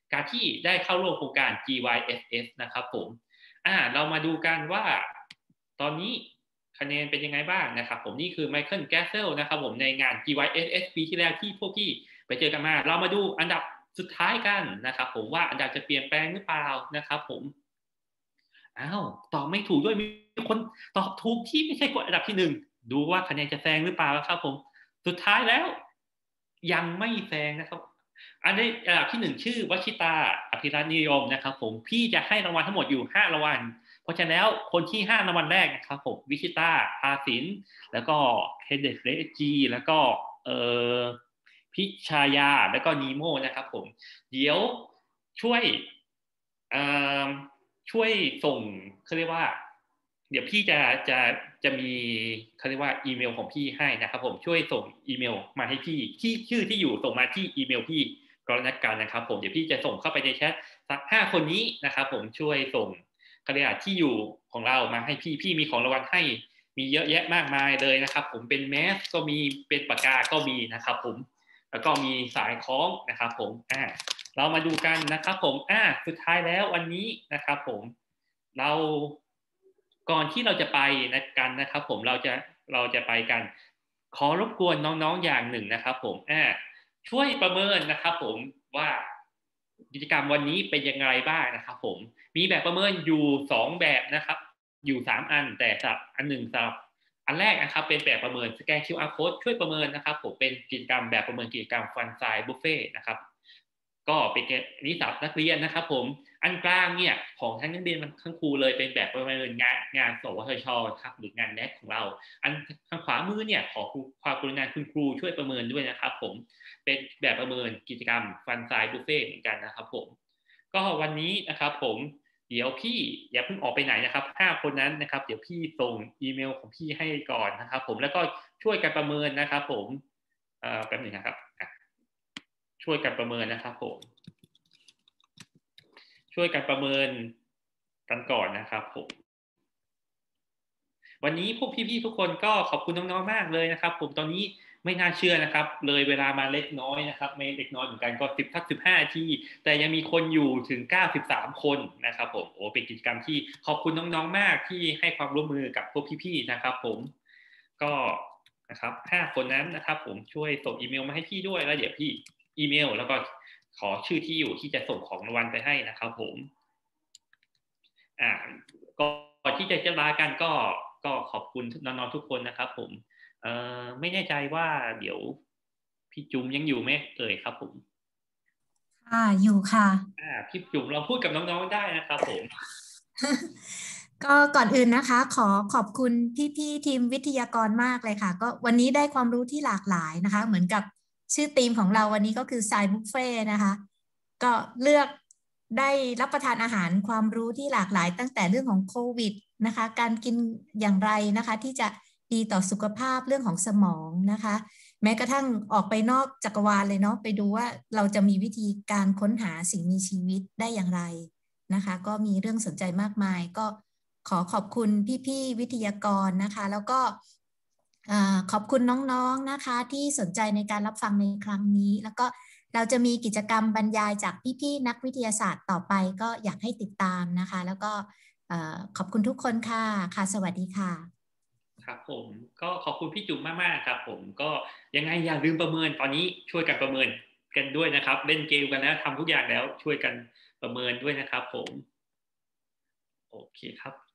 การที่ได้เข้าร่วมโครงการ จี วาย เอส เอส นะครับผมอ่าเรามาดูกันว่าตอนนี้คะแนนเป็นยังไงบ้างนะครับผมนี่คือไมเคิลแกสเซลนะครับผมในงาน จี วาย เอส เอส ปีที่แล้วที่พวกพี่ไปเจอกันมาเรามาดูอันดับสุดท้ายกันนะครับผมว่าอันดับจะเปลี่ยนแปลงหรือเปล่านะครับผมอ้าวตอบไม่ถูกด้วยมีคนตอบถูกที่ไม่ใช่คนอันดับที่หนึ่งดูว่าคะแนนจะแซงหรือเปล่าครับผมสุดท้ายแล้วยังไม่แซงนะครับอันนี้อันดับที่หนึ่งชื่อวชิตาอภิรัตน์นิยมนะครับผมพี่จะให้รางวัลทั้งหมดอยู่ห้ารางวัลเพราะฉะนั้นแล้วคนที่ห้ารางวัลแรกนะครับผมวิชิตาภาสินแล้วก็เคเดสเรจีแล้วก็เอ่อพิชายาแล้วก็นีโมนะครับผมเดี๋ยวช่วยเอ่อช่วยส่งเขาเรียกว่าเดี๋ยวพี่จะจะจะมีเขาเรียกว่าอีเมลของพี่ให้นะครับผมช่วยส่งอีเมลมาให้พี่ที่ชื่อที่อยู่ส่งมาที่อีเมลพี่กรณการนะครับผมเดี๋ยวพี่จะส่งเข้าไปในแชทสักห้าคนนี้นะครับผมช่วยส่งเขาเรียกว่าที่อยู่ของเรามาให้พี่พี่มีของรางวัลให้มีเยอะแยะมากมายเลยนะครับผมเป็นแมสก็มีเป็นปากกาก็มีนะครับผมแล้วก็มีสายคล้องนะครับผมอ่าเรามาดูกันนะครับผมอ่าสุดท้ายแล้ววันนี้นะครับผมเราก่อนที่เราจะไปนะกันนะครับผมเราจะเราจะไปกันขอรบกวนน้องๆอย่างหนึ่งนะครับผมอ่าช่วยประเมินนะครับผมว่ากิจกรรมวันนี้เป็นยังไงบ้างนะครับผมมีแบบประเมินอยู่สองแบบนะครับอยู่สามอันแต่สำหรับอันหนึ่งสำหรับอันแรกนะครับเป็นแบบประเมินสแกน คิว อาร์ Code ช่วยประเมินนะครับผมเป็นกิจกรรมแบบประเมินกิจกรรมฟันไซด์บุฟเฟ่นะครับก็เป็นนิสิตนักเรียนนะครับผมอันกลางเนี่ยของทั้งนักเรียนทั้งครูเลยเป็นแบบประเมินงานงานสวทช.ครับหรืองานแนทของเราอันทางขวามือเนี่ยขอความกรุณาคุณครูช่วยประเมินด้วยนะครับผมเป็นแบบประเมินกิจกรรมฟันไซด์บุฟเฟ่เหมือนกันนะครับผมก็วันนี้นะครับผมเดี๋ยวพี่อย่าเพิ่งออกไปไหนนะครับห้าคนนั้นนะครับเดี๋ยวพี่ส่งอีเมลของพี่ให้ก่อนนะครับผมแล้วก็ช่วยกันประเมินนะครับผมเอ่อแป๊บนึงนะครับช่วยกันประเมินนะครับผมช่วยกันประเมินกันก่อนนะครับผมวันนี้พวกพี่ๆทุกคนก็ขอบคุณน้องๆมากเลยนะครับผมตอนนี้ไม่น่าเชื่อนะครับเลยเวลามาเล็กน้อยนะครับไม่เล็กน้อยเหมือนกันก็สิบทักสิบห้านาทีแต่ยังมีคนอยู่ถึงเก้าสิบสามคนนะครับผมโอ้เป็นกิจกรรมที่ขอบคุณน้องๆมากที่ให้ความร่วมมือกับพวกพี่ๆนะครับผมก็นะครับห้าคนนั้นนะครับผมช่วยส่งอีเมลมาให้พี่ด้วยแล้วเดี๋ยวพี่อีเมลแล้วก็ขอชื่อที่อยู่ที่จะส่งของรางวัลไปให้นะครับผมอ่าก่อนที่จะจะลากันก็ก็ขอบคุณน้องๆทุกคนนะครับผมเอ่อไม่แน่ใจว่าเดี๋ยวพี่จุ๋มยังอยู่ไหมเอ่ยครับผมค่ะอยู่ค่ะอ่าพี่จุ๋มเราพูดกับน้องๆได้นะครับผมก็ก่อนอื่นนะคะขอขอบคุณพี่ๆทีมวิทยากรมากเลยค่ะก็วันนี้ได้ความรู้ที่หลากหลายนะคะเหมือนกับชื่อธีมของเราวันนี้ก็คือไซบุฟเฟ่นะคะก็เลือกได้รับประทานอาหารความรู้ที่หลากหลายตั้งแต่เรื่องของโควิดนะคะการกินอย่างไรนะคะที่จะดีต่อสุขภาพเรื่องของสมองนะคะแม้กระทั่งออกไปนอกจักรวาลเลยเนาะไปดูว่าเราจะมีวิธีการค้นหาสิ่งมีชีวิตได้อย่างไรนะคะก็มีเรื่องสนใจมากมายก็ขอขอบคุณพี่ๆวิทยากรนะคะแล้วก็ขอบคุณน้องๆนะคะที่สนใจในการรับฟังในครั้งนี้แล้วก็เราจะมีกิจกรรมบรรยายจากพี่ๆนักวิทยาศาสตร์ต่อไปก็อยากให้ติดตามนะคะแล้วก็ขอบคุณทุกคนค่ะค่ะสวัสดีค่ะครับผมก็ขอบคุณพี่จุ๋มมากๆครับผมก็ยังไงอย่าลืมประเมินตอนนี้ช่วยกันประเมินกันด้วยนะครับเล่นเกมกันแล้วทำทุกอย่างแล้วช่วยกันประเมินด้วยนะครับผมโอเคครับ